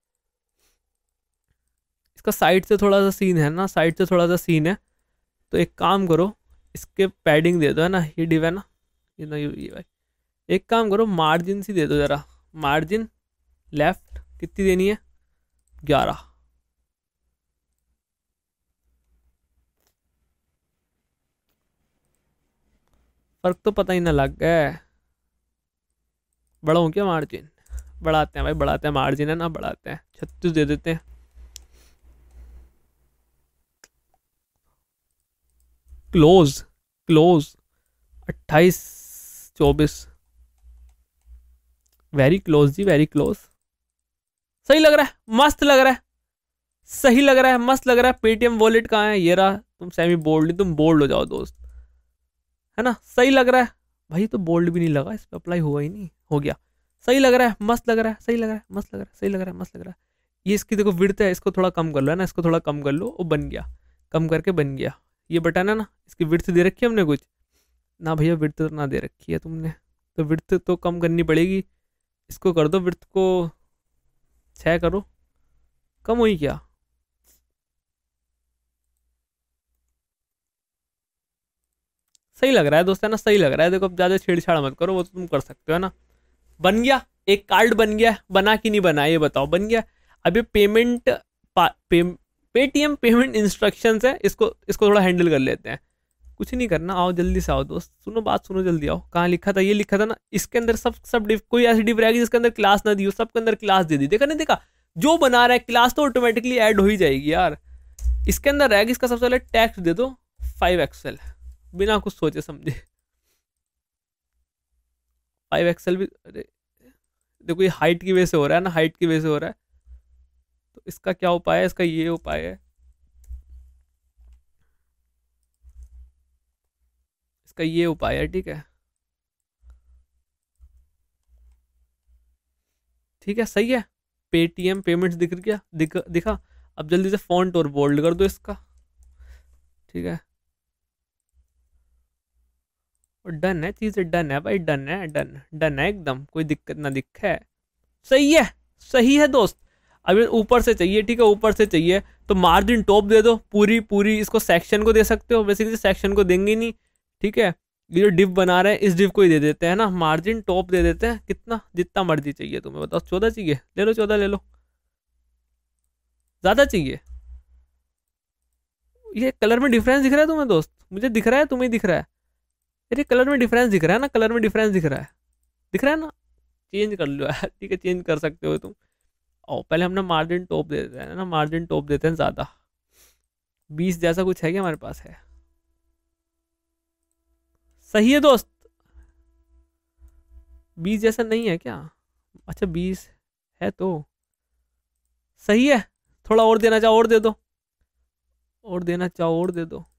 इसका साइड से थोड़ा सा सीन है ना, साइड से थोड़ा सा सीन है। तो एक काम करो, इसके पैडिंग दे दो, है ना, ये डिव है ना, ये ना ये भाई। एक काम करो, मार्जिन सी दे दो ज़रा, मार्जिन लेफ्ट कितनी देनी है? 11। फर्क तो पता ही ना लग गया। बढ़ाऊँ क्या मार्जिन? बढ़ाते हैं भाई, बढ़ाते हैं, मार्जिन है ना, बढ़ाते हैं, 36 दे देते हैं। क्लोज, क्लोज 28 24, वेरी क्लोज जी, वेरी क्लोज। सही लग रहा है, मस्त लग रहा है, सही लग रहा है, मस्त लग रहा है। पेटीएम वॉलेट कहाँ है, ये रहा। तुम सेमी बोल्ड, तुम बोल्ड हो जाओ दोस्त, है ना, सही लग रहा है भाई। तो बोल्ड भी नहीं लगा, इस पर अप्लाई हुआ ही नहीं, हो गया। सही लग रहा है, मस्त लग रहा है, सही लग रहा है, मस्त लग रहा है, सही लग रहा है, मस्त लग रहा है। ये इसकी देखो विड्थ है, इसको थोड़ा कम कर लो, है ना, इसको थोड़ा कम कर लो, वो बन गया, कम करके बन गया। ये बटन है ना, इसकी विड्थ दे रखी है हमने कुछ ना भैया, विड्थ तो ना दे रखी है तुमने, तो विड्थ तो कम करनी पड़ेगी। इसको कर दो विड्थ को 6 करो, कम हुई क्या? सही लग रहा है दोस्त, है ना, सही लग रहा है। देखो अब ज़्यादा छेड़छाड़ मत करो, वो तो तुम कर सकते हो, है ना। बन गया, एक कार्ड बन गया। बना कि नहीं बना ये बताओ, बन गया। अब ये पेटीएम पेमेंट इंस्ट्रक्शंस है, इसको इसको थोड़ा हैंडल कर लेते हैं। कुछ नहीं करना, आओ जल्दी से आओ दोस्त, सुनो बात सुनो, जल्दी आओ। कहाँ लिखा था, ये लिखा था ना, इसके अंदर सब सब डिव, कोई ऐसी डिव रहेगी जिसके अंदर क्लास ना दी हो, सबके अंदर क्लास दे दी। देखा नहीं देखा, जो बना रहा है क्लास तो ऑटोमेटिकली ऐड हो ही जाएगी यार। इसके अंदर रहेगी, इसका सबसे पहले टैक्स दे दो 5 एक्सएल, बिना कुछ सोचे समझे। 5 एक्सएल भी, अरे देखो ये हाइट की वजह से हो रहा है ना, हाइट की वजह से हो रहा है। तो इसका क्या उपाय है, इसका ये उपाय है, इसका ये उपाय है, ठीक है, ठीक है, सही है। पेटीएम पेमेंट्स दिख गया, दिखा। अब जल्दी से फॉन्ट और बोल्ड कर दो इसका, ठीक है। और डन है, चीज़ डन है भाई, डन है, डन डन है एकदम, कोई दिक्कत ना दिखे। सही है, सही है दोस्त। अब ये ऊपर से चाहिए, ठीक है, ऊपर से चाहिए तो मार्जिन टॉप दे दो पूरी पूरी। इसको सेक्शन को दे सकते हो, बेसिकली सेक्शन को देंगे नहीं, ठीक है। ये जो डिव बना रहे हैं इस डिव को ही दे देते हैं ना, मार्जिन टॉप दे देते हैं। कितना, जितना मर्जी चाहिए तुम्हें, बताओ 14 चाहिए, ले लो 14 ले लो। ज़्यादा चाहिए, ये कलर में डिफरेंस दिख रहा है तुम्हें दोस्त, मुझे दिख रहा है, तुम्हें दिख रहा है। अरे कलर में डिफरेंस दिख रहा है ना, कलर में डिफरेंस दिख रहा है, दिख रहा है ना। चेंज कर लो यार, ठीक है, चेंज कर सकते हो तुम। और पहले हमने मार्जिन टॉप दे देते हैं ना, मार्जिन टॉप देते हैं ज़्यादा। 20 जैसा कुछ है क्या हमारे पास, है सही है दोस्त। 20 जैसा नहीं है क्या? अच्छा 20 है तो सही है। थोड़ा और देना चाहो और दे दो, और देना चाहो और दे दो,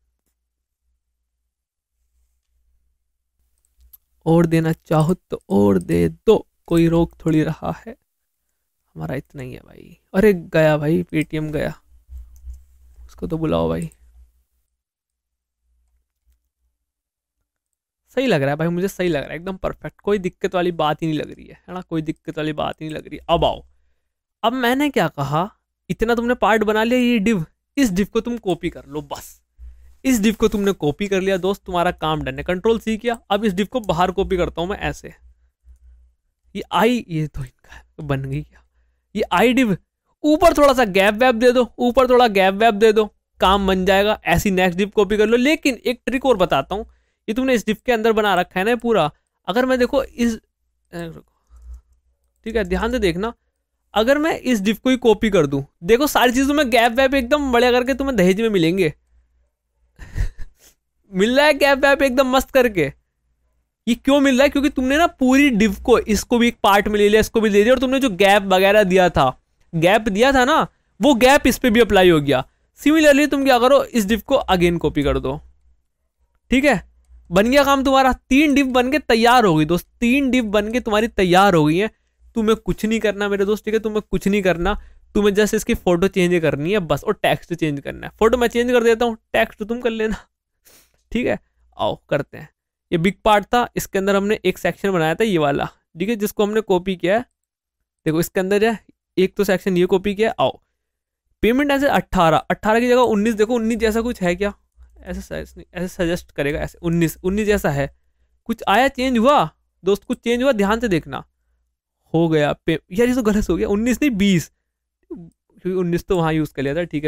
और देना चाहो तो और दे दो, कोई रोक थोड़ी रहा है, हमारा इतना ही है भाई। अरे गया भाई, पेटीएम गया, उसको तो बुलाओ भाई। सही लग रहा है भाई, मुझे सही लग रहा है, एकदम परफेक्ट, कोई दिक्कत वाली बात ही नहीं लग रही है ना, कोई दिक्कत वाली बात ही नहीं लग रही। अब आओ, अब मैंने क्या कहा, इतना तुमने पार्ट बना लिया, ये डिव, इस डिव को तुम कॉपी कर लो बस। इस डिव को तुमने कॉपी कर लिया दोस्त, तुम्हारा काम डन है। कंट्रोल सी किया, अब इस डिव को बाहर कॉपी करता हूं मैं ऐसे। ये आई, ये तो इनका बन गई क्या, ये आई डिव। ऊपर थोड़ा सा गैप वैप दे दो, ऊपर थोड़ा गैप वैप दे दो, काम बन जाएगा। ऐसी नेक्स्ट डिव कॉपी कर लो। लेकिन एक ट्रिक और बताता हूँ, ये तुमने इस डिव के अंदर बना रखा है ना पूरा, अगर मैं देखो इस, ठीक है ध्यान से देखना, अगर मैं इस डिव को ही कॉपी कर दूं, देखो सारी चीजों में गैप वैप एकदम बड़े करके तुम्हें दहेज में मिलेंगे। मिल रहा है गैप वैप एकदम मस्त करके। ये क्यों मिल रहा है, क्योंकि तुमने ना पूरी डिव को, इसको भी एक पार्ट में ले लिया, इसको भी ले लिया, और तुमने जो गैप वगैरह दिया था, गैप दिया था ना, वो गैप इस पे भी अप्लाई हो गया। सिमिलरली तुम क्या करो, इस डिव को अगेन कॉपी कर दो, ठीक है, बन गया काम तुम्हारा। 3 डिव बन के तैयार हो गई दोस्त, 3 डिव बन के तुम्हारी तैयार हो गई है। तुम्हें कुछ नहीं करना मेरे दोस्त, ठीक है, तुम्हें कुछ नहीं करना, तुम्हें जस्ट इसकी फोटो चेंज करनी है बस, और टेक्स्ट चेंज करना है। फोटो मैं चेंज कर देता हूँ, टेक्स्ट तुम कर लेना, ठीक है। आओ करते हैं। ये बिग पार्ट था, इसके अंदर हमने एक सेक्शन बनाया था ये वाला, ठीक है, जिसको हमने कॉपी किया है। देखो इसके अंदर है एक तो सेक्शन ये कॉपी किया। आओ पेमेंट ऐसे 18 की जगह 19, देखो 19 जैसा कुछ है क्या, ऐसे सजेस्ट करेगा, ऐसे 19 जैसा है कुछ, आया चेंज हुआ दोस्त, कुछ चेंज हुआ, ध्यान से देखना। हो गया यार, ये तो गलत हो गया, 19 नहीं 20, क्योंकि 19 तो वहां यूज कर लिया था, ठीक है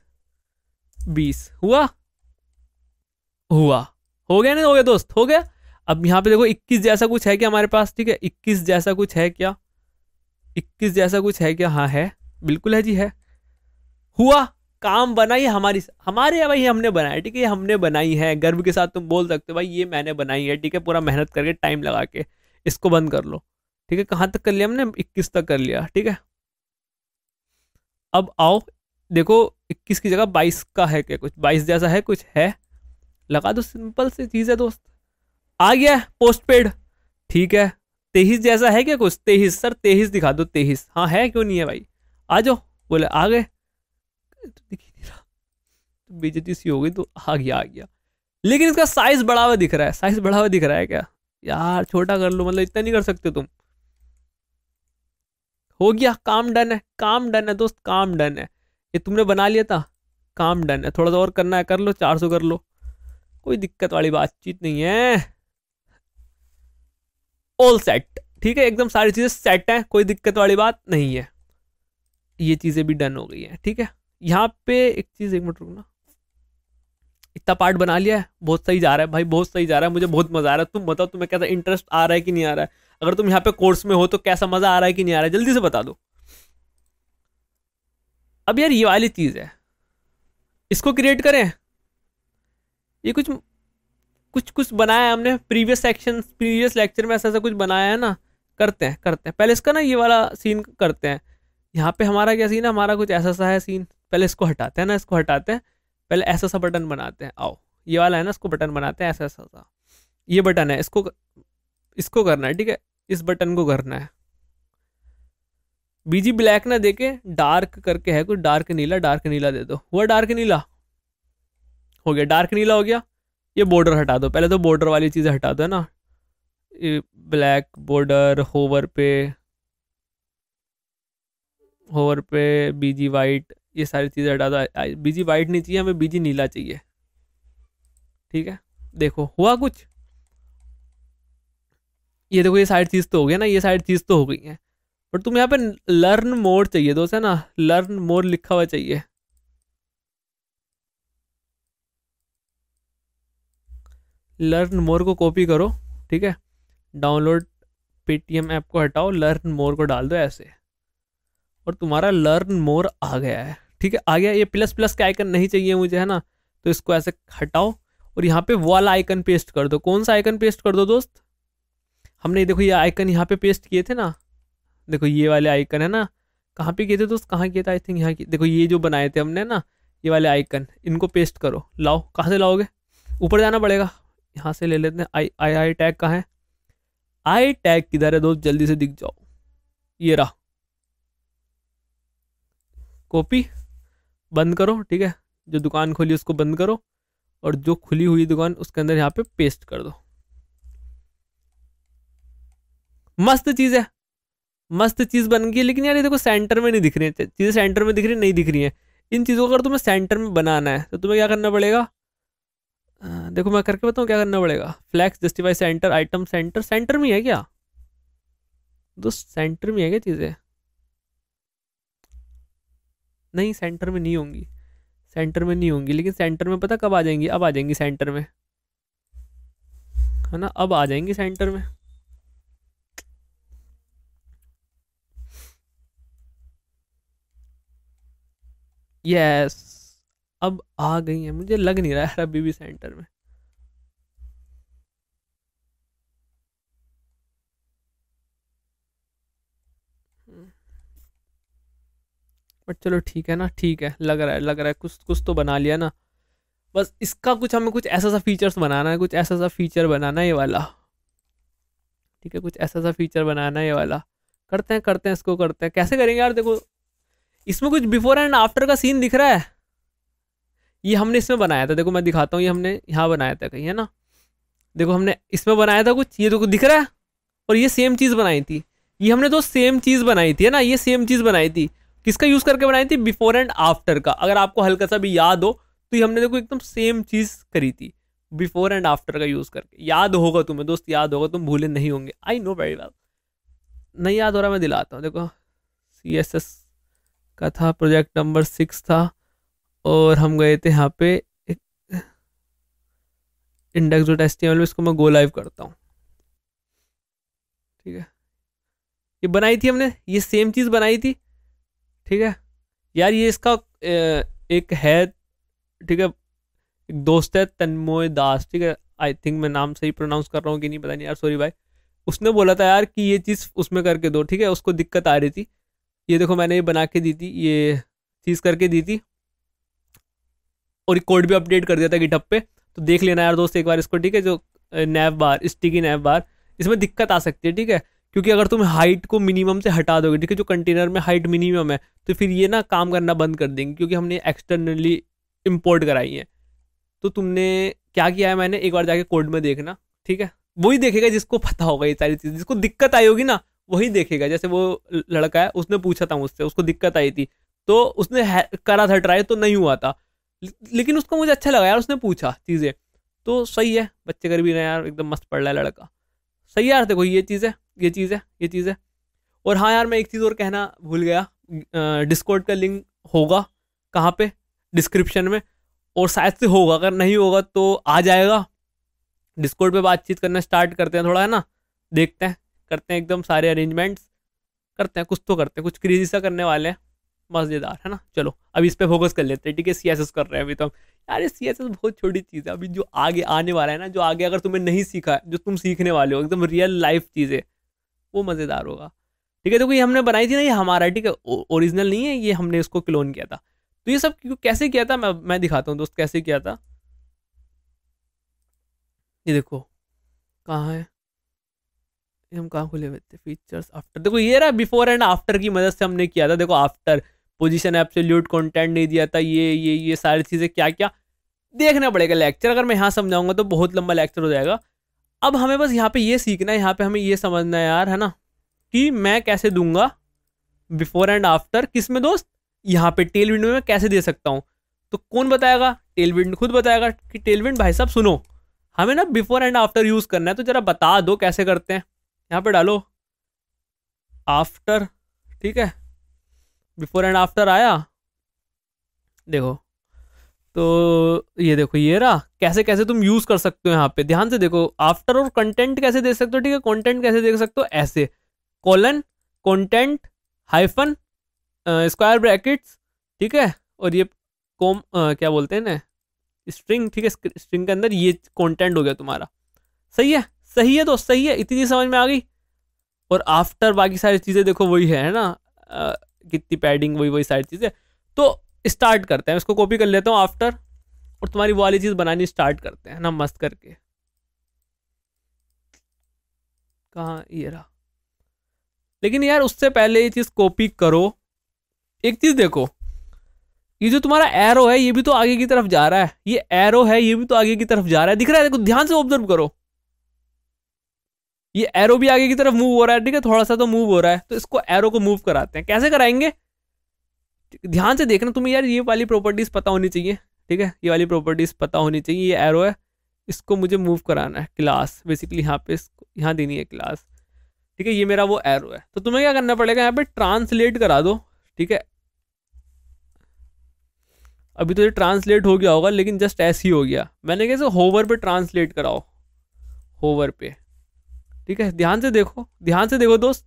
20 हुआ, हुआ, हो गया नहीं, हो गया दोस्त, हो गया। अब यहाँ पे देखो 21 जैसा कुछ है क्या हमारे पास, ठीक है, 21 जैसा कुछ है क्या, 21 जैसा कुछ है क्या, हाँ है, बिल्कुल है जी, है। हुआ, काम बनाई हमारे भाई, हमने बनाया, ठीक है, हमने बनाई है, गर्व के साथ तुम बोल सकते हो भाई ये मैंने बनाई है, ठीक है, पूरा मेहनत करके टाइम लगा के। इसको बंद कर लो, ठीक है, कहाँ तक कर लिया हमने, 21 तक कर लिया, ठीक है। अब आओ देखो 21 की जगह 22 का है क्या, कुछ 22 जैसा है कुछ है, लगा दो, सिंपल सी चीज है दोस्त। आ गया पोस्ट पेड, ठीक है। 23 जैसा है क्या कुछ, 23 सर 23 दिखा दो, 23 हाँ है, क्यों नहीं है भाई, आ जाओ। बोले आ गए, दिख ही नहीं रहा, बेइज्जती सी हो गई, तो आ गया आ गया। लेकिन इसका साइज बढ़ा हुआ दिख रहा है, साइज बढ़ा हुआ दिख रहा है क्या यार, छोटा कर लो, मतलब इतना नहीं कर सकते तुम। हो गया, काम डन है, काम डन है दोस्त, काम डन है। ये तुमने बना लिया था, काम डन है। थोड़ा सा और करना है कर लो, 400 कर लो, कोई दिक्कत वाली बातचीत नहीं है। ऑल सेट, ठीक है, एकदम सारी चीजें सेट हैं, कोई दिक्कत वाली बात नहीं है। ये चीजें भी डन हो गई हैं, ठीक है। यहाँ पे एक चीज, एक मिनट रुकना, इतना पार्ट बना लिया है, बहुत सही जा रहा है भाई, बहुत सही जा रहा है, मुझे बहुत मजा आ रहा है। तुम बताओ तुम्हें कैसा इंटरेस्ट आ रहा है कि नहीं आ रहा है, अगर तुम यहाँ पे कोर्स में हो तो कैसा मजा आ रहा है कि नहीं आ रहा है, जल्दी से बता दो। अब यार ये वाली चीज है, इसको क्रिएट करें। ये कुछ कुछ कुछ बनाया है हमने प्रीवियस सेक्शन, प्रीवियस लेक्चर में ऐसा ऐसा कुछ बनाया है ना, करते हैं करते हैं। पहले इसका ना ये वाला सीन करते हैं। यहाँ पे हमारा क्या सीन है, हमारा कुछ ऐसा सा है सीन, पहले इसको हटाते हैं ना, इसको हटाते हैं, पहले ऐसा सा बटन बनाते हैं। आओ ये वाला है ना, इसको बटन बनाते हैं, ऐसा ऐसा सा ये बटन है, इसको करना है, ठीक है, इस बटन को करना है। बीजी ब्लैक ना देके डार्क करके है कुछ, डार्क नीला दे दो, हुआ डार्क नीला, हो गया डार्क नीला हो गया। ये बॉर्डर हटा दो, पहले तो बॉर्डर वाली चीज़ें हटा दो है ना, ये ब्लैक बॉर्डर, होवर पे बीजी वाइट, ये सारी चीज़ें हटा दो। बीजी वाइट नहीं चाहिए हमें, बीजी नीला चाहिए, ठीक है। देखो हुआ कुछ, ये देखो ये सारी चीज़ तो हो गया ना, ये सारी चीज़ तो हो गई है, पर तुम यहाँ पे लर्न मोर चाहिए दोस्त, है ना, लर्न मोर लिखा हुआ चाहिए। लर्न मोर को कॉपी करो, ठीक है, डाउनलोड पेटीएम ऐप को हटाओ, लर्न मोर को डाल दो ऐसे, और तुम्हारा लर्न मोर आ गया है, ठीक है, आ गया। ये प्लस प्लस का आइकन नहीं चाहिए मुझे, है ना, तो इसको ऐसे हटाओ और यहाँ पे वो वाला आइकन पेस्ट कर दो। कौन सा आइकन पेस्ट कर दो दोस्त, हमने देखो ये आइकन यहाँ पे पेस्ट किए थे ना, देखो ये वाले आइकन है ना, कहाँ पे किए थे दोस्त, कहाँ किए थे, आई थिंक यहाँ की, देखो ये जो बनाए थे हमने ना, ये वाले आइकन, इनको पेस्ट करो। लाओ, कहाँ से लाओगे, ऊपर जाना पड़ेगा, यहाँ से ले लेते हैं। आई टैग कहाँ है, आई टैग किधर है दोस्त, जल्दी से दिख जाओ, ये रहा, कॉपी, बंद करो, ठीक है, जो दुकान खोली उसको बंद करो, और जो खुली हुई दुकान उसके अंदर यहाँ पे पेस्ट कर दो। मस्त चीज़ है, मस्त चीज़ बन गई। लेकिन यार ये देखो सेंटर में नहीं दिख रही है चीज़ें, सेंटर में दिख रही नहीं दिख रही है। इन चीज़ों को अगर तुम्हें सेंटर में बनाना है तो तुम्हें क्या करना पड़ेगा, देखो मैं करके बताऊँ क्या करना पड़ेगा। Flex justify center, item center, center में है क्या दोस्त, सेंटर में है क्या चीज़ें, नहीं सेंटर में नहीं होंगी, सेंटर में नहीं होंगी, लेकिन सेंटर में पता कब आ जाएंगी, अब आ जाएंगी सेंटर में, है ना, अब आ जाएंगी सेंटर में। यस, अब आ गई है, मुझे लग नहीं रहा है अभी भी सेंटर में। बट चलो ठीक है ना, ठीक है, लग रहा है कुछ कुछ तो बना लिया ना। बस इसका कुछ हमें कुछ ऐसा सा फीचर्स बनाना है, कुछ ऐसा सा फीचर बनाना है ये वाला, ठीक है, कुछ ऐसा सा फीचर बनाना है ये वाला। करते हैं इसको, करते हैं, कैसे करेंगे यार। देखो इसमें कुछ बिफोर एंड आफ्टर का सीन दिख रहा है, ये हमने इसमें बनाया था, देखो मैं दिखाता हूँ, ये हमने यहाँ बनाया था कहीं, है ना, देखो हमने इसमें बनाया था कुछ, ये देखो दिख रहा है, और ये सेम चीज़ बनाई थी, ये हमने तो सेम चीज़ बनाई थी, है ना, ये सेम चीज़ बनाई थी, किसका यूज़ करके बनाई थी, बिफोर एंड आफ्टर का। अगर आपको हल्का सा भी याद हो तो ये हमने देखो एकदम सेम चीज़ करी थी, बिफोर एंड आफ्टर का यूज़ करके। याद होगा तुम्हें दोस्त, याद होगा, तुम भूले नहीं होंगे, आई नो वेरी वेल। नहीं याद हो रहा, मैं दिलाता हूँ, देखो CSS का था, प्रोजेक्ट नंबर 6 था, और हम गए थे यहाँ पे index.html में, इसको मैं गो लाइव करता हूँ, ठीक है, ये बनाई थी हमने, ये सेम चीज़ बनाई थी, ठीक है यार। ये इसका एक है, ठीक है, एक दोस्त है तन्मय दास, ठीक है, आई थिंक मैं नाम सही प्रोनाउंस कर रहा हूँ कि नहीं पता नहीं यार, सॉरी भाई। उसने बोला था यार कि ये चीज़ उसमें करके दो, ठीक है, उसको दिक्कत आ रही थी। ये देखो मैंने ये बना के दी थी, ये चीज़ करके दी थी, और कोड भी अपडेट कर दिया था गिटहब पे। तो देख लेना यार दोस्त एक बार इसको, ठीक है। जो नैव बार, स्टिकी नैव बार, इसमें दिक्कत आ सकती है, ठीक है, क्योंकि अगर तुम हाइट को मिनिमम से हटा दोगे, ठीक है, जो कंटेनर में हाइट मिनिमम है, तो फिर ये ना काम करना बंद कर देंगे, क्योंकि हमने एक्सटर्नली इंपोर्ट कराई है। तो तुमने क्या किया है, मैंने एक बार जाके कोड में देखना, ठीक है। वही देखेगा जिसको पता होगा ये सारी चीज़, जिसको दिक्कत आई होगी ना वही देखेगा। जैसे वो लड़का है, उसने पूछा था मुझसे, उसको दिक्कत आई थी, तो उसने करा था ट्राई, तो नहीं हुआ था, लेकिन उसको मुझे अच्छा लगा यार, उसने पूछा चीज़ें, तो सही है। बच्चे कर भी रहे यार, एकदम मस्त पढ़ रहा है लड़का, सही है यार। देखो ये चीज़ है, ये चीज़ है, ये चीज़ है। और हाँ यार, मैं एक चीज़ और कहना भूल गया, डिस्कॉर्ड का लिंक होगा कहाँ पे, डिस्क्रिप्शन में, और शायद से होगा, अगर नहीं होगा तो आ जाएगा। डिस्कॉर्ड पे बातचीत करना स्टार्ट करते हैं थोड़ा, है ना, देखते हैं, करते हैं एकदम सारे अरेंजमेंट्स, करते हैं कुछ तो करते हैं, कुछ क्रेजी सा करने वाले हैं, मज़ेदार, है ना। चलो अभी इस पे फोकस कर लेते हैं, ठीक है। CSS कर रहे हैं अभी तो हम। यार ये CSS बहुत छोटी चीज़ है, अभी जो आगे आने वाला है ना, जो आगे अगर तुम्हें नहीं सीखा है, जो तुम सीखने वाले हो, एकदम रियल लाइफ चीज़ें, वो मज़ेदार होगा, ठीक है। तो ये हमने बनाई थी ना, ये हमारा, ठीक है, ओरिजिनल नहीं है ये, हमने इसको क्लोन किया था। तो ये सब कैसे किया था, मैं दिखाता हूँ दोस्त कैसे किया था। ये देखो कहाँ है, हम कहाँ खुले हुए थे, फीचर्स आफ्टर, देखो ये रहा, बिफोर एंड आफ्टर की मदद से हमने किया था। देखो आफ्टर, पोजीशन एब्सोल्यूट, कंटेंट नहीं दिया था, ये सारी चीज़ें क्या क्या देखना पड़ेगा लेक्चर। अगर मैं यहाँ समझाऊंगा तो बहुत लंबा लेक्चर हो जाएगा। अब हमें बस यहाँ पे ये सीखना है, यहाँ पे हमें ये समझना है यार, है ना, कि मैं कैसे दूंगा बिफोर एंड आफ्टर, किस में दोस्त, यहाँ पे टेलविंड में मैं कैसे दे सकता हूँ। तो कौन बताएगा, टेलविंड खुद बताएगा कि टेलविंड भाई साहब सुनो, हमें ना बिफोर एंड आफ्टर यूज़ करना है, तो जरा बता दो कैसे करते हैं। यहाँ पे डालो आफ्टर, ठीक है, बिफोर एंड आफ्टर आया, देखो। तो ये देखो ये रहा, कैसे कैसे तुम यूज़ कर सकते हो। यहाँ पे ध्यान से देखो, आफ्टर और कंटेंट कैसे दे सकते हो, ठीक है। कंटेंट कैसे दे सकते हो, ऐसे colon, content, hyphen, square brackets, ठीक है, और ये क्या बोलते हैं ना, स्ट्रिंग, ठीक है। स्ट्रिंग के अंदर ये कंटेंट हो गया तुम्हारा, सही है, सही है दोस्त, सही है, इतनी चीज़ समझ में आ गई। और आफ्टर बाकी सारी चीज़ें देखो वही है ना, कितनी पैडिंग, वही सारी चीज़ें। तो स्टार्ट करते हैं, इसको कॉपी कर लेता हूँ आफ्टर, और तुम्हारी वो वाली चीज़ बनानी स्टार्ट करते हैं ना, मस्त करके। कहाँ, ये रहा। लेकिन यार उससे पहले ये चीज़ कॉपी करो, एक चीज़ देखो, ये जो तुम्हारा एरो है ये भी तो आगे की तरफ जा रहा है, ये एरो है ये भी तो आगे की तरफ जा रहा है, दिख रहा है, देखो ध्यान से ऑब्जर्व करो, ये एरो भी आगे की तरफ मूव हो रहा है, ठीक है, थोड़ा सा तो मूव हो रहा है। तो इसको एरो को मूव कराते हैं, कैसे कराएंगे, ध्यान से देखना तुम्हें यार, ये वाली प्रॉपर्टीज पता होनी चाहिए, ठीक है, ये वाली प्रॉपर्टीज पता होनी चाहिए। ये एरो है, इसको मुझे मूव कराना है, क्लास बेसिकली यहाँ पे, इसको यहाँ देनी है क्लास, ठीक है। ये मेरा वो एरो है, तो तुम्हें क्या करना पड़ेगा, यहाँ पे ट्रांसलेट करा दो, ठीक है। अभी तो ये ट्रांसलेट हो गया होगा, लेकिन जस्ट ऐसे ही हो गया, मैंने कैसे होवर पे ट्रांसलेट कराओ, होवर पे, ठीक है। ध्यान से देखो, ध्यान से देखो दोस्त,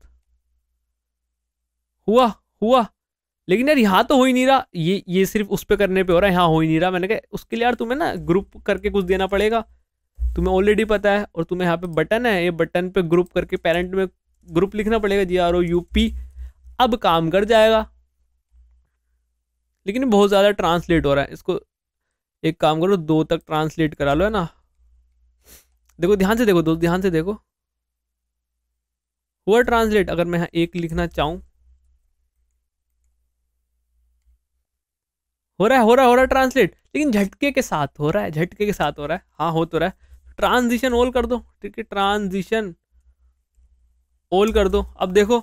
हुआ हुआ, लेकिन यार यहाँ तो हो ही नहीं रहा, ये सिर्फ उस पे करने पे हो रहा है, यहाँ हो ही नहीं रहा। मैंने कहा उसके लिए यार तुम्हें ना ग्रुप करके कुछ देना पड़ेगा, तुम्हें ऑलरेडी पता है। और तुम्हें यहाँ पे बटन है, ये बटन पे ग्रुप करके पैरेंट में ग्रुप लिखना पड़ेगा, GROUP, अब काम कर जाएगा। लेकिन बहुत ज़्यादा ट्रांसलेट हो रहा है, इसको एक काम करो, 2 तक ट्रांसलेट करा लो, है ना। देखो ध्यान से देखो दोस्त, ध्यान से देखो, हुआ ट्रांसलेट। अगर मैं यहाँ 1 लिखना चाहूँ, हो रहा है, हो रहा है, हो रहा है ट्रांसलेट, लेकिन झटके के साथ हो रहा है, झटके के साथ हो रहा है, हाँ हो तो रहा है। ट्रांजिशन ऑल कर दो, ठीक है, ट्रांजिशन ऑल कर दो। अब देखो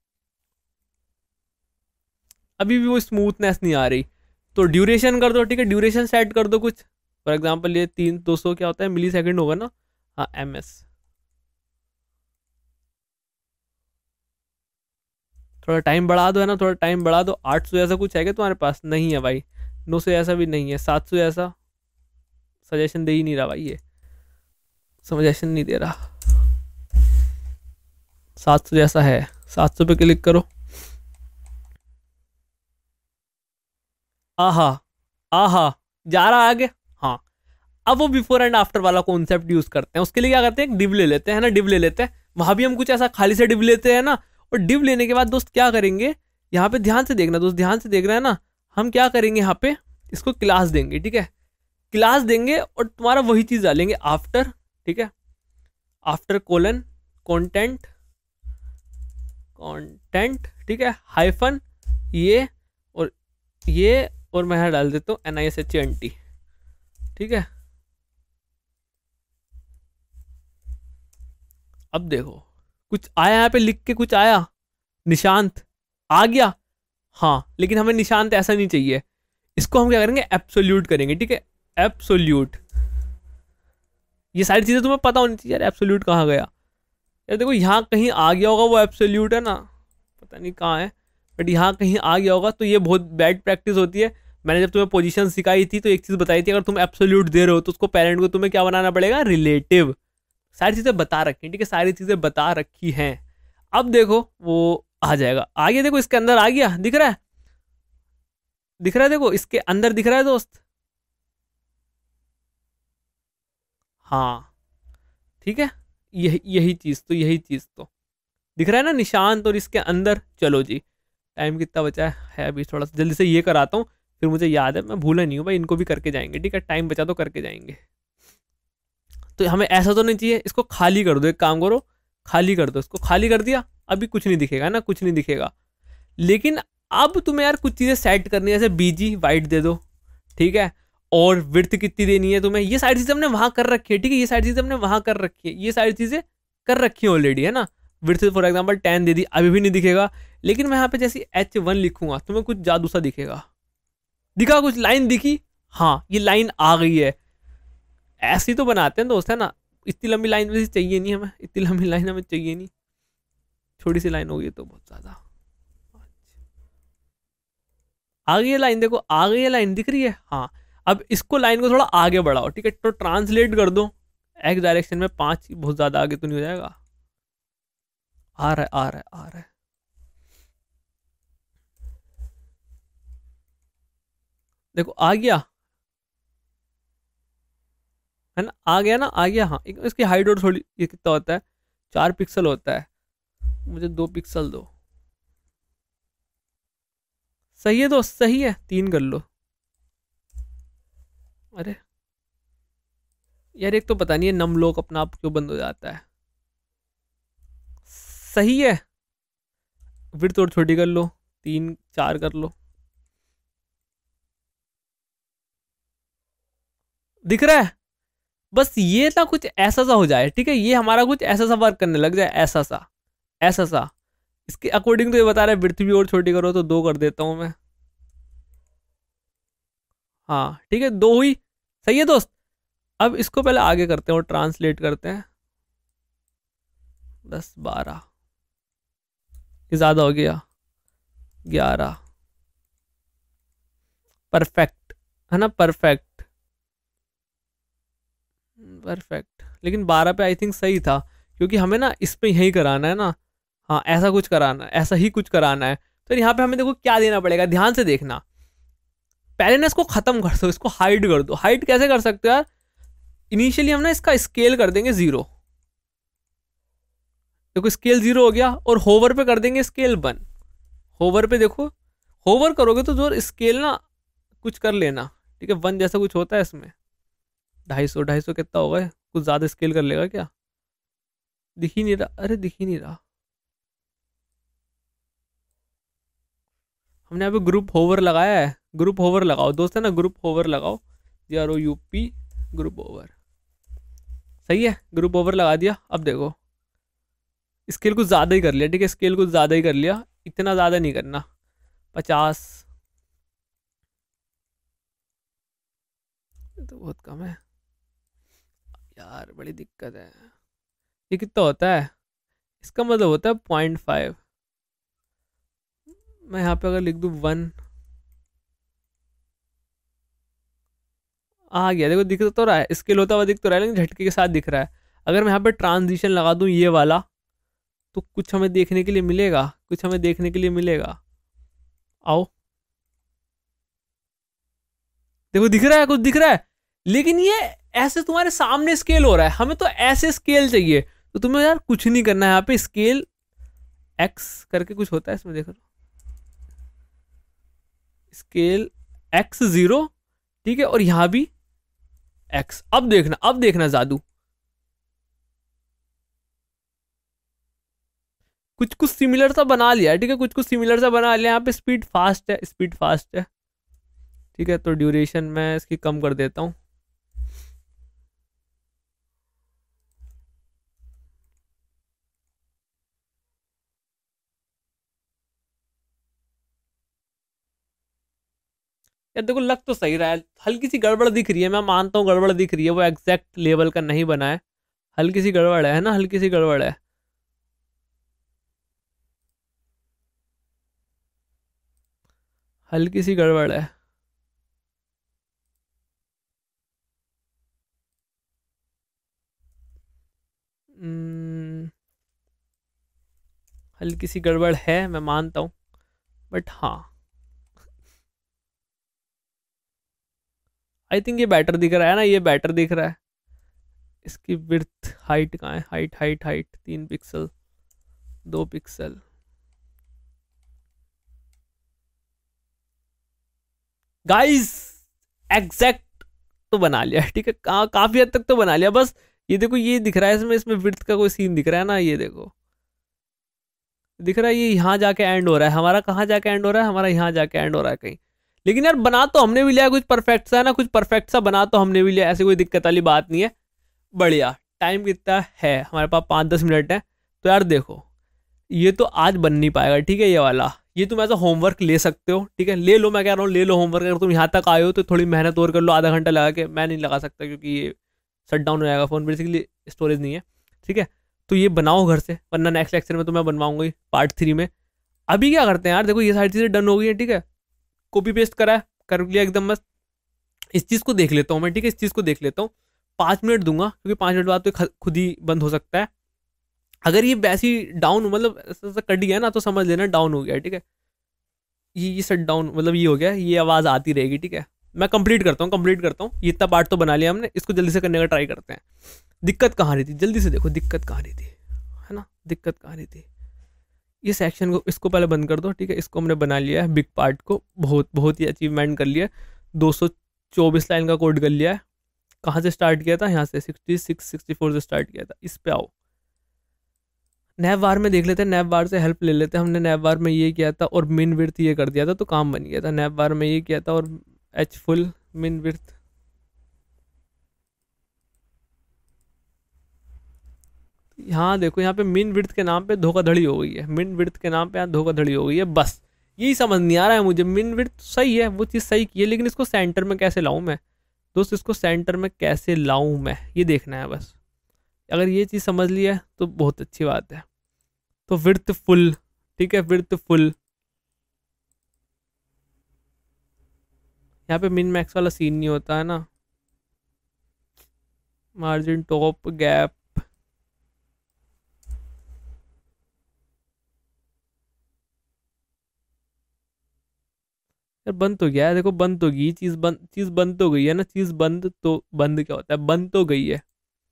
अभी भी वो स्मूथनेस नहीं आ रही, तो ड्यूरेशन कर दो, ठीक है, ड्यूरेशन सेट कर दो कुछ, फॉर एग्जांपल ये 200 क्या होता है, मिली सेकेंड होगा ना, हाँ MS। थोड़ा टाइम बढ़ा दो, है ना, थोड़ा टाइम बढ़ा दो। 800 ऐसा कुछ है क्या तुम्हारे पास, नहीं है भाई, 900 ऐसा भी नहीं है, 700 ऐसा सजेशन दे ही नहीं रहा भाई, ये सजेशन नहीं दे रहा। 700 जैसा है, 700 पे क्लिक करो, आहा आहा, जा रहा आगे। हाँ, अब वो बिफोर एंड आफ्टर वाला कॉन्सेप्ट यूज करते हैं। उसके लिए क्या करते हैं, डिव ले लेते हैं, है ना, डिव ले लेते हैं। वहां भी हम कुछ ऐसा खाली से डिव लेते हैं ना, और डिव लेने के बाद दोस्त क्या करेंगे, यहाँ पे ध्यान से देखना दोस्त, ध्यान से देखना है ना, हम क्या करेंगे यहाँ पे, इसको क्लास देंगे, ठीक है, क्लास देंगे और तुम्हारा वही चीज डालेंगे आफ्टर, ठीक है, आफ्टर कोलन कंटेंट, कंटेंट, ठीक है, हाइफन ये और मैं यहाँ डाल देता हूँ NISHANT, ठीक है। अब देखो कुछ आया यहाँ पे लिख के, कुछ आया, निशांत आ गया, हाँ, लेकिन हमें निशांत ऐसा नहीं चाहिए, इसको हम क्या करेंगे, एब्सोल्यूट करेंगे, ठीक है, एब्सोल्यूट। ये सारी चीजें तुम्हें पता होनी चाहिए यार, एब्सोल्यूट कहाँ गया यार, देखो यहाँ कहीं आ गया होगा वो एब्सोल्यूट, है ना, पता नहीं कहाँ है, बट यहाँ कहीं आ गया होगा, तो ये बहुत बैड प्रैक्टिस होती है। मैंने जब तुम्हें पोजीशन सिखाई थी तो एक चीज बताई थी, अगर तुम एब्सोल्यूट दे रहे हो तो उसको पेरेंट को तुम्हें क्या बनाना पड़ेगा, रिलेटिव। सारी चीजें बता रखी हैं, ठीक है, सारी चीजें बता रखी हैं। अब देखो वो आ जाएगा, आगे देखो इसके अंदर आ गया, दिख रहा है, दिख रहा है, देखो इसके अंदर दिख रहा है दोस्त, हाँ ठीक है, यही चीज तो, यही चीज तो दिख रहा है ना, निशांत और इसके अंदर। चलो जी, टाइम कितना बचा है अभी, थोड़ा सा जल्दी से ये कराता हूँ, फिर मुझे याद है, मैं भूला नहीं हूँ भाई, इनको भी करके जाएंगे, ठीक है, टाइम बचा तो करके जाएंगे। तो हमें ऐसा तो नहीं चाहिए, इसको खाली कर दो, एक काम करो, खाली कर दो, इसको खाली कर दिया, अभी कुछ नहीं दिखेगा ना, कुछ नहीं दिखेगा। लेकिन अब तुम्हें यार कुछ चीज़ें सेट करनी है, जैसे बीजी वाइट दे दो, ठीक है, और विड्थ कितनी देनी है तुम्हें, ये सारी चीज़ें हमने वहाँ कर रखी है, ठीक है, ये सारी चीज़ें हमने वहाँ कर रखी है, ये सारी चीज़ें कर रखी है ऑलरेडी, है ना। विड्थ फॉर एग्जाम्पल 10 दे दी, अभी भी नहीं दिखेगा, लेकिन मैं यहाँ पे जैसे H1 लिखूंगा तुम्हें कुछ जादू सा दिखेगा, दिखा, कुछ लाइन दिखी, हाँ ये लाइन आ गई है। ऐसी तो बनाते हैं दोस्त, है ना, इतनी लंबी लाइन वैसे चाहिए नहीं हमें, इतनी लंबी लाइन हमें चाहिए नहीं, छोटी सी लाइन होगी तो बहुत ज्यादा। आ गई है लाइन, देखो आ गई है लाइन, दिख रही है, हाँ। अब इसको लाइन को थोड़ा आगे बढ़ाओ, ठीक है, तो ट्रांसलेट कर दो एक्स डायरेक्शन में 5, बहुत ज्यादा आगे तो नहीं हो जाएगा, आ रहा है आ रहा है आ रहा है, देखो आ गया, है ना, आ गया ना, आ गया, हाँ। इसकी हाइट और थोड़ी, ये कितना होता है, 4 पिक्सल होता है, मुझे 2 पिक्सल दो, सही है दोस्त, सही है, 3 कर लो। अरे यार एक तो पता नहीं है नम लोक अपना आप क्यों बंद हो जाता है, सही है, फिर तो छोटी कर लो, 3 4 कर लो, दिख रहा है, बस ये ना कुछ ऐसा सा हो जाए, ठीक है, ये हमारा कुछ ऐसा सा वर्क करने लग जाए, ऐसा सा, ऐसा सा, इसके अकॉर्डिंग तो ये बता रहा है विड्थ भी और छोटी करो, तो 2 कर देता हूं मैं, हाँ ठीक है, 2 हुई, सही है दोस्त। अब इसको पहले आगे करते हैं और ट्रांसलेट करते हैं, 10 12, ये ज्यादा हो गया, 11, परफेक्ट, है ना, परफेक्ट, परफेक्ट। लेकिन 12 पे आई थिंक सही था, क्योंकि हमें ना इस पे यही कराना है ना, हाँ ऐसा कुछ कराना है, ऐसा ही कुछ कराना है। तो यहाँ पे हमें देखो क्या देना पड़ेगा, ध्यान से देखना, पहले ना इसको खत्म कर दो, इसको हाइड कर दो। हाइड कैसे कर सकते हो यार, इनिशियली हम ना इसका स्केल कर देंगे 0, देखो स्केल 0 हो गया, और होवर पे कर देंगे स्केल 1, होवर पे देखो, होवर करोगे तो जो स्केल ना कुछ कर लेना, ठीक है, 1 जैसा कुछ होता है इसमें, 250 कितना होगा, कुछ ज्यादा स्केल कर लेगा क्या, दिख ही नहीं रहा, अरे दिख ही नहीं रहा, हमने यहाँ पे ग्रुप होवर लगाया है, ग्रुप होवर लगाओ दोस्त, है ना, ग्रुप होवर लगाओ, GROUP, ग्रुप ओवर, सही है, ग्रुप ओवर लगा दिया। अब देखो स्केल कुछ ज़्यादा ही कर लिया, ठीक है, स्केल कुछ ज़्यादा ही कर लिया, इतना ज़्यादा नहीं करना, 50 तो बहुत कम है यार, बड़ी दिक्कत है। ये कितना होता है, इसका मतलब होता है 0.5, मैं यहाँ पे अगर लिख दूँ 1, आ गया, देखो दिख तो रहा है, स्केल होता हुआ दिख तो रहा है, लेकिन झटके के साथ दिख रहा है। अगर मैं यहाँ पे ट्रांजिशन लगा दूँ ये वाला, तो कुछ हमें देखने के लिए मिलेगा, कुछ हमें देखने के लिए मिलेगा, आओ देखो दिख रहा है, कुछ दिख रहा है, लेकिन ये ऐसे तुम्हारे सामने स्केल हो रहा है, हमें तो ऐसे स्केल चाहिए। तो तुम्हें यार कुछ नहीं करना है, यहाँ पे स्केल X करके कुछ होता है इसमें, देखो स्केल x0, ठीक है, और यहां भी x। अब देखना जादू, कुछ कुछ सिमिलर सा बना लिया है, ठीक है, कुछ कुछ सिमिलर सा बना लिया। यहाँ पे स्पीड फास्ट है, स्पीड फास्ट है, ठीक है। तो ड्यूरेशन मैं इसकी कम कर देता हूँ। यार देखो लग तो सही रहा है, हल्की सी गड़बड़ दिख रही है, मैं मानता हूँ गड़बड़ दिख रही है, वो एग्जैक्ट लेवल का नहीं बना है, हल्की सी गड़बड़ है ना, हल्की सी गड़बड़ है। हल्की सी गड़बड़ है। हल्की सी गड़बड़ है, मैं मानता हूँ, बट हाँ आई थिंक ये बेटर दिख रहा है ना, ये बेटर दिख रहा है। इसकी विड्थ हाइट कहाँ है, height height height 3 pixel, 2 pixel. Guys exact तो बना लिया, ठीक है, काफी हद तक तो बना लिया। बस ये देखो, ये दिख रहा है इसमें, इसमें विड्थ का कोई सीन दिख रहा है ना, ये देखो दिख रहा है, ये यहाँ जाके एंड हो रहा है हमारा, कहाँ जाके एंड हो रहा है हमारा, यहाँ जाके एंड हो रहा है कहीं। लेकिन यार बना तो हमने भी लिया कुछ परफेक्ट सा है ना, कुछ परफेक्ट सा बना तो हमने भी लिया, ऐसी कोई दिक्कत वाली बात नहीं है। बढ़िया। टाइम कितना है हमारे पास, 5-10 मिनट है। तो यार देखो ये तो आज बन नहीं पाएगा, ठीक है, ये वाला, ये तुम ऐसा होमवर्क ले सकते हो, ठीक है, ले लो, मैं कह रहा हूँ ले लो होमवर्क। अगर तुम यहाँ तक आए हो तो थोड़ी मेहनत और कर लो, आधा घंटा लगा के। मैं नहीं लगा सकता क्योंकि ये शट डाउन हो जाएगा फ़ोन, बेसिकली स्टोरेज नहीं है, ठीक है। तो ये बनाओ घर से, वरना नेक्स्ट लेक्चर में तो मैं बनवाऊंगा ही पार्ट 3 में। अभी क्या करते हैं यार, देखो ये सारी चीज़ें डन हो गई है, ठीक है, कॉपी पेस्ट करा है, कर लिया एकदम बस। इस चीज़ को देख लेता हूँ मैं, ठीक है, इस चीज़ को देख लेता हूँ। 5 मिनट दूंगा क्योंकि 5 मिनट बाद तो खुद ही बंद हो सकता है। अगर ये वैसी डाउन मतलब ऐसा कट गया ना तो समझ लेना डाउन हो गया, ठीक है। ये शट डाउन मतलब ये हो गया, ये आवाज़ आती रहेगी, ठीक है। मैं कंप्लीट करता हूँ, कंप्लीट करता हूँ, ये इतना पार्ट तो बना लिया हमने, इसको जल्दी से करने का ट्राई करते हैं। दिक्कत कहाँ रही थी, जल्दी से देखो दिक्कत कहाँ रही थी, है ना, दिक्कत कहाँ रही थी। ये सेक्शन को, इसको पहले बंद कर दो, ठीक है। इसको हमने बना लिया है, बिग पार्ट को बहुत बहुत ही अचीवमेंट कर लिया। 224 लाइन का कोड कर लिया है। कहाँ से स्टार्ट किया था, यहाँ से 66-64 से स्टार्ट किया था। इस पे आओ, नैव बार में देख लेते हैं, नैव बार से हेल्प ले लेते हैं। हमने नैव बार में ये किया था और मिन विड्थ ये कर दिया था तो काम बन गया था। नैव बार में ये किया था और एच फुल मिन विड्थ, यहाँ देखो, यहाँ पे मिन विड्थ के नाम पे धोखाधड़ी हो गई है, मिन विड्थ के नाम पे यहाँ धोखाधड़ी हो गई है। बस यही समझ नहीं आ रहा है मुझे, मिन विड्थ सही है, वो चीज़ सही की है, लेकिन इसको सेंटर में कैसे लाऊं मैं दोस्त, इसको सेंटर में कैसे लाऊं मैं, ये देखना है बस। अगर ये चीज़ समझ ली है तो बहुत अच्छी बात है। तो विड्थ फुल, ठीक है, विड्थ फुल। यहाँ पे मिन मैक्स वाला सीन नहीं होता है ना। मार्जिन टॉप गैप, यार बंद तो गया है, देखो बंद तो गई चीज़, बंद तो गई है ना, चीज़ बंद तो, बंद क्या होता है, बंद तो गई है,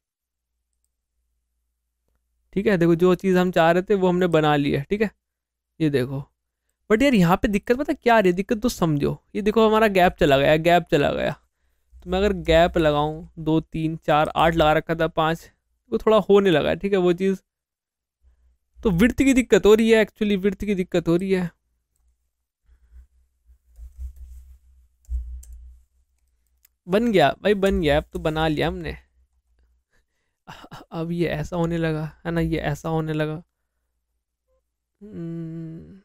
ठीक है। देखो जो चीज़ हम चाह रहे थे वो हमने बना ली है, ठीक है, ये देखो। बट यार यहाँ पे दिक्कत पता क्या आ रही है, दिक्कत तो समझो, ये देखो हमारा गैप चला गया, गैप चला गया। तो मैं अगर गैप लगाऊं 2 3 4 8 लगा रखा था 5, वो थोड़ा होने लगा है, ठीक है वो चीज़। तो विड्थ की दिक्कत हो रही है, एक्चुअली विड्थ की दिक्कत हो रही है। बन गया भाई, बन गया, अब तो बना लिया हमने। अब ये ऐसा होने लगा है ना, ये ऐसा होने लगा। हम्म,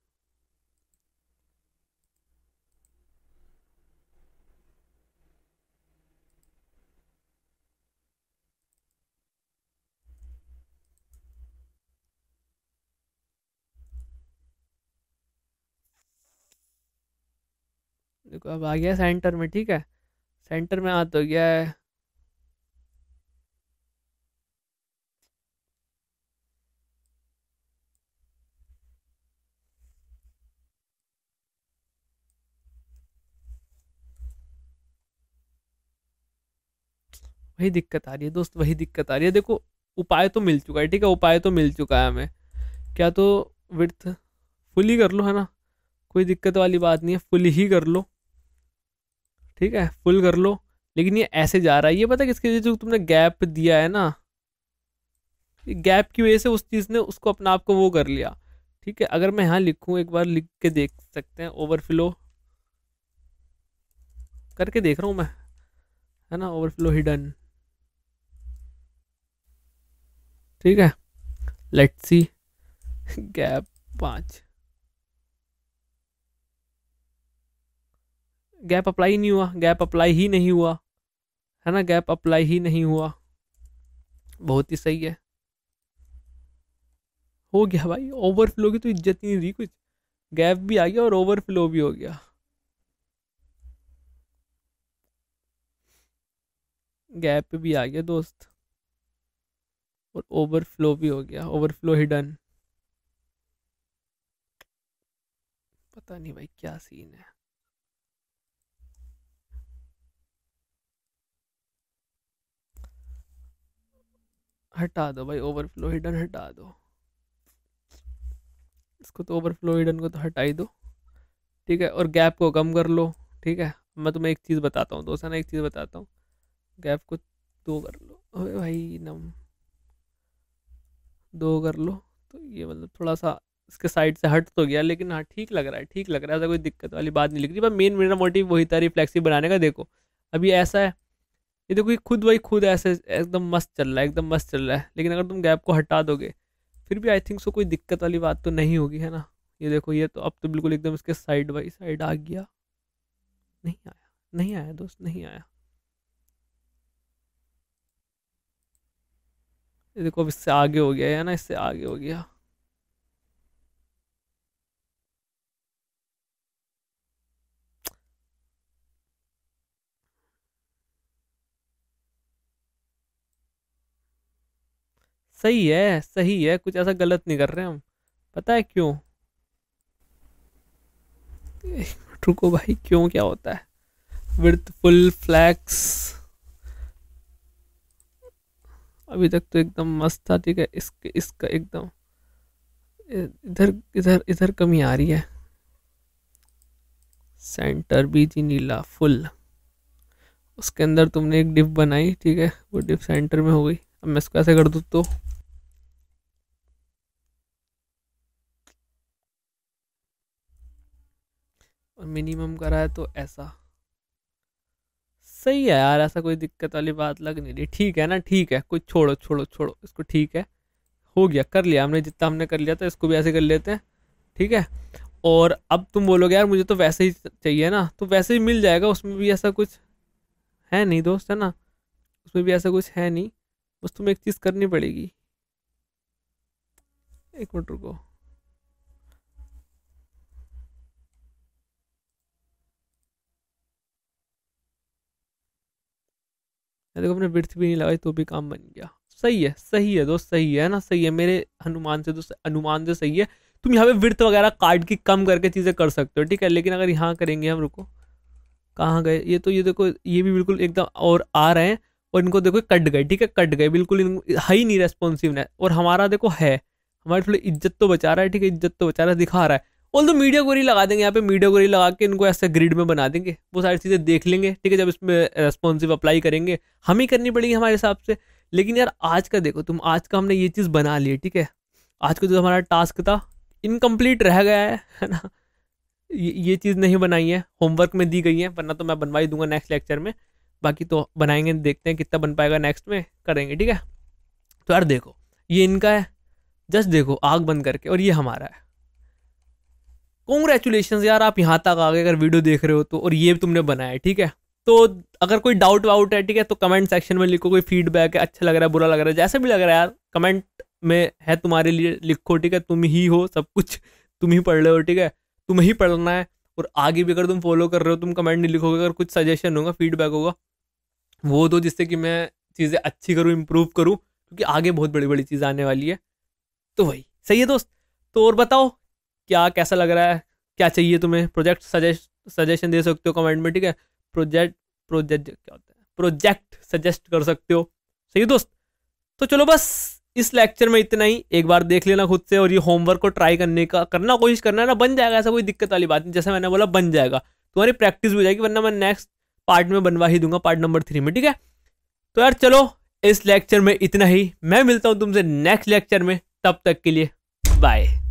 देखो अब आ गया सेंटर में, ठीक है, सेंटर में आ तो गया है। वही दिक्कत आ रही है दोस्त, वही दिक्कत आ रही है। देखो उपाय तो मिल चुका है, ठीक है, उपाय तो मिल चुका है हमें। क्या तो विड्थ फुली कर लो, है ना, कोई दिक्कत वाली बात नहीं है, फुल ही कर लो, ठीक है, फुल कर लो। लेकिन ये ऐसे जा रहा है, ये पता है किसकी वजह से? जो तुमने गैप दिया है ना, गैप की वजह से उस चीज़ ने उसको अपना आप को वो कर लिया, ठीक है। अगर मैं यहाँ लिखूँ, एक बार लिख के देख सकते हैं, ओवरफ्लो करके देख रहा हूँ मैं, है ना, ओवरफ्लो हिडन, ठीक है। Let's see, gap 5, gap apply नहीं हुआ, गैप अप्लाई ही नहीं हुआ, है ना, गैप अप्लाई ही नहीं हुआ। बहुत ही सही है, हो गया भाई। ओवरफ्लो की तो इज्जत ही नहीं रही कुछ, गैप भी आ गया और ओवरफ्लो भी हो गया। गैप भी आ गया दोस्त, और ओवरफ्लो भी हो गया, ओवरफ्लो हिडन। पता नहीं भाई क्या सीन है। हटा दो भाई, ओवरफ्लो हिडन हटा दो इसको, तो ओवरफ्लो हिडन को तो हटा ही दो, ठीक है। और गैप को कम कर लो, ठीक है। मैं तुम्हें एक चीज़ बताता हूँ दोस्त, है ना, एक चीज़ बताता हूँ, गैप को 2 कर लो। अबे भाई नम 2 कर लो, तो ये मतलब थोड़ा सा इसके साइड से हट तो गया, लेकिन हाँ ठीक लग रहा है, ठीक लग रहा है, ऐसा कोई दिक्कत वाली बात नहीं लग रही। पर मेन मेरा मोटिव वही था रिफ्लेक्सिव बनाने का। देखो अभी ऐसा है, ये देखो ये खुद वही खुद ऐसे एकदम मस्त चल रहा है, एकदम मस्त चल रहा है। लेकिन अगर तुम गैप को हटा दोगे फिर भी आई थिंक सो कोई दिक्कत वाली बात तो नहीं होगी, है ना। ये देखो, ये तो अब तो बिल्कुल एकदम इसके साइड बाई साइड आ गया। नहीं आया, नहीं आया दोस्त, नहीं आया। ये देखो अब इससे आगे हो गया है ना, इससे आगे हो गया। सही है, सही है, कुछ ऐसा गलत नहीं कर रहे हम। पता है क्यों? रुको भाई, क्यों, क्या होता है? विड्थ फुल फ्लैक्स, अभी तक तो एकदम मस्त था, ठीक है। इसके इसका एकदम इधर इधर इधर कमी आ रही है। सेंटर बीजी नीला फुल, उसके अंदर तुमने एक डिप बनाई, ठीक है, वो डिप सेंटर में हो गई। अब मैं इसको ऐसे कर दूँ तो और मिनिमम करा है तो ऐसा सही है यार, ऐसा कोई दिक्कत वाली बात लग नहीं रही। ठीक है ना, ठीक है, कुछ छोड़ो छोड़ो छोड़ो इसको, ठीक है, हो गया, कर लिया हमने जितना हमने कर लिया था। इसको भी ऐसे कर लेते हैं, ठीक है। और अब तुम बोलोगे यार मुझे तो वैसे ही चाहिए ना, तो वैसे ही मिल जाएगा, उसमें भी ऐसा कुछ है नहीं दोस्त, है ना, उसमें भी ऐसा कुछ है नहीं। बस तुम्हें एक चीज़ करनी पड़ेगी, एक मिनट रुको। देखो अपने बिर्थ भी नहीं लगाई तो भी काम बन गया। सही है दोस्त, सही है ना, सही है मेरे हनुमान से दोस्त, अनुमान से सही है। तुम यहाँ पे विर्थ वगैरह काट की कम करके चीज़ें कर सकते हो, ठीक है। लेकिन अगर यहाँ करेंगे हम, रुको कहाँ गए ये, तो ये देखो ये भी बिल्कुल एकदम और आ रहे हैं, और इनको देखो कट गए, ठीक है, कट गए बिल्कुल, है ही नहीं रेस्पॉन्सिवनेस। और हमारा देखो है, हमारी थोड़ी इज्जत तो बचा रहा है, ठीक है, इज्जत तो बचा रहा है, दिखा रहा है। ऑल तो मीडिया गोरी लगा देंगे यहाँ पे, मीडिया गोरी लगा के इनको ऐसे ग्रिड में बना देंगे, वो सारी चीज़ें देख लेंगे, ठीक है। जब इसमें रेस्पॉन्सिव अप्लाई करेंगे हम ही करनी पड़ेगी हमारे हिसाब से। लेकिन यार आज का देखो तुम, आज का हमने ये चीज़ बना ली, ठीक है। आज का जो हमारा टास्क था इनकम्प्लीट रह गया है ना। ये चीज़ नहीं बनाई है, होमवर्क में दी गई है, वरना तो मैं बनवा ही दूंगा नेक्स्ट लेक्चर में। बाकी तो बनाएंगे, देखते हैं कितना बन पाएगा, नेक्स्ट में करेंगे, ठीक है। तो यार देखो ये इनका है, जस्ट देखो आग बंद करके, और ये हमारा है। कॉन्ग्रेचुलेशन यार, आप यहाँ तक आ गए अगर वीडियो देख रहे हो तो, और ये तुमने बनाया है, ठीक है। तो अगर कोई डाउट वाउट है, ठीक है, तो कमेंट सेक्शन में लिखो, कोई फीडबैक है, अच्छा लग रहा है, बुरा लग रहा है, जैसे भी लग रहा है यार, कमेंट में है तुम्हारे लिए, लिखो, ठीक है। तुम ही हो सब कुछ, तुम ही पढ़ रहे हो, ठीक है, तुम्हें ही पढ़ना है। और आगे भी अगर तुम फॉलो कर रहे हो, तुम कमेंट नहीं लिखोगे, अगर कुछ सजेशन होगा, फीडबैक होगा, वो दो, जिससे कि मैं चीज़ें अच्छी करूँ, इम्प्रूव करूँ, क्योंकि आगे बहुत बड़ी बड़ी चीज़ आने वाली है। तो वही सही है दोस्त। तो और बताओ क्या कैसा लग रहा है, क्या चाहिए तुम्हें, प्रोजेक्ट सजेशन दे सकते हो कमेंट में, ठीक है। प्रोजेक्ट प्रोजेक्ट क्या होता है, प्रोजेक्ट सजेस्ट कर सकते हो, सही है दोस्त। तो चलो बस इस लेक्चर में इतना ही। एक बार देख लेना खुद से और ये होमवर्क को ट्राई करने का करना कोशिश करना ना, बन जाएगा, ऐसा कोई दिक्कत वाली बात नहीं। जैसे मैंने बोला बन जाएगा, तुम्हारी प्रैक्टिस हो जाएगी, वरना मैं नेक्स्ट पार्ट में बनवा ही दूंगा, पार्ट नंबर 3 में, ठीक है। तो यार चलो इस लेक्चर में इतना ही, मैं मिलता हूं तुमसे नेक्स्ट लेक्चर में, तब तक के लिए बाय।